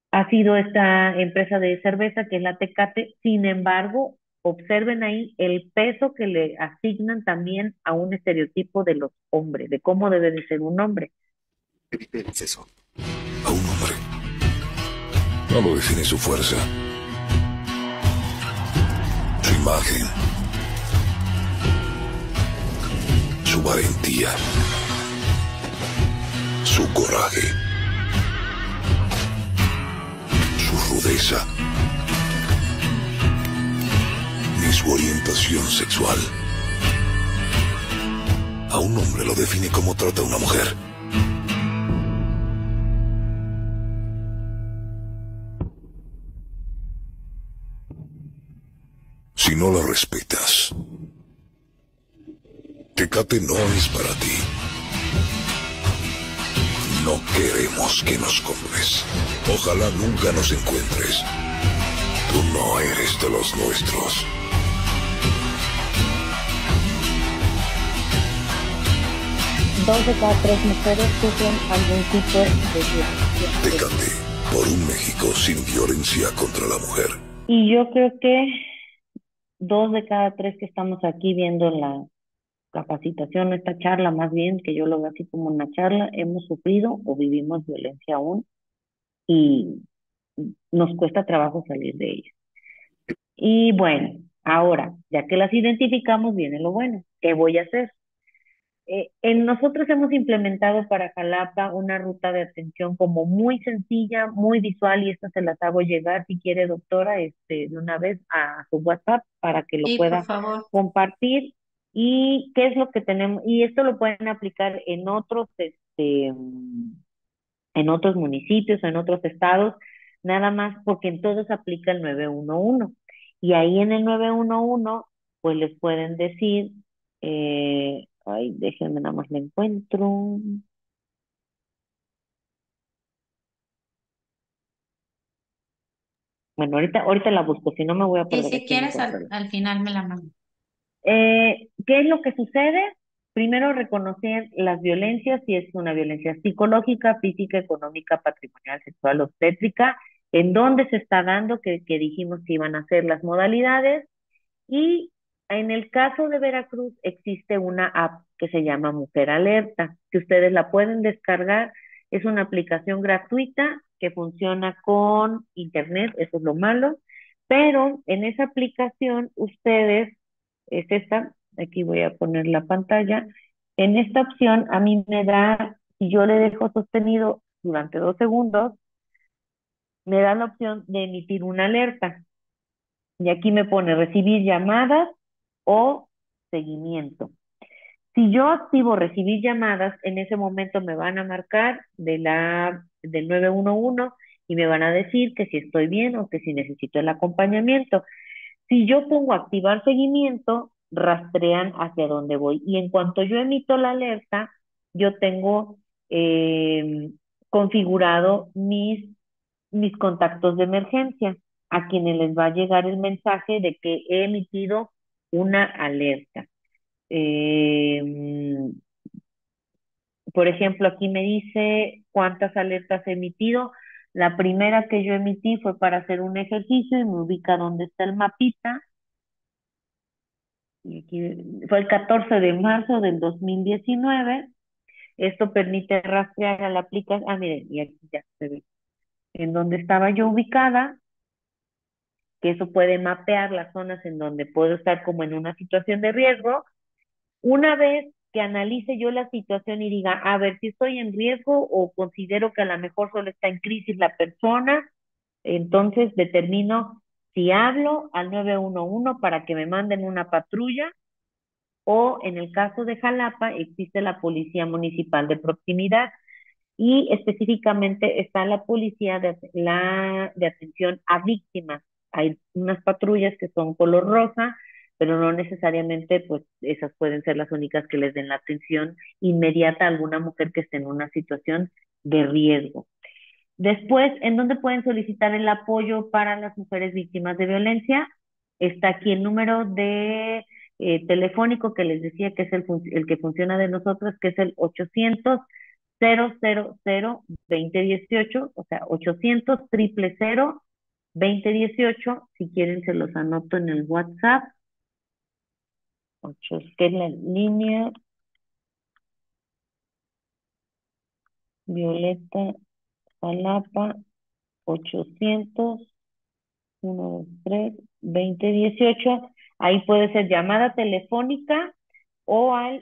ha sido esta empresa de cerveza que es la Tecate. Sin embargo, observen ahí el peso que le asignan también a un estereotipo de los hombres, de cómo debe de ser un hombre. ¿Qué es eso? A un hombre. No lo define su fuerza, su imagen, su valentía, su coraje, su rudeza, ni su orientación sexual. A un hombre lo define cómo trata a una mujer. Si no la respetas, Tecate no es para ti. No queremos que nos compres. Ojalá nunca nos encuentres. Tú no eres de los nuestros. Dos de cada tres mujeres sufren algún tipo de violencia. Tecate, por un México sin violencia contra la mujer. Y yo creo que 2 de cada 3 que estamos aquí viendo la capacitación, esta charla más bien, que yo lo veo así como una charla, hemos sufrido o vivimos violencia aún y nos cuesta trabajo salir de ella. Y bueno, ahora, ya que las identificamos, viene lo bueno. ¿Qué voy a hacer? Nosotros hemos implementado para Jalapa una ruta de atención como muy sencilla, muy visual, y esta se las hago llegar si quiere, doctora, de una vez a su WhatsApp para que lo Sí, pueda por favor. compartir. Y qué es lo que tenemos, y esto lo pueden aplicar en otros, en otros municipios, en otros estados, nada más porque en todos aplica el 911. Y ahí en el 911, pues les pueden decir, ay, déjenme nada más me encuentro. Bueno, ahorita la busco, si no me voy a Y perder si aquí en quieres, encontrarla. al final me la mando. ¿Qué es lo que sucede? Primero, reconocer las violencias, si es una violencia psicológica, física, económica, patrimonial, sexual, obstétrica, en dónde se está dando, que dijimos que iban a ser las modalidades. Y en el caso de Veracruz existe una app que se llama Mujer Alerta, que ustedes la pueden descargar. Es una aplicación gratuita que funciona con internet, eso es lo malo, pero en esa aplicación ustedes, es esta, aquí voy a poner la pantalla, en esta opción a mí me da, si yo le dejo sostenido durante 2 segundos, me da la opción de emitir una alerta. Y aquí me pone recibir llamadas o seguimiento. Si yo activo recibir llamadas, en ese momento me van a marcar del 911 y me van a decir que si estoy bien o que si necesito el acompañamiento. Si yo pongo activar seguimiento, rastrean hacia dónde voy. Y en cuanto yo emito la alerta, yo tengo configurado mis contactos de emergencia, a quienes les va a llegar el mensaje de que he emitido una alerta. Por ejemplo, aquí me dice cuántas alertas he emitido. La primera que yo emití fue para hacer un ejercicio y me ubica donde está el mapita. Y aquí fue el 14 de marzo del 2019. Esto permite rastrear a la aplicación. Ah, miren, y aquí ya se ve en donde estaba yo ubicada, que eso puede mapear las zonas en donde puedo estar como en una situación de riesgo. Una vez que analice yo la situación y diga, a ver, si estoy en riesgo o considero que a lo mejor solo está en crisis la persona, entonces determino si hablo al 911 para que me manden una patrulla, o en el caso de Jalapa existe la Policía Municipal de Proximidad y específicamente está la Policía de Atención a Víctimas. Hay unas patrullas que son color rosa, pero no necesariamente pues esas pueden ser las únicas que les den la atención inmediata a alguna mujer que esté en una situación de riesgo. Después, ¿en dónde pueden solicitar el apoyo para las mujeres víctimas de violencia? Está aquí el número de telefónico que les decía que es el que funciona de nosotros, que es el 2018, o sea, 800 000 2018. Si quieren se los anoto en el WhatsApp. Que es la línea Violeta Jalapa 800 123-2018. Ahí puede ser llamada telefónica o al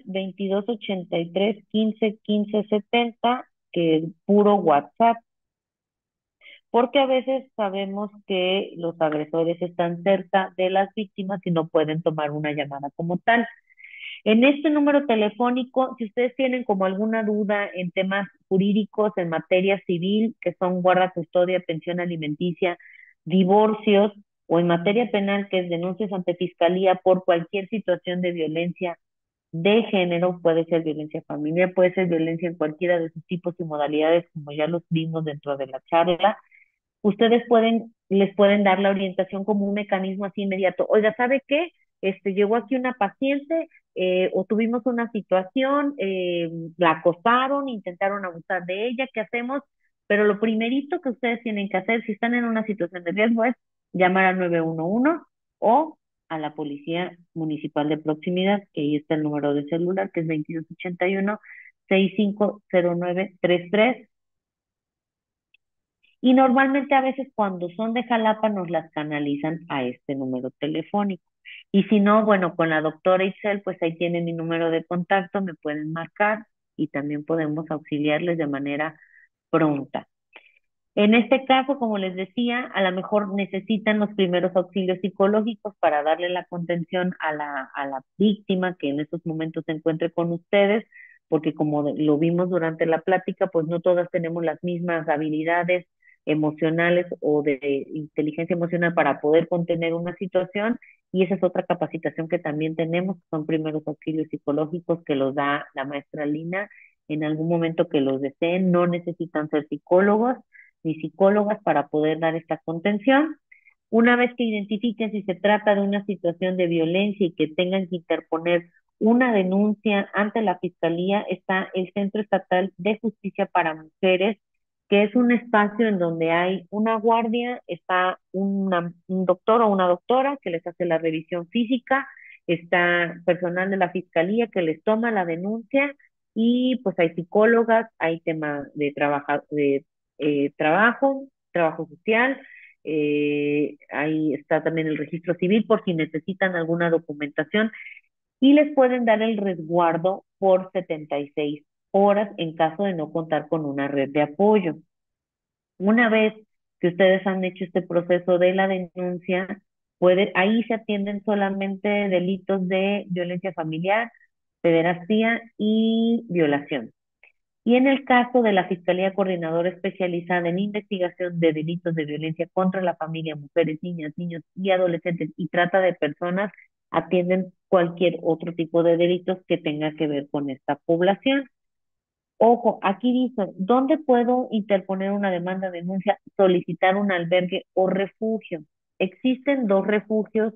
2283-15-15-70, que es puro WhatsApp, porque a veces sabemos que los agresores están cerca de las víctimas y no pueden tomar una llamada como tal. En este número telefónico, si ustedes tienen como alguna duda en temas jurídicos, en materia civil, que son guarda, custodia, pensión alimenticia, divorcios, o en materia penal, que es denuncias ante fiscalía por cualquier situación de violencia de género, puede ser violencia familiar, puede ser violencia en cualquiera de sus tipos y modalidades, como ya los vimos dentro de la charla, ustedes les pueden dar la orientación como un mecanismo así inmediato. Oiga, ¿sabe qué? Llegó aquí una paciente o tuvimos una situación, la acosaron, intentaron abusar de ella, ¿qué hacemos? Pero lo primerito que ustedes tienen que hacer si están en una situación de riesgo es llamar al 911 o a la Policía Municipal de Proximidad, que ahí está el número de celular, que es 2281-650933. Y normalmente a veces cuando son de Jalapa nos las canalizan a este número telefónico. Y si no, bueno, con la doctora Itzel, pues ahí tienen mi número de contacto, me pueden marcar y también podemos auxiliarles de manera pronta. En este caso, como les decía, a lo mejor necesitan los primeros auxilios psicológicos para darle la contención a la víctima que en estos momentos se encuentre con ustedes, porque como lo vimos durante la plática, pues no todas tenemos las mismas habilidades emocionales o de inteligencia emocional para poder contener una situación, y esa es otra capacitación que también tenemos, son primeros auxilios psicológicos que los da la maestra Lina en algún momento que los deseen, no necesitan ser psicólogos ni psicólogas para poder dar esta contención. Una vez que identifiquen si se trata de una situación de violencia y que tengan que interponer una denuncia ante la Fiscalía, está el Centro Estatal de Justicia para Mujeres, que es un espacio en donde hay una guardia, está un doctor o una doctora que les hace la revisión física, está personal de la Fiscalía que les toma la denuncia y pues hay psicólogas, hay tema de trabajo social, ahí está también el registro civil por si necesitan alguna documentación y les pueden dar el resguardo por 76 horas en caso de no contar con una red de apoyo. Una vez que ustedes han hecho este proceso de la denuncia, ahí se atienden solamente delitos de violencia familiar, pederastia y violación. Y en el caso de la Fiscalía Coordinadora Especializada en Investigación de Delitos de Violencia contra la Familia, Mujeres, Niñas, Niños y Adolescentes y Trata de Personas, atienden cualquier otro tipo de delitos que tenga que ver con esta población. Ojo, aquí dice, ¿dónde puedo interponer una demanda de denuncia, solicitar un albergue o refugio? Existen dos refugios,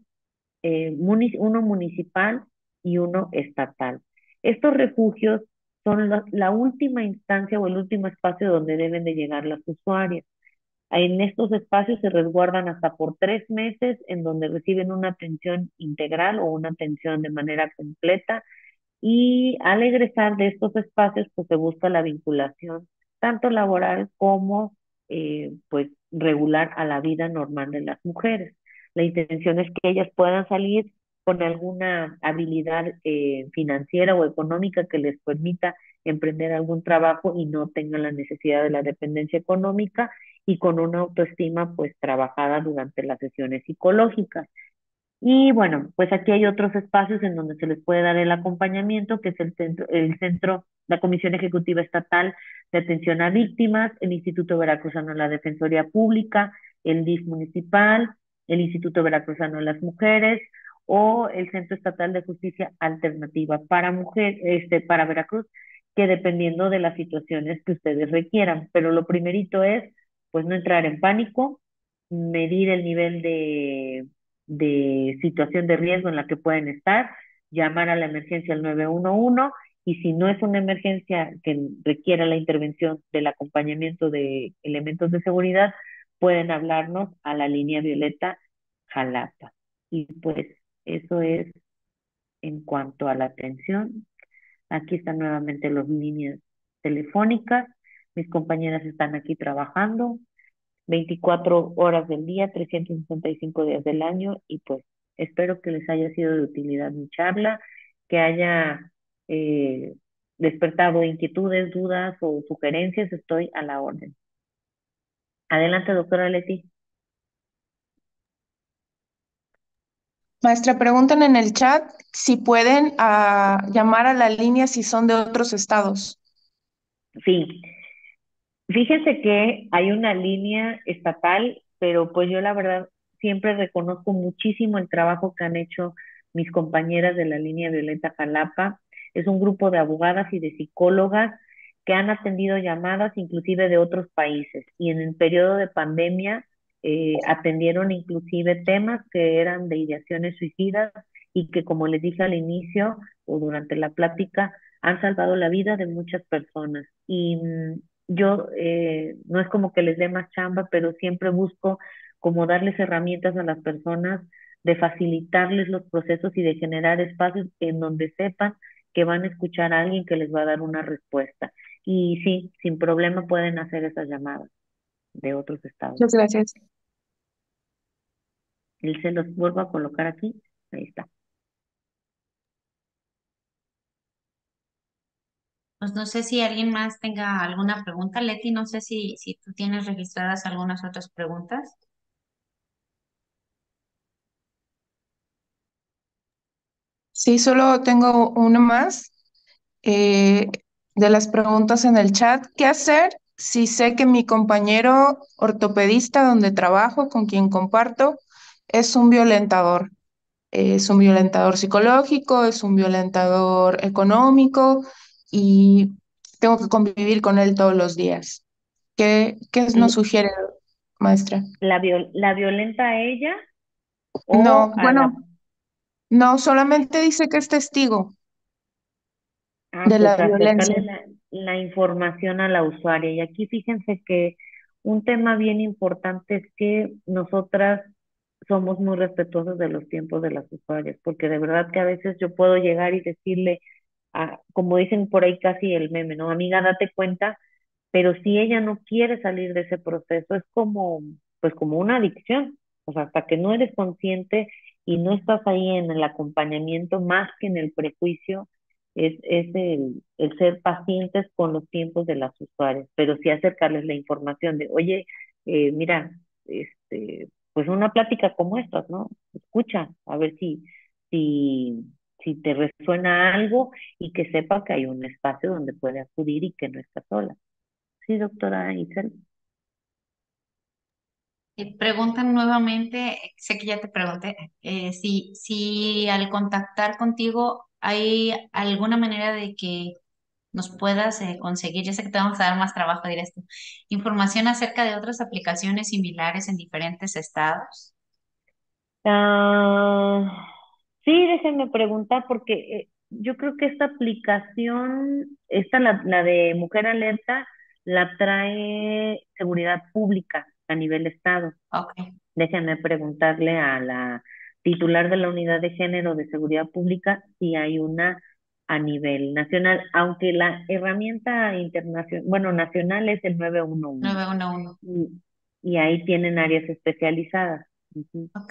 uno municipal y uno estatal. Estos refugios son la última instancia o el último espacio donde deben de llegar las usuarias. En estos espacios se resguardan hasta por 3 meses, en donde reciben una atención integral o una atención de manera completa, y al egresar de estos espacios pues se busca la vinculación tanto laboral como pues regular a la vida normal de las mujeres. La intención es que ellas puedan salir con alguna habilidad financiera o económica que les permita emprender algún trabajo y no tengan la necesidad de la dependencia económica, y con una autoestima pues trabajada durante las sesiones psicológicas. Y bueno, pues aquí hay otros espacios en donde se les puede dar el acompañamiento, que es la Comisión Ejecutiva Estatal de Atención a Víctimas, el Instituto Veracruzano de la Defensoría Pública, el DIF municipal, el Instituto Veracruzano de las Mujeres o el Centro Estatal de Justicia Alternativa para para Veracruz, que dependiendo de las situaciones que ustedes requieran. Pero lo primerito es, pues, no entrar en pánico, medir el nivel de situación de riesgo en la que pueden estar, llamar a la emergencia al 911 y si no es una emergencia que requiera la intervención del acompañamiento de elementos de seguridad, pueden hablarnos a la línea violeta Jalapa. Y pues eso es en cuanto a la atención. Aquí están nuevamente las líneas telefónicas. Mis compañeras están aquí trabajando 24 horas del día, 365 días del año y pues espero que les haya sido de utilidad mi charla, que haya eh, despertado inquietudes, dudas o sugerencias. Estoy a la orden. Adelante, doctora Leti. Maestra, preguntan en el chat si pueden llamar a la línea si son de otros estados. Sí, fíjense que hay una línea estatal, pero pues yo la verdad siempre reconozco muchísimo el trabajo que han hecho mis compañeras de la línea Violeta Jalapa. Es un grupo de abogadas y de psicólogas que han atendido llamadas inclusive de otros países y en el periodo de pandemia atendieron inclusive temas que eran de ideaciones suicidas y que, como les dije al inicio o durante la plática, han salvado la vida de muchas personas. Y yo no es como que les dé más chamba, pero siempre busco como darles herramientas a las personas, de facilitarles los procesos y de generar espacios en donde sepan que van a escuchar a alguien que les va a dar una respuesta. Y sí, sin problema pueden hacer esas llamadas de otros estados. Muchas gracias. Él se los vuelvo a colocar aquí. Ahí está. Pues no sé si alguien más tenga alguna pregunta. Leti, no sé si tú tienes registradas algunas otras preguntas. Sí, solo tengo una más de las preguntas en el chat. ¿Qué hacer si sé que mi compañero ortopedista donde trabajo, con quien comparto, es un violentador? Es un violentador psicológico, es un violentador económico y tengo que convivir con él todos los días. ¿Qué nos sugiere, maestra? ¿La violenta a ella No, o a la... bueno, no, solamente dice que es testigo de Pues la violencia. acercarle la información a la usuaria. Y aquí fíjense que un tema bien importante es que nosotras somos muy respetuosos de los tiempos de las usuarias, porque de verdad que a veces yo puedo llegar y decirle, como dicen por ahí casi el meme, ¿no? Amiga, date cuenta, pero si ella no quiere salir de ese proceso, es como, pues como una adicción. O sea, hasta que no eres consciente y no estás ahí en el acompañamiento más que en el prejuicio, es el ser pacientes con los tiempos de las usuarias, pero sí acercarles la información de, oye, mira, pues una plática como estas, ¿no? Escucha, a ver si, si te resuena algo y que sepa que hay un espacio donde puede acudir y que no está sola. Sí, doctora Isel. Preguntan nuevamente, sé que ya te pregunté, si al contactar contigo hay alguna manera de que nos puedas conseguir, ya sé que te vamos a dar más trabajo, dirás tú, información acerca de otras aplicaciones similares en diferentes estados. Sí, déjenme preguntar porque yo creo que esta aplicación, la de Mujer Alerta, la trae Seguridad Pública a nivel estado. Okay. Déjenme preguntarle a la titular de la Unidad de Género de Seguridad Pública si hay una a nivel nacional, aunque la herramienta internacional, bueno, nacional es el 911. 911. Y ahí tienen áreas especializadas. Ok.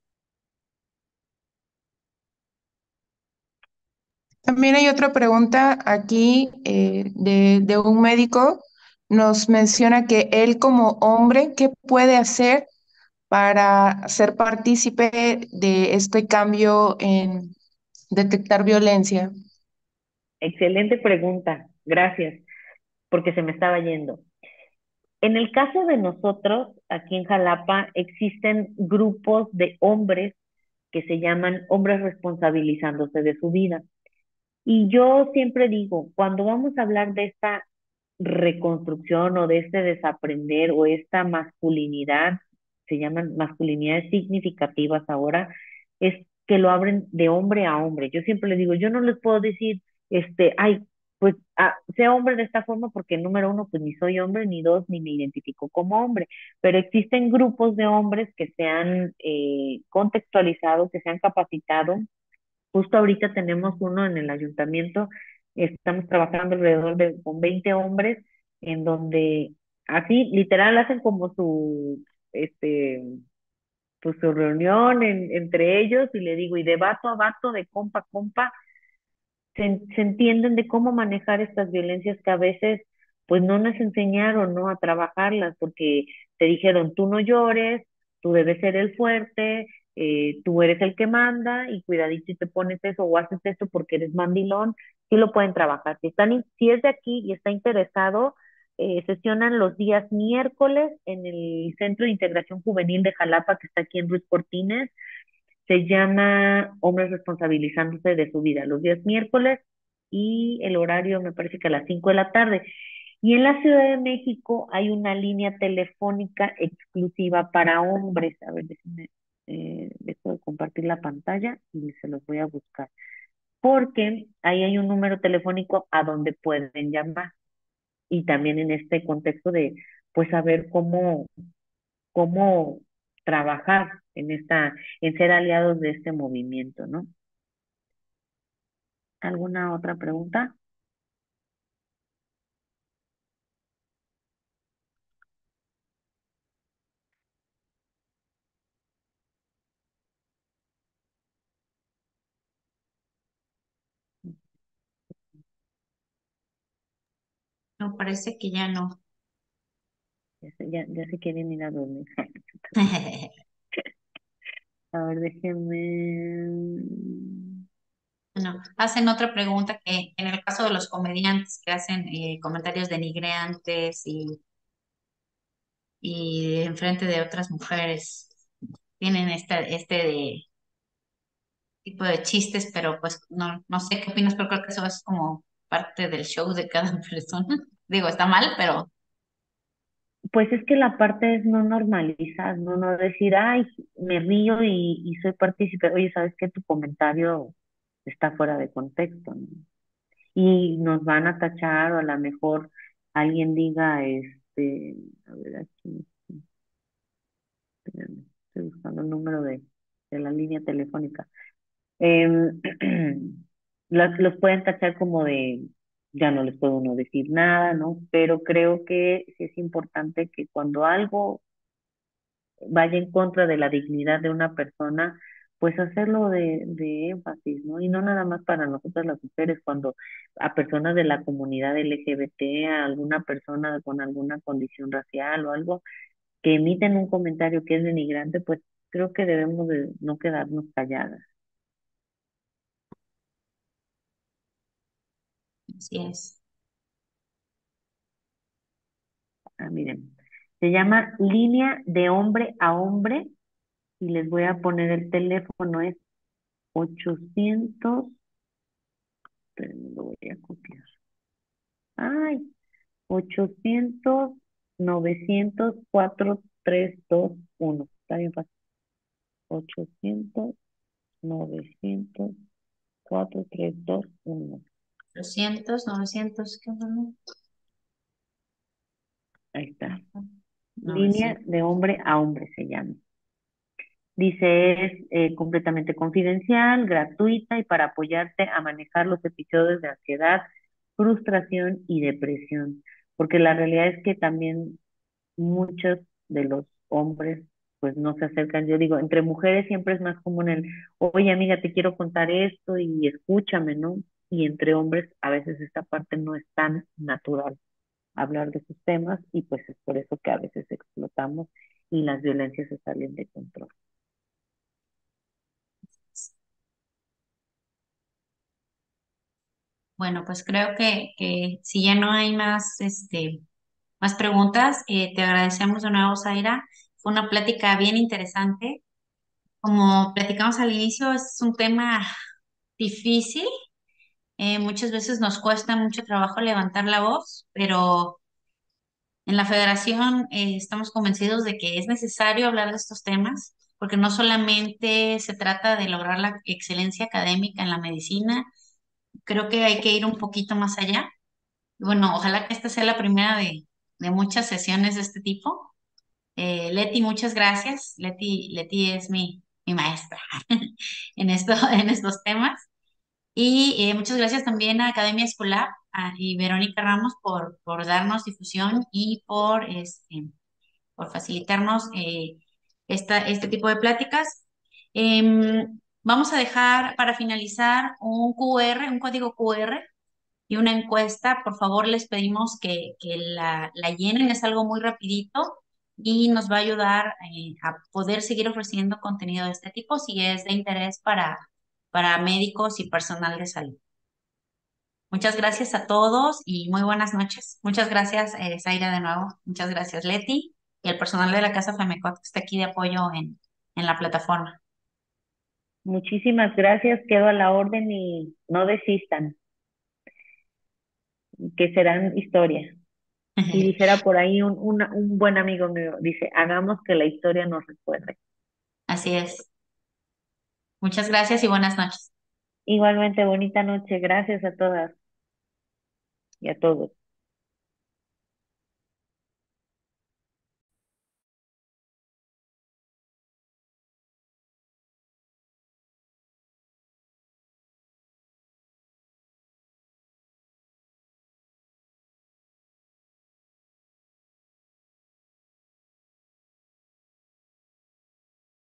También hay otra pregunta aquí de un médico. Nos menciona que él como hombre, ¿qué puede hacer para ser partícipe de este cambio en detectar violencia? Excelente pregunta, gracias, porque se me estaba yendo. En el caso de nosotros, aquí en Jalapa, existen grupos de hombres que se llaman hombres responsabilizándose de su vida. Y yo siempre digo, cuando vamos a hablar de esta reconstrucción o de este desaprender o esta masculinidad, se llaman masculinidades significativas ahora, es que lo abren de hombre a hombre. Yo siempre les digo, yo no les puedo decir, ay, pues sea hombre de esta forma porque número uno, pues ni soy hombre, ni dos, ni me identifico como hombre, pero existen grupos de hombres que se han contextualizado, que se han capacitado. Justo ahorita tenemos uno en el ayuntamiento, estamos trabajando alrededor de con 20 hombres, en donde así literal hacen como este, pues su reunión entre ellos y le digo, y de vato a vato, de compa a compa, se entienden de cómo manejar estas violencias que a veces pues no nos enseñaron, ¿no? A trabajarlas, porque te dijeron, tú no llores, tú debes ser el fuerte, tú eres el que manda y cuidadito y te pones eso o haces esto porque eres mandilón, sí lo pueden trabajar. Si es de aquí y está interesado, sesionan los días miércoles en el Centro de Integración Juvenil de Jalapa, que está aquí en Ruiz Cortines. Se llama Hombres Responsabilizándose de su Vida, los días miércoles, y el horario me parece que a las 5 de la tarde. Y en la Ciudad de México hay una línea telefónica exclusiva para hombres. A ver, déjenme, dejo de compartir la pantalla y se los voy a buscar. Porque ahí hay un número telefónico a donde pueden llamar. Y también en este contexto de, pues, saber cómo trabajar en ser aliados de este movimiento, ¿no? ¿Alguna otra pregunta? No, parece que ya no. Ya se quieren ir a dormir. A ver, déjenme. No, hacen otra pregunta que en el caso de los comediantes que hacen comentarios denigrantes y en frente de otras mujeres, tienen tipo de chistes, pero pues no sé qué opinas, pero creo que eso es como parte del show de cada persona. Digo, está mal, pero Pues es que la parte es no normalizar, no decir, ay, me río y soy partícipe. Oye, ¿sabes qué? Tu comentario está fuera de contexto, ¿no? Y nos van a tachar o a lo mejor alguien diga, a ver aquí, espérenme, estoy buscando el número de la línea telefónica. Em, los pueden tachar como de, ya no les puedo uno decir nada, ¿no? Pero creo que sí es importante que cuando algo vaya en contra de la dignidad de una persona, pues hacerlo de énfasis, ¿no? Y no nada más para nosotras las mujeres, cuando a personas de la comunidad LGBT, a alguna persona con alguna condición racial o algo, que emiten un comentario que es denigrante, pues creo que debemos de no quedarnos calladas. así es. Miren, se llama Línea de Hombre a Hombre y les voy a poner el teléfono, es 800, pero no lo voy a copiar. Ay, 800-900-4321. Está bien fácil. 800-900-4321. 900, ¿qué bueno? Ahí está. 900. Línea de Hombre a Hombre se llama. Dice, es completamente confidencial, gratuita y para apoyarte a manejar los episodios de ansiedad, frustración y depresión. Porque la realidad es que también muchos de los hombres pues no se acercan. Yo digo, entre mujeres siempre es más común oye amiga, te quiero contar esto y escúchame, ¿no? Y entre hombres a veces esta parte no es tan natural hablar de sus temas y pues es por eso que a veces explotamos y las violencias se salen de control. Bueno, pues creo que si ya no hay más preguntas, te agradecemos de nuevo, Zaira. Fue una plática bien interesante. Como platicamos al inicio, es un tema difícil. Muchas veces nos cuesta mucho trabajo levantar la voz, pero en la federación estamos convencidos de que es necesario hablar de estos temas, porque no solamente se trata de lograr la excelencia académica en la medicina, creo que hay que ir un poquito más allá. Bueno, ojalá que esta sea la primera de muchas sesiones de este tipo. Leti, muchas gracias. Leti es mi maestra en estos temas. Y muchas gracias también a Academia Escolar y Verónica Ramos por darnos difusión y por facilitarnos este tipo de pláticas. Vamos a dejar para finalizar un QR, un código QR y una encuesta. Por favor, les pedimos que la llenen, es algo muy rapidito y nos va a ayudar a poder seguir ofreciendo contenido de este tipo si es de interés para médicos y personal de salud. Muchas gracias a todos y muy buenas noches. Muchas gracias, Zaira, de nuevo. Muchas gracias, Leti, y el personal de la Casa Femecot que está aquí de apoyo en la plataforma. Muchísimas gracias, quedo a la orden y no desistan, que serán historia. Y dijera por ahí un buen amigo mío, dice, hagamos que la historia nos recuerde. Así es. Muchas gracias y buenas noches. Igualmente, bonita noche. Gracias a todas y a todos.